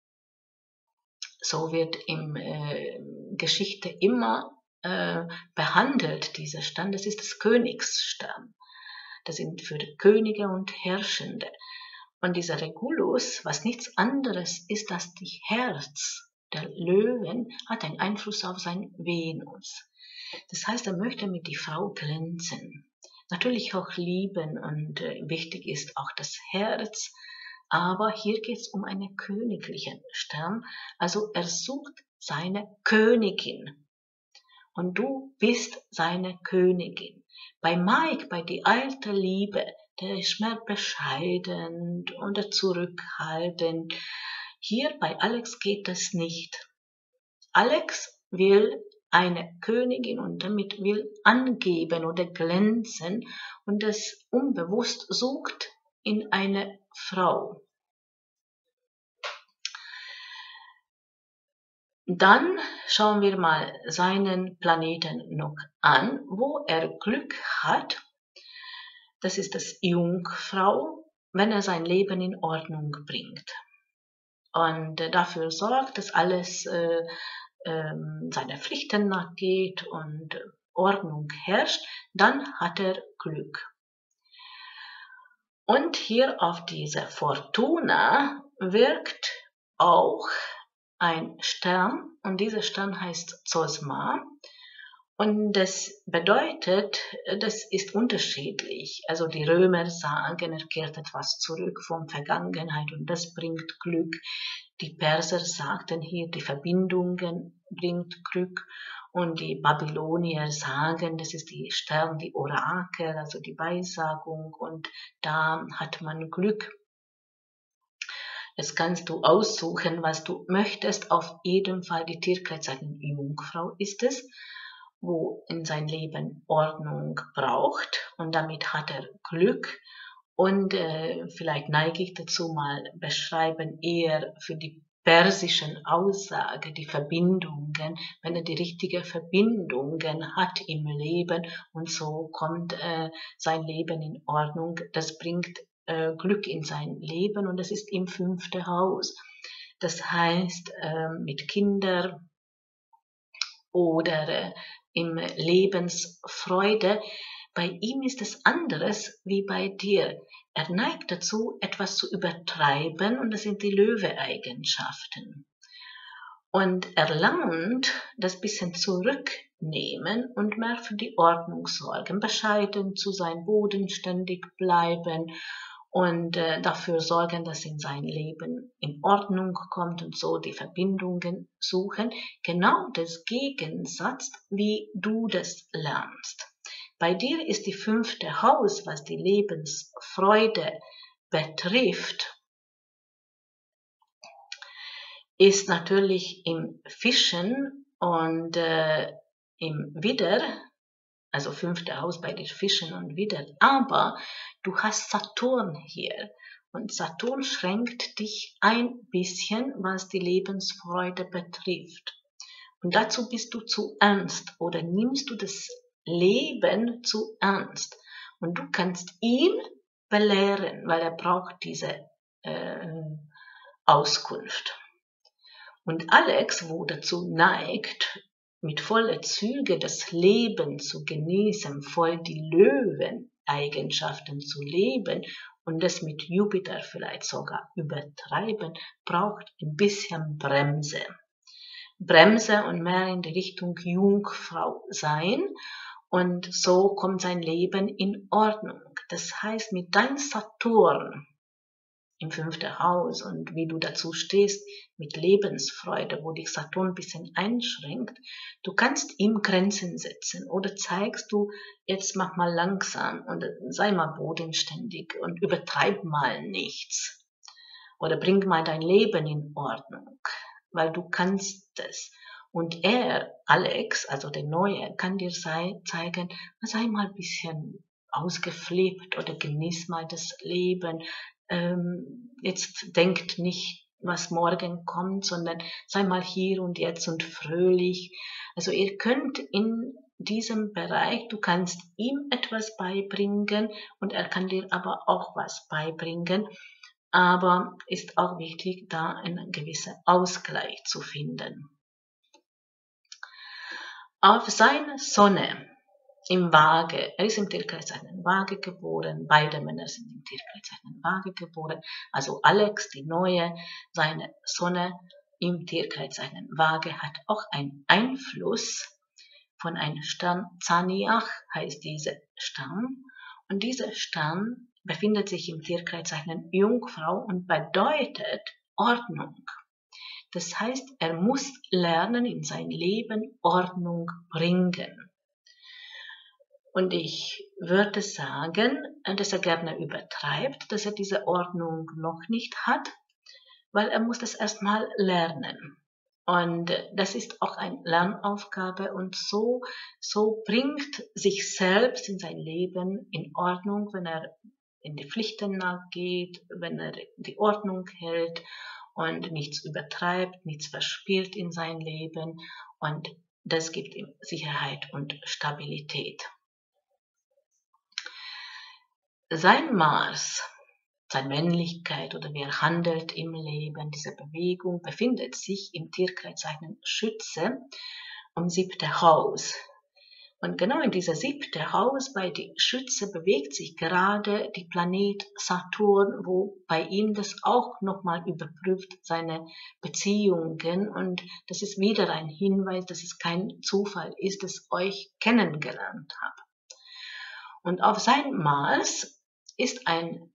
so wird in Geschichte immer behandelt, dieser Stern, das ist das Königsstern. Das sind für die Könige und Herrschende. Und dieser Regulus, was nichts anderes ist als die Herz der Löwen, hat einen Einfluss auf sein Venus. Das heißt, er möchte mit die Frau glänzen. Natürlich auch lieben und wichtig ist auch das Herz. Aber hier geht es um einen königlichen Stern. Also er sucht seine Königin. Und du bist seine Königin. Bei Mike, bei die alte Liebe, der ist mehr bescheiden und zurückhaltend. Hier bei Alex geht das nicht. Alex will eine Königin und damit will angeben oder glänzen und das unbewusst sucht in eine Frau. Dann schauen wir mal seinen Planeten noch an, wo er Glück hat. Das ist das Jungfrau, wenn er sein Leben in Ordnung bringt und dafür sorgt, dass alles seine Pflichten nachgeht und Ordnung herrscht, dann hat er Glück. Und hier auf diese Fortuna wirkt auch ein Stern und dieser Stern heißt Zosma und das bedeutet, das ist unterschiedlich. Also die Römer sagen, er kehrt etwas zurück von Vergangenheit und das bringt Glück. Die Perser sagten hier, die Verbindungen bringt Glück und die Babylonier sagen, das ist die Stern, die Orakel, also die Weissagung und da hat man Glück. Jetzt kannst du aussuchen, was du möchtest. Auf jeden Fall die Tierkreiszeichen Jungfrau ist es, wo in sein Leben Ordnung braucht und damit hat er Glück. Und vielleicht neige ich dazu mal beschreiben eher für die persischen Aussage, die Verbindungen, wenn er die richtige Verbindungen hat im Leben und so kommt sein Leben in Ordnung. Das bringt Glück in sein Leben und das ist im 5. Haus. Das heißt, mit Kindern oder im Lebensfreude. Bei ihm ist es anderes wie bei dir. er neigt dazu, etwas zu übertreiben, und das sind die Löwe-Eigenschaften. Und er lernt das bisschen zurücknehmen und mehr für die Ordnung sorgen, bescheiden zu sein, bodenständig bleiben und dafür sorgen, dass in sein Leben in Ordnung kommt und so die Verbindungen suchen. Genau das Gegensatz, wie du das lernst. Bei dir ist die 5. Haus, was die Lebensfreude betrifft, ist natürlich im Fischen und im Widder, also 5. Haus bei den Fischen und Widder, aber du hast Saturn hier und Saturn schränkt dich ein bisschen, was die Lebensfreude betrifft. Und dazu bist du zu ernst oder nimmst du das Leben zu ernst. Und du kannst ihn belehren, weil er braucht diese Auskunft. Und Alex, wo dazu neigt, mit voller Züge das Leben zu genießen, voll die Löwen-Eigenschaften zu leben und das mit Jupiter vielleicht sogar übertreiben, braucht ein bisschen Bremse. Bremse und mehr in die Richtung Jungfrau sein, und so kommt sein Leben in Ordnung. Das heißt, mit deinem Saturn im 5. Haus und wie du dazu stehst mit Lebensfreude, wo dich Saturn ein bisschen einschränkt, du kannst ihm Grenzen setzen oder zeigst du, jetzt mach mal langsam und sei mal bodenständig und übertreib mal nichts oder bring mal dein Leben in Ordnung, weil du kannst es. Und er, Alex, also der Neue, kann dir zeigen, sei mal ein bisschen ausgeflippt oder genieß mal das Leben. Jetzt denkt nicht, was morgen kommt, sondern sei mal hier und jetzt und fröhlich. Also ihr könnt in diesem Bereich, du kannst ihm etwas beibringen und er kann dir aber auch was beibringen. Aber ist auch wichtig, da einen gewissen Ausgleich zu finden. Auf seine Sonne im Waage, er ist im Tierkreiszeichen Waage geboren, beide Männer sind im Tierkreiszeichen Waage geboren, also Alex, die Neue, seine Sonne im Tierkreiszeichen Waage hat auch einen Einfluss von einem Stern, Zaniach heißt dieser Stern, und dieser Stern befindet sich im Tierkreiszeichen Jungfrau und bedeutet Ordnung. Das heißt, er muss lernen, in sein Leben Ordnung bringen. Und ich würde sagen, dass er gerne übertreibt, dass er diese Ordnung noch nicht hat, weil er muss das erstmal lernen. Und das ist auch eine Lernaufgabe und so bringt sich selbst in sein Leben in Ordnung, wenn er in die Pflichten nachgeht, wenn er die Ordnung hält und nichts übertreibt, nichts verspielt in sein Leben, und das gibt ihm Sicherheit und Stabilität. Sein Mars, seine Männlichkeit oder wie er handelt im Leben, diese Bewegung befindet sich im Tierkreiszeichen Schütze im 7. Haus. Und genau in dieser 7. Haus bei die Schütze bewegt sich gerade die Planet Saturn, wo bei ihm das auch nochmal überprüft, seine Beziehungen. Und das ist wieder ein Hinweis, dass es kein Zufall ist, dass euch kennengelernt habt. Und auf seinem Mars ist ein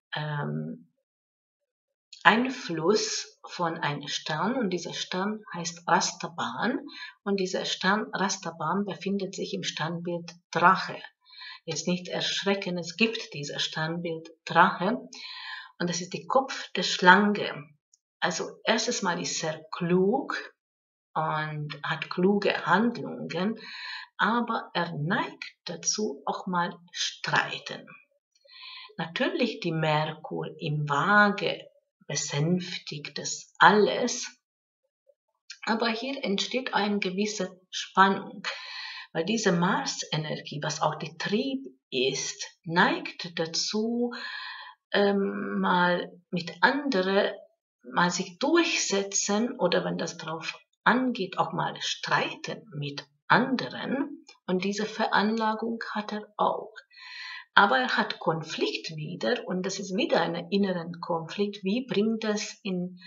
Einfluss von einem Stern, und dieser Stern heißt Rastaban, und dieser Stern Rastaban befindet sich im Sternbild Drache. Jetzt nicht erschrecken, es gibt dieses Sternbild Drache und das ist der Kopf der Schlange. Also erstes Mal ist er klug und hat kluge Handlungen, aber er neigt dazu auch mal streiten. Natürlich die Merkur im Waage besänftigt das alles, aber hier entsteht eine gewisse Spannung, weil diese Mars-Energie, was auch der Trieb ist, neigt dazu, mal mit anderen mal sich durchsetzen oder wenn das drauf angeht, auch mal streiten mit anderen, und diese Veranlagung hat er auch. Aber er hat Konflikt wieder und das ist wieder ein inneren Konflikt. Wie bringt das in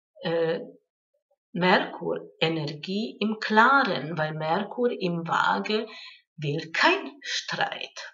Merkur-Energie im Klaren? Weil Merkur im Waage will kein Streit.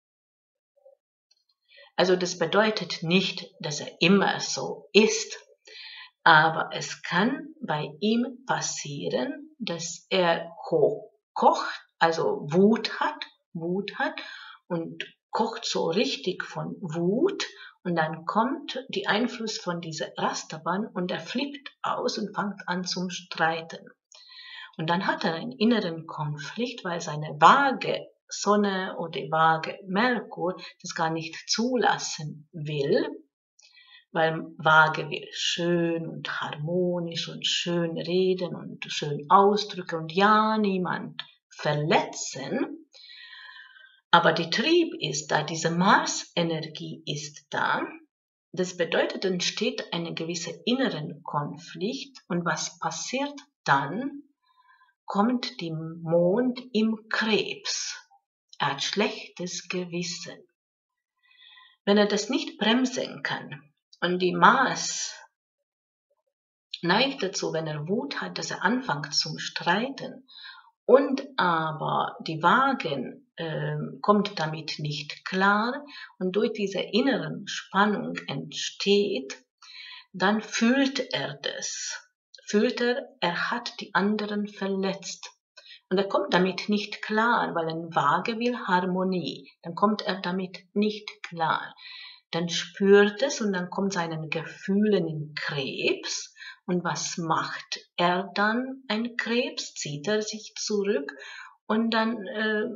Also das bedeutet nicht, dass er immer so ist, aber es kann bei ihm passieren, dass er hochkocht, also Wut hat und kocht so richtig von Wut und dann kommt der Einfluss von dieser Rasterbahn und er flippt aus und fängt an zum Streiten. Und dann hat er einen inneren Konflikt, weil seine Waage Sonne oder Waage Merkur das gar nicht zulassen will, weil Waage will schön und harmonisch und schön reden und schön ausdrücken und ja, niemand verletzen. Aber die Trieb ist da, diese Mars-Energie ist da. Das bedeutet, entsteht eine gewisse inneren Konflikt und was passiert dann? Kommt der Mond im Krebs. Er hat schlechtes Gewissen. Wenn er das nicht bremsen kann und die Mars neigt dazu, wenn er Wut hat, dass er anfängt zum Streiten und aber die Waage kommt damit nicht klar und durch diese inneren Spannung entsteht, dann fühlt er das. Er hat die anderen verletzt. Und er kommt damit nicht klar, weil ein Waage will Harmonie. Dann kommt er damit nicht klar. Dann spürt es und dann kommt seinen Gefühlen in Krebs. Und was macht er dann? Ein Krebs, zieht er sich zurück und dann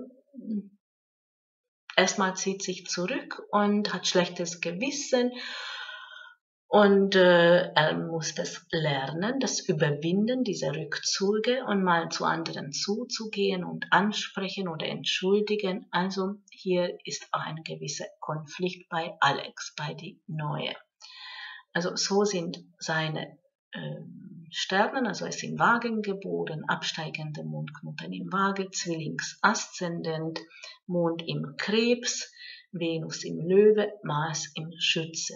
erstmal zieht sich zurück und hat schlechtes Gewissen. Und er muss das lernen, das Überwinden, diese Rückzüge und mal zu anderen zuzugehen und ansprechen oder entschuldigen. Also hier ist auch ein gewisser Konflikt bei Alex, bei die Neue. Also so sind seine Sternen, also er ist im Wagen geboren, absteigende Mondknoten im Waage, Zwillings-Aszendent, Mond im Krebs, Venus im Löwe, Mars im Schütze.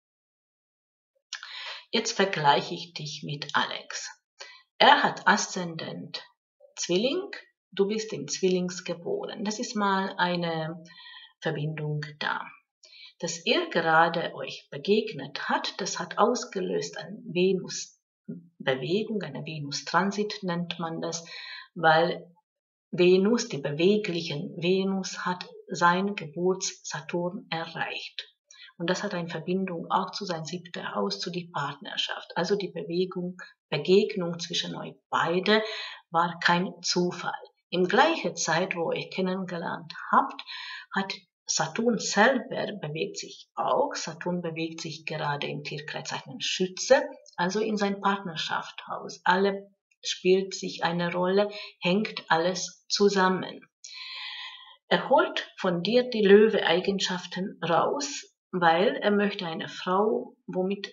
Jetzt vergleiche ich dich mit Alex. Er hat Aszendent Zwilling, du bist im Zwillings geboren. Das ist mal eine Verbindung da. Dass er gerade euch begegnet hat, das hat ausgelöst eine Venus-Bewegung, eine Venus-Transit nennt man das, weil Venus, die beweglichen Venus, hat sein Geburts-Saturn erreicht. Und das hat eine Verbindung auch zu seinem 7. Haus, zu der Partnerschaft. Also die Begegnung zwischen euch beide war kein Zufall. Im gleichen Zeit, wo ihr kennengelernt habt, hat Saturn selber bewegt sich auch. Saturn bewegt sich gerade im Tierkreiszeichen Schütze, also in sein Partnerschaftshaus. Alle spielt sich eine Rolle, hängt alles zusammen. Er holt von dir die Löwe-Eigenschaften raus, weil er möchte eine Frau, womit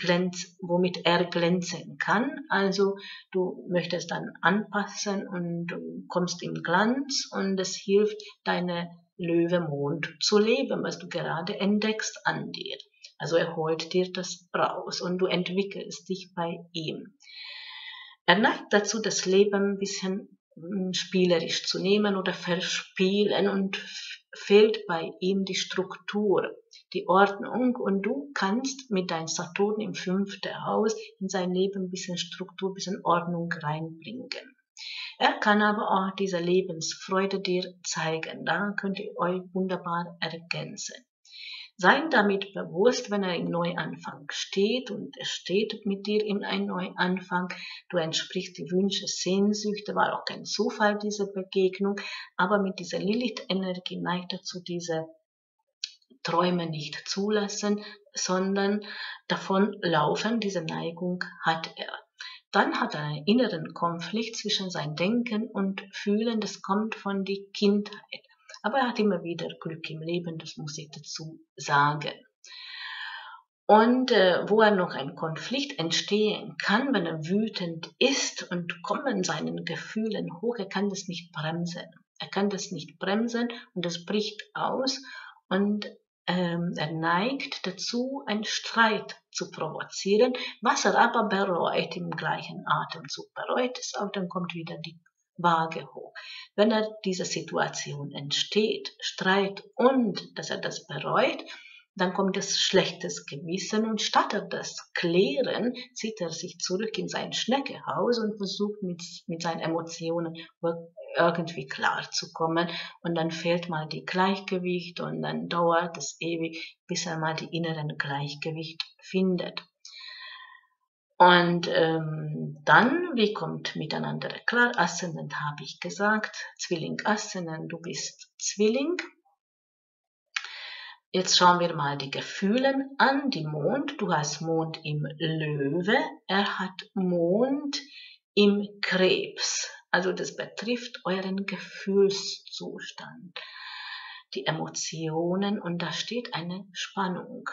er glänzen kann. Also du möchtest dann anpassen und du kommst im Glanz und es hilft, deine Löwe-Mond zu leben, was du gerade entdeckst an dir. Also er holt dir das raus und du entwickelst dich bei ihm. Er neigt dazu, das Leben ein bisschen spielerisch zu nehmen oder verspielen und fehlt bei ihm die Struktur, die Ordnung und du kannst mit deinem Saturn im 5. Haus in sein Leben ein bisschen Struktur, ein bisschen Ordnung reinbringen. Er kann aber auch diese Lebensfreude dir zeigen, da könnt ihr euch wunderbar ergänzen. Sei damit bewusst, wenn er im Neuanfang steht und er steht mit dir in einem Neuanfang, du entsprichst die Wünsche, Sehnsüchte, war auch kein Zufall, diese Begegnung, aber mit dieser Lilith-Energie neigt er zu diese Träume nicht zulassen, sondern davon laufen, diese Neigung hat er. Dann hat er einen inneren Konflikt zwischen sein Denken und Fühlen, das kommt von der Kindheit. Aber er hat immer wieder Glück im Leben, das muss ich dazu sagen. Und wo er noch ein Konflikt entstehen kann, wenn er wütend ist und kommen seinen Gefühlen hoch, er kann das nicht bremsen. Er kann das nicht bremsen und es bricht aus. und er neigt dazu, einen Streit zu provozieren, was er aber bereut im gleichen Atemzug. Bereut es auch, dann kommt wieder die Waage hoch. Wenn er diese Situation entsteht, Streit und dass er das bereut, dann kommt das schlechtes Gewissen und statt er das klären, zieht er sich zurück in sein Schneckehaus und versucht mit seinen Emotionen irgendwie klarzukommen und dann fehlt mal die Gleichgewicht und dann dauert es ewig, bis er mal die inneren Gleichgewicht findet. Und dann, wie kommt miteinander klar? Aszendent habe ich gesagt, Zwilling, Aszendent, du bist Zwilling. Jetzt schauen wir mal die Gefühle an. Die Mond, du hast Mond im Löwe, er hat Mond im Krebs. Also das betrifft euren Gefühlszustand, die Emotionen und da steht eine Spannung.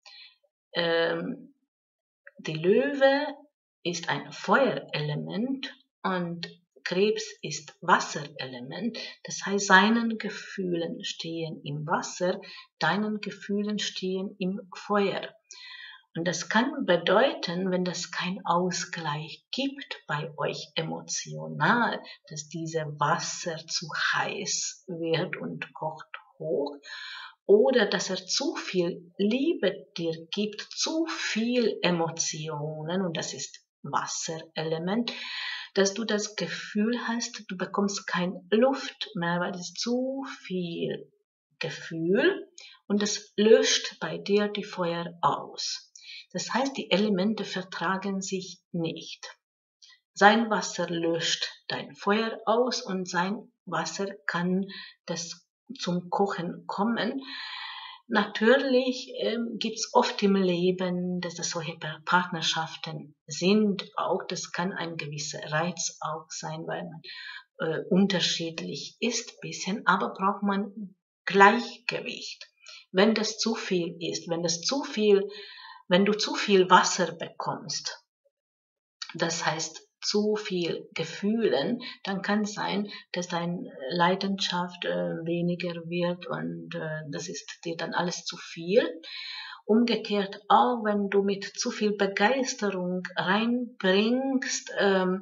Die Löwe ist ein Feuerelement und Krebs ist Wasserelement. Das heißt, seinen Gefühlen stehen im Wasser, deinen Gefühlen stehen im Feuer. Und das kann bedeuten, wenn das kein Ausgleich gibt bei euch emotional, dass diese Wasser zu heiß wird und kocht hoch, oder dass er zu viel Liebe dir gibt, zu viel Emotionen, und das ist Wasserelement, dass du das Gefühl hast, du bekommst keine Luft mehr, weil es zu viel Gefühl und es löscht bei dir die Feuer aus. Das heißt, die Elemente vertragen sich nicht. Sein Wasser löscht dein Feuer aus und sein Wasser kann das zum Kochen kommen. Natürlich gibt's oft im Leben, dass das solche Partnerschaften sind. Auch das kann ein gewisser Reiz auch sein, weil man unterschiedlich ist bisschen, aber braucht man Gleichgewicht. Wenn das zu viel ist, wenn du zu viel Wasser bekommst, das heißt zu viel Gefühlen, dann kann es sein, dass deine Leidenschaft weniger wird und das ist dir dann alles zu viel. Umgekehrt auch, wenn du mit zu viel Begeisterung reinbringst,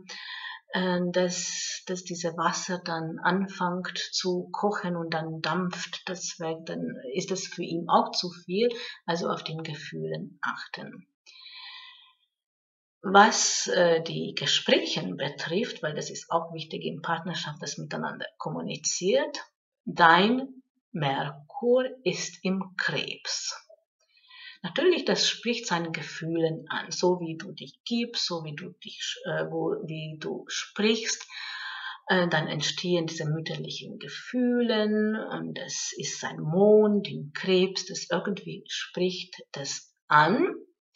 dass diese Wasser dann anfängt zu kochen und dann dampft das weg, dann ist es für ihn auch zu viel, also auf den Gefühlen achten. Was die Gespräche betrifft, weil das ist auch wichtig in Partnerschaft, dass miteinander kommuniziert, dein Merkur ist im Krebs. Natürlich, das spricht seinen Gefühlen an, so wie du dich gibst, so wie wie du sprichst, dann entstehen diese mütterlichen Gefühlen und es ist sein Mond im Krebs, das irgendwie spricht das an,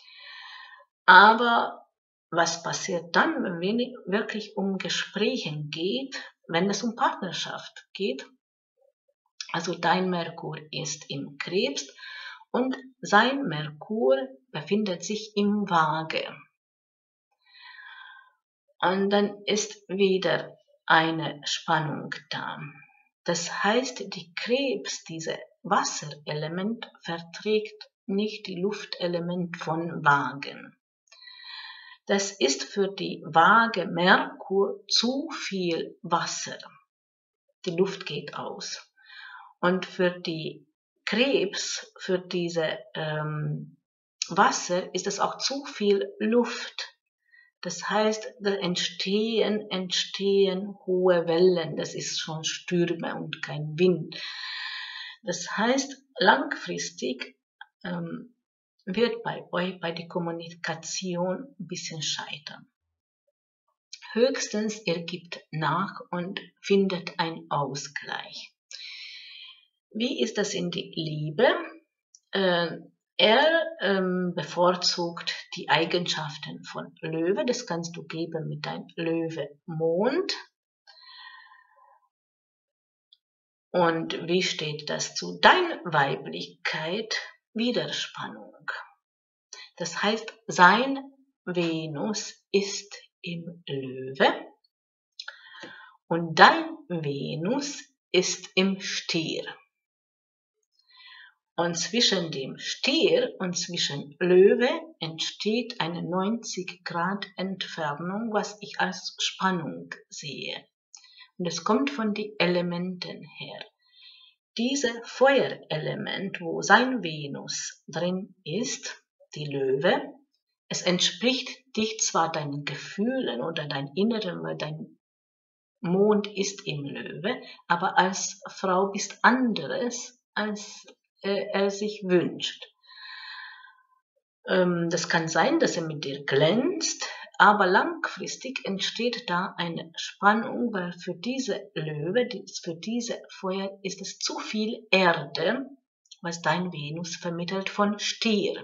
aber was passiert dann, wenn es wirklich um Gespräche geht, wenn es um Partnerschaft geht? Also dein Merkur ist im Krebs und sein Merkur befindet sich im Waage. Und dann ist wieder eine Spannung da. Das heißt, die Krebs, diese Wasserelement, verträgt nicht die Luftelement von Wagen. Das ist für die Waage Merkur zu viel Wasser. Die Luft geht aus. Und für die Krebs, für diese Wasser, ist es auch zu viel Luft. Das heißt, da entstehen hohe Wellen. Das ist schon Stürme und kein Wind. Das heißt, langfristig wird bei euch bei der Kommunikation ein bisschen scheitern. Höchstens ihr gebt nach und findet einen Ausgleich. Wie ist das in der Liebe? Er bevorzugt die Eigenschaften von Löwe. Das kannst du geben mit deinem Löwe-Mond. Und wie steht das zu deiner Weiblichkeit? Widerspannung. Das heißt, sein Venus ist im Löwe und dein Venus ist im Stier. Und zwischen dem Stier und zwischen Löwe entsteht eine 90 Grad Entfernung, was ich als Spannung sehe. Und es kommt von den Elementen her. Dieses Feuerelement, wo sein Venus drin ist, die Löwe, es entspricht dich zwar deinen Gefühlen oder dein Inneren, weil dein Mond ist im Löwe, aber als Frau bist anderes, als er sich wünscht. Das kann sein, dass er mit dir glänzt, aber langfristig entsteht da eine Spannung, weil für diese Löwe, für diese Feuer ist es zu viel Erde, was dein Venus vermittelt von Stier.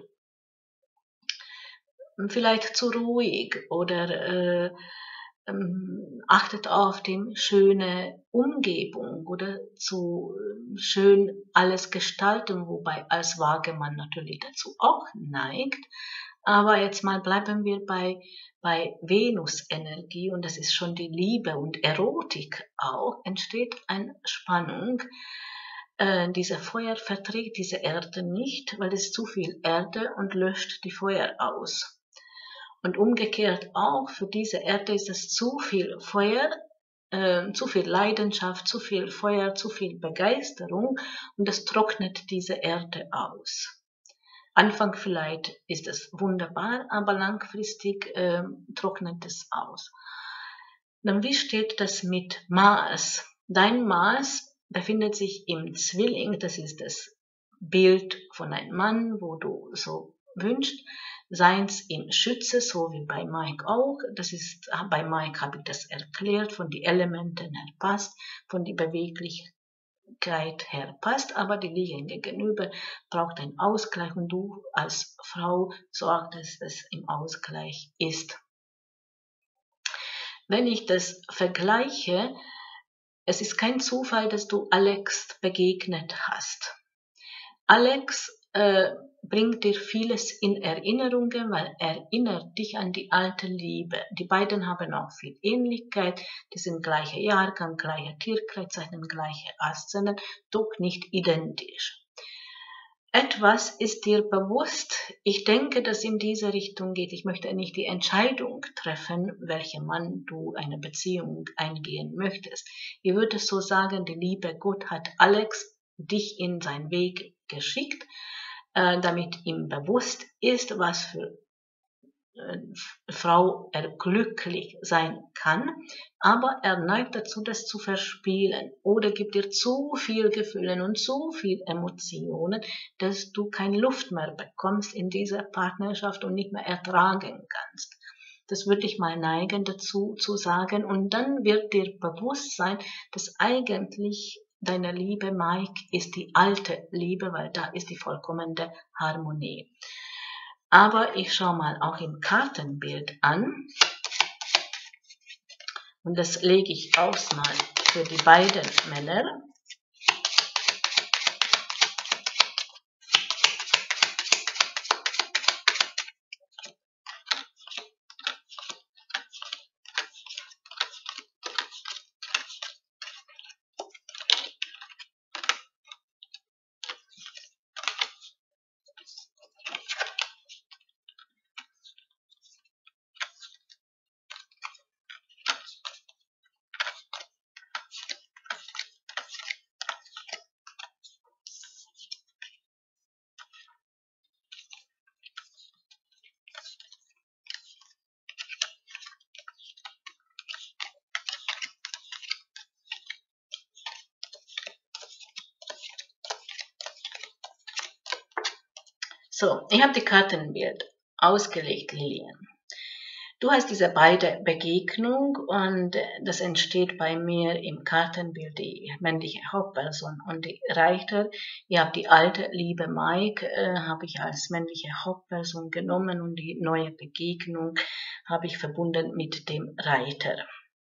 Vielleicht zu ruhig oder achtet auf die schöne Umgebung oder zu schön alles gestalten, wobei als Waagemann natürlich dazu auch neigt. Aber jetzt mal bleiben wir bei Venus-Energie und das ist schon die Liebe und Erotik auch, entsteht eine Spannung. Dieser Feuer verträgt diese Erde nicht, weil es zu viel Erde und löscht die Feuer aus. Und umgekehrt auch, für diese Erde ist es zu viel Feuer, zu viel Leidenschaft, zu viel Feuer, zu viel Begeisterung und das trocknet diese Erde aus. Anfang vielleicht ist es wunderbar, aber langfristig trocknet es aus. Dann wie steht das mit Mars? Dein Mars befindet sich im Zwilling, das ist das Bild von einem Mann, wo du so wünschst. Seins im Schütze, so wie bei Mike auch. Das ist, bei Mike habe ich das erklärt, von den Elementen her passt, von der Beweglichkeit her passt, aber die liegen gegenüber, braucht einen Ausgleich und du als Frau sorgst, dass das im Ausgleich ist. Wenn ich das vergleiche, es ist kein Zufall, dass du Alex begegnet hast. Alex bringt dir vieles in Erinnerungen, weil er erinnert dich an die alte Liebe. Die beiden haben auch viel Ähnlichkeit, die sind gleicher Jahrgang, gleiche Tierkreiszeichen, gleiche Aszendent, doch nicht identisch. Etwas ist dir bewusst, ich denke, dass in diese Richtung geht. Ich möchte nicht die Entscheidung treffen, welchem Mann du eine Beziehung eingehen möchtest. Ich würde so sagen, die liebe Gott hat Alex dich in seinen Weg geschickt, damit ihm bewusst ist, was für Frau er glücklich sein kann, aber er neigt dazu, das zu verspielen oder gibt dir zu viel Gefühle und zu viel Emotionen, dass du keine Luft mehr bekommst in dieser Partnerschaft und nicht mehr ertragen kannst. Das würde ich mal neigen dazu zu sagen und dann wird dir bewusst sein, dass eigentlich deine Liebe, Mike, ist die alte Liebe, weil da ist die vollkommene Harmonie. Aber ich schaue mal auch im Kartenbild an und das lege ich aus mal für die beiden Männer. So, ich habe die Kartenbild ausgelegt, Lilian. Du hast diese beide Begegnung und das entsteht bei mir im Kartenbild die männliche Hauptperson und die Reiter. Ihr habt die alte liebe Mike, habe ich als männliche Hauptperson genommen und die neue Begegnung habe ich verbunden mit dem Reiter.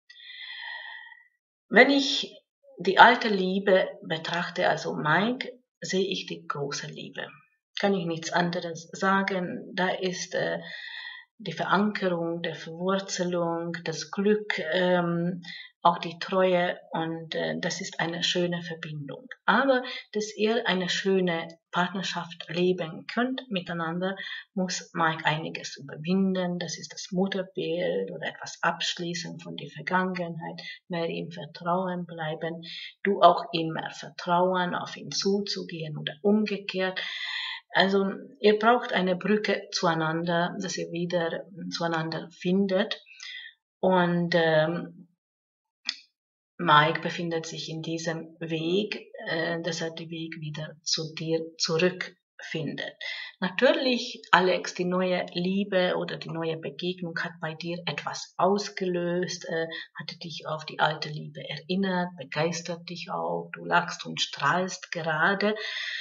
Wenn ich die alte Liebe betrachte, also Mike, sehe ich die große Liebe. Kann ich nichts anderes sagen. Da ist die Verankerung, der Verwurzelung, das Glück, auch die Treue und das ist eine schöne Verbindung. Aber dass ihr eine schöne Partnerschaft leben könnt miteinander, muss Mike einiges überwinden. Das ist das Mutterbild oder etwas abschließen von der Vergangenheit, mehr im Vertrauen bleiben, du auch immer vertrauen, auf ihn zuzugehen oder umgekehrt. Also ihr braucht eine Brücke zueinander, dass ihr wieder zueinander findet. Und Mike befindet sich in diesem Weg, dass er den Weg wieder zu dir zurückfindet. Natürlich, Alex, die neue Liebe oder die neue Begegnung hat bei dir etwas ausgelöst, hatte dich auf die alte Liebe erinnert, begeistert dich auch, du lachst und strahlst gerade.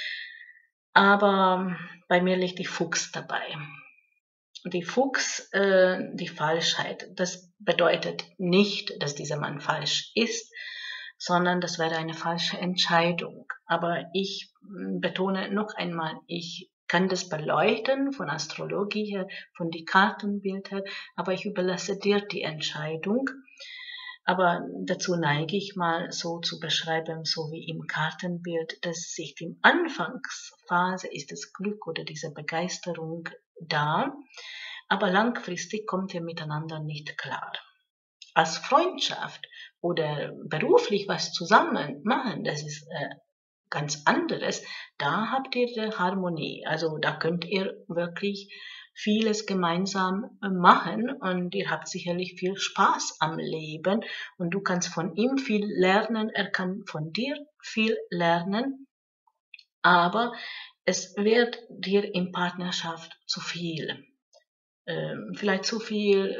Aber bei mir liegt die Fuchs dabei. Die Fuchs, die Falschheit, das bedeutet nicht, dass dieser Mann falsch ist, sondern das wäre eine falsche Entscheidung. Aber ich betone noch einmal, ich kann das beleuchten von Astrologie her, von die Kartenbild her, aber ich überlasse dir die Entscheidung. Aber dazu neige ich mal so zu beschreiben, so wie im Kartenbild, dass sich in Anfangsphase ist das Glück oder diese Begeisterung da, aber langfristig kommt ihr miteinander nicht klar. Als Freundschaft oder beruflich was zusammen machen, das ist ganz anderes. Da habt ihr Harmonie, also da könnt ihr wirklich vieles gemeinsam machen und ihr habt sicherlich viel Spaß am Leben und du kannst von ihm viel lernen, er kann von dir viel lernen, aber es wird dir in Partnerschaft zu viel. Vielleicht zu viel,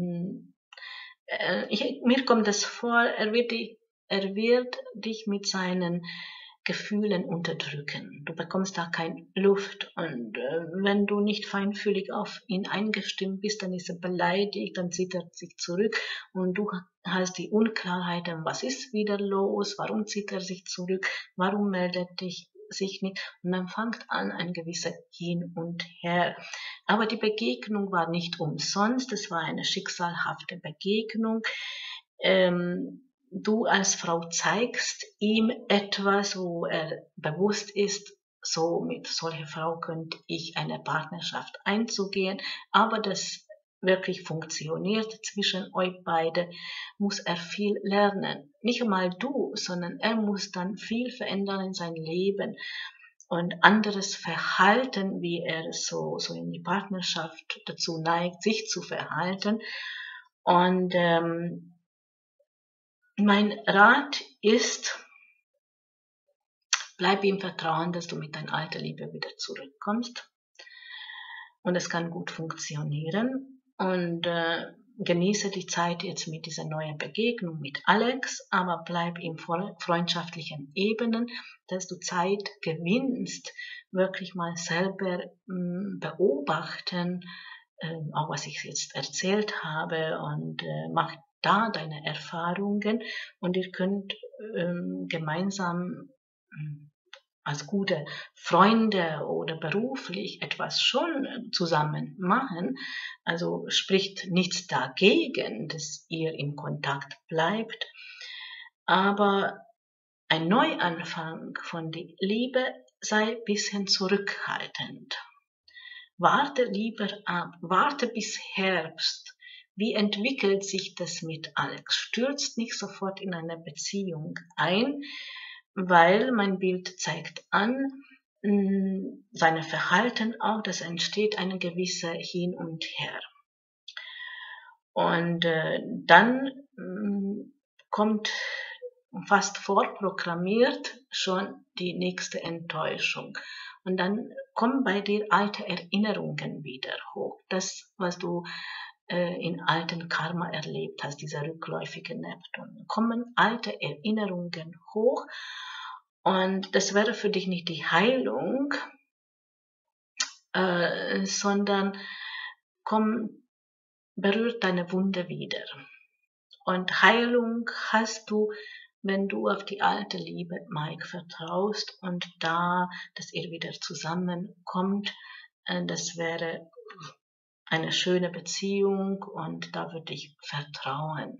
mir kommt es vor, er wird dich mit seinen Gefühlen unterdrücken. Du bekommst da keine Luft und wenn du nicht feinfühlig auf ihn eingestimmt bist, dann ist er beleidigt, dann zieht er sich zurück und du hast die Unklarheiten, was ist wieder los, warum zieht er sich zurück, warum meldet sich nicht und dann fängt an ein gewisser Hin und Her. Aber die Begegnung war nicht umsonst, es war eine schicksalhafte Begegnung. Du als Frau zeigst ihm etwas, wo er bewusst ist, so mit solcher Frau könnte ich eine Partnerschaft einzugehen, aber das wirklich funktioniert zwischen euch beide, muss er viel lernen. Nicht einmal du, sondern er muss dann viel verändern in sein Leben und anderes Verhalten, wie er so in die Partnerschaft dazu neigt, sich zu verhalten. Und mein Rat ist, bleib im Vertrauen, dass du mit deiner alten Liebe wieder zurückkommst. Und es kann gut funktionieren. Und genieße die Zeit jetzt mit dieser neuen Begegnung mit Alex, aber bleib in freundschaftlichen Ebenen, dass du Zeit gewinnst, wirklich mal selber beobachten, auch was ich jetzt erzählt habe und mach da deine Erfahrungen und ihr könnt gemeinsam als gute Freunde oder beruflich etwas schon zusammen machen. Also spricht nichts dagegen, dass ihr in Kontakt bleibt. Aber ein Neuanfang von der Liebe sei ein bisschen zurückhaltend. Warte lieber ab, warte bis Herbst. Wie entwickelt sich das mit Alex? Stürzt nicht sofort in eine Beziehung ein, weil mein Bild zeigt an, seine Verhalten auch, dass entsteht eine gewisse Hin und Her. Und dann kommt fast vorprogrammiert schon die nächste Enttäuschung. Und dann kommen bei dir alte Erinnerungen wieder hoch. Das, was du in alten Karma erlebt hast, dieser rückläufige Neptun. Kommen alte Erinnerungen hoch und das wäre für dich nicht die Heilung, sondern berührt deine Wunde wieder. Und Heilung hast du, wenn du auf die alte Liebe, Mike, vertraust und da, dass ihr wieder zusammenkommt, das wäre eine schöne Beziehung und da würde ich vertrauen.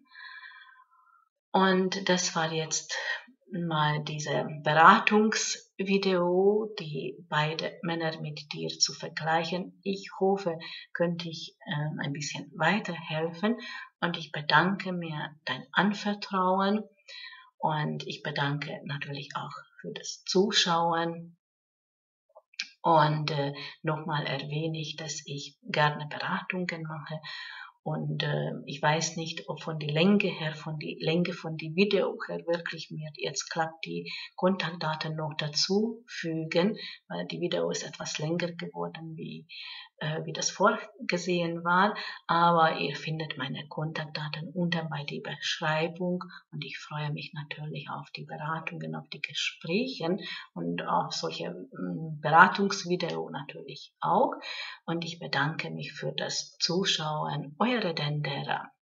Und das war jetzt mal diese Beratungsvideo, die beide Männer mit dir zu vergleichen. Ich hoffe, könnte ich ein bisschen weiterhelfen und ich bedanke mir dein Anvertrauen und ich bedanke natürlich auch für das Zuschauen. Und nochmal erwähne ich, dass ich gerne Beratungen mache. Und ich weiß nicht, ob von die Länge her, von die Länge von die Video her wirklich mir jetzt klappt, die Kontaktdaten noch dazu fügen, weil die Video ist etwas länger geworden, wie das vorgesehen war. Aber ihr findet meine Kontaktdaten unten bei der Beschreibung und ich freue mich natürlich auf die Beratungen, auf die Gespräche und auf solche Beratungsvideo natürlich auch. Und ich bedanke mich für das Zuschauen. Eure Dendera.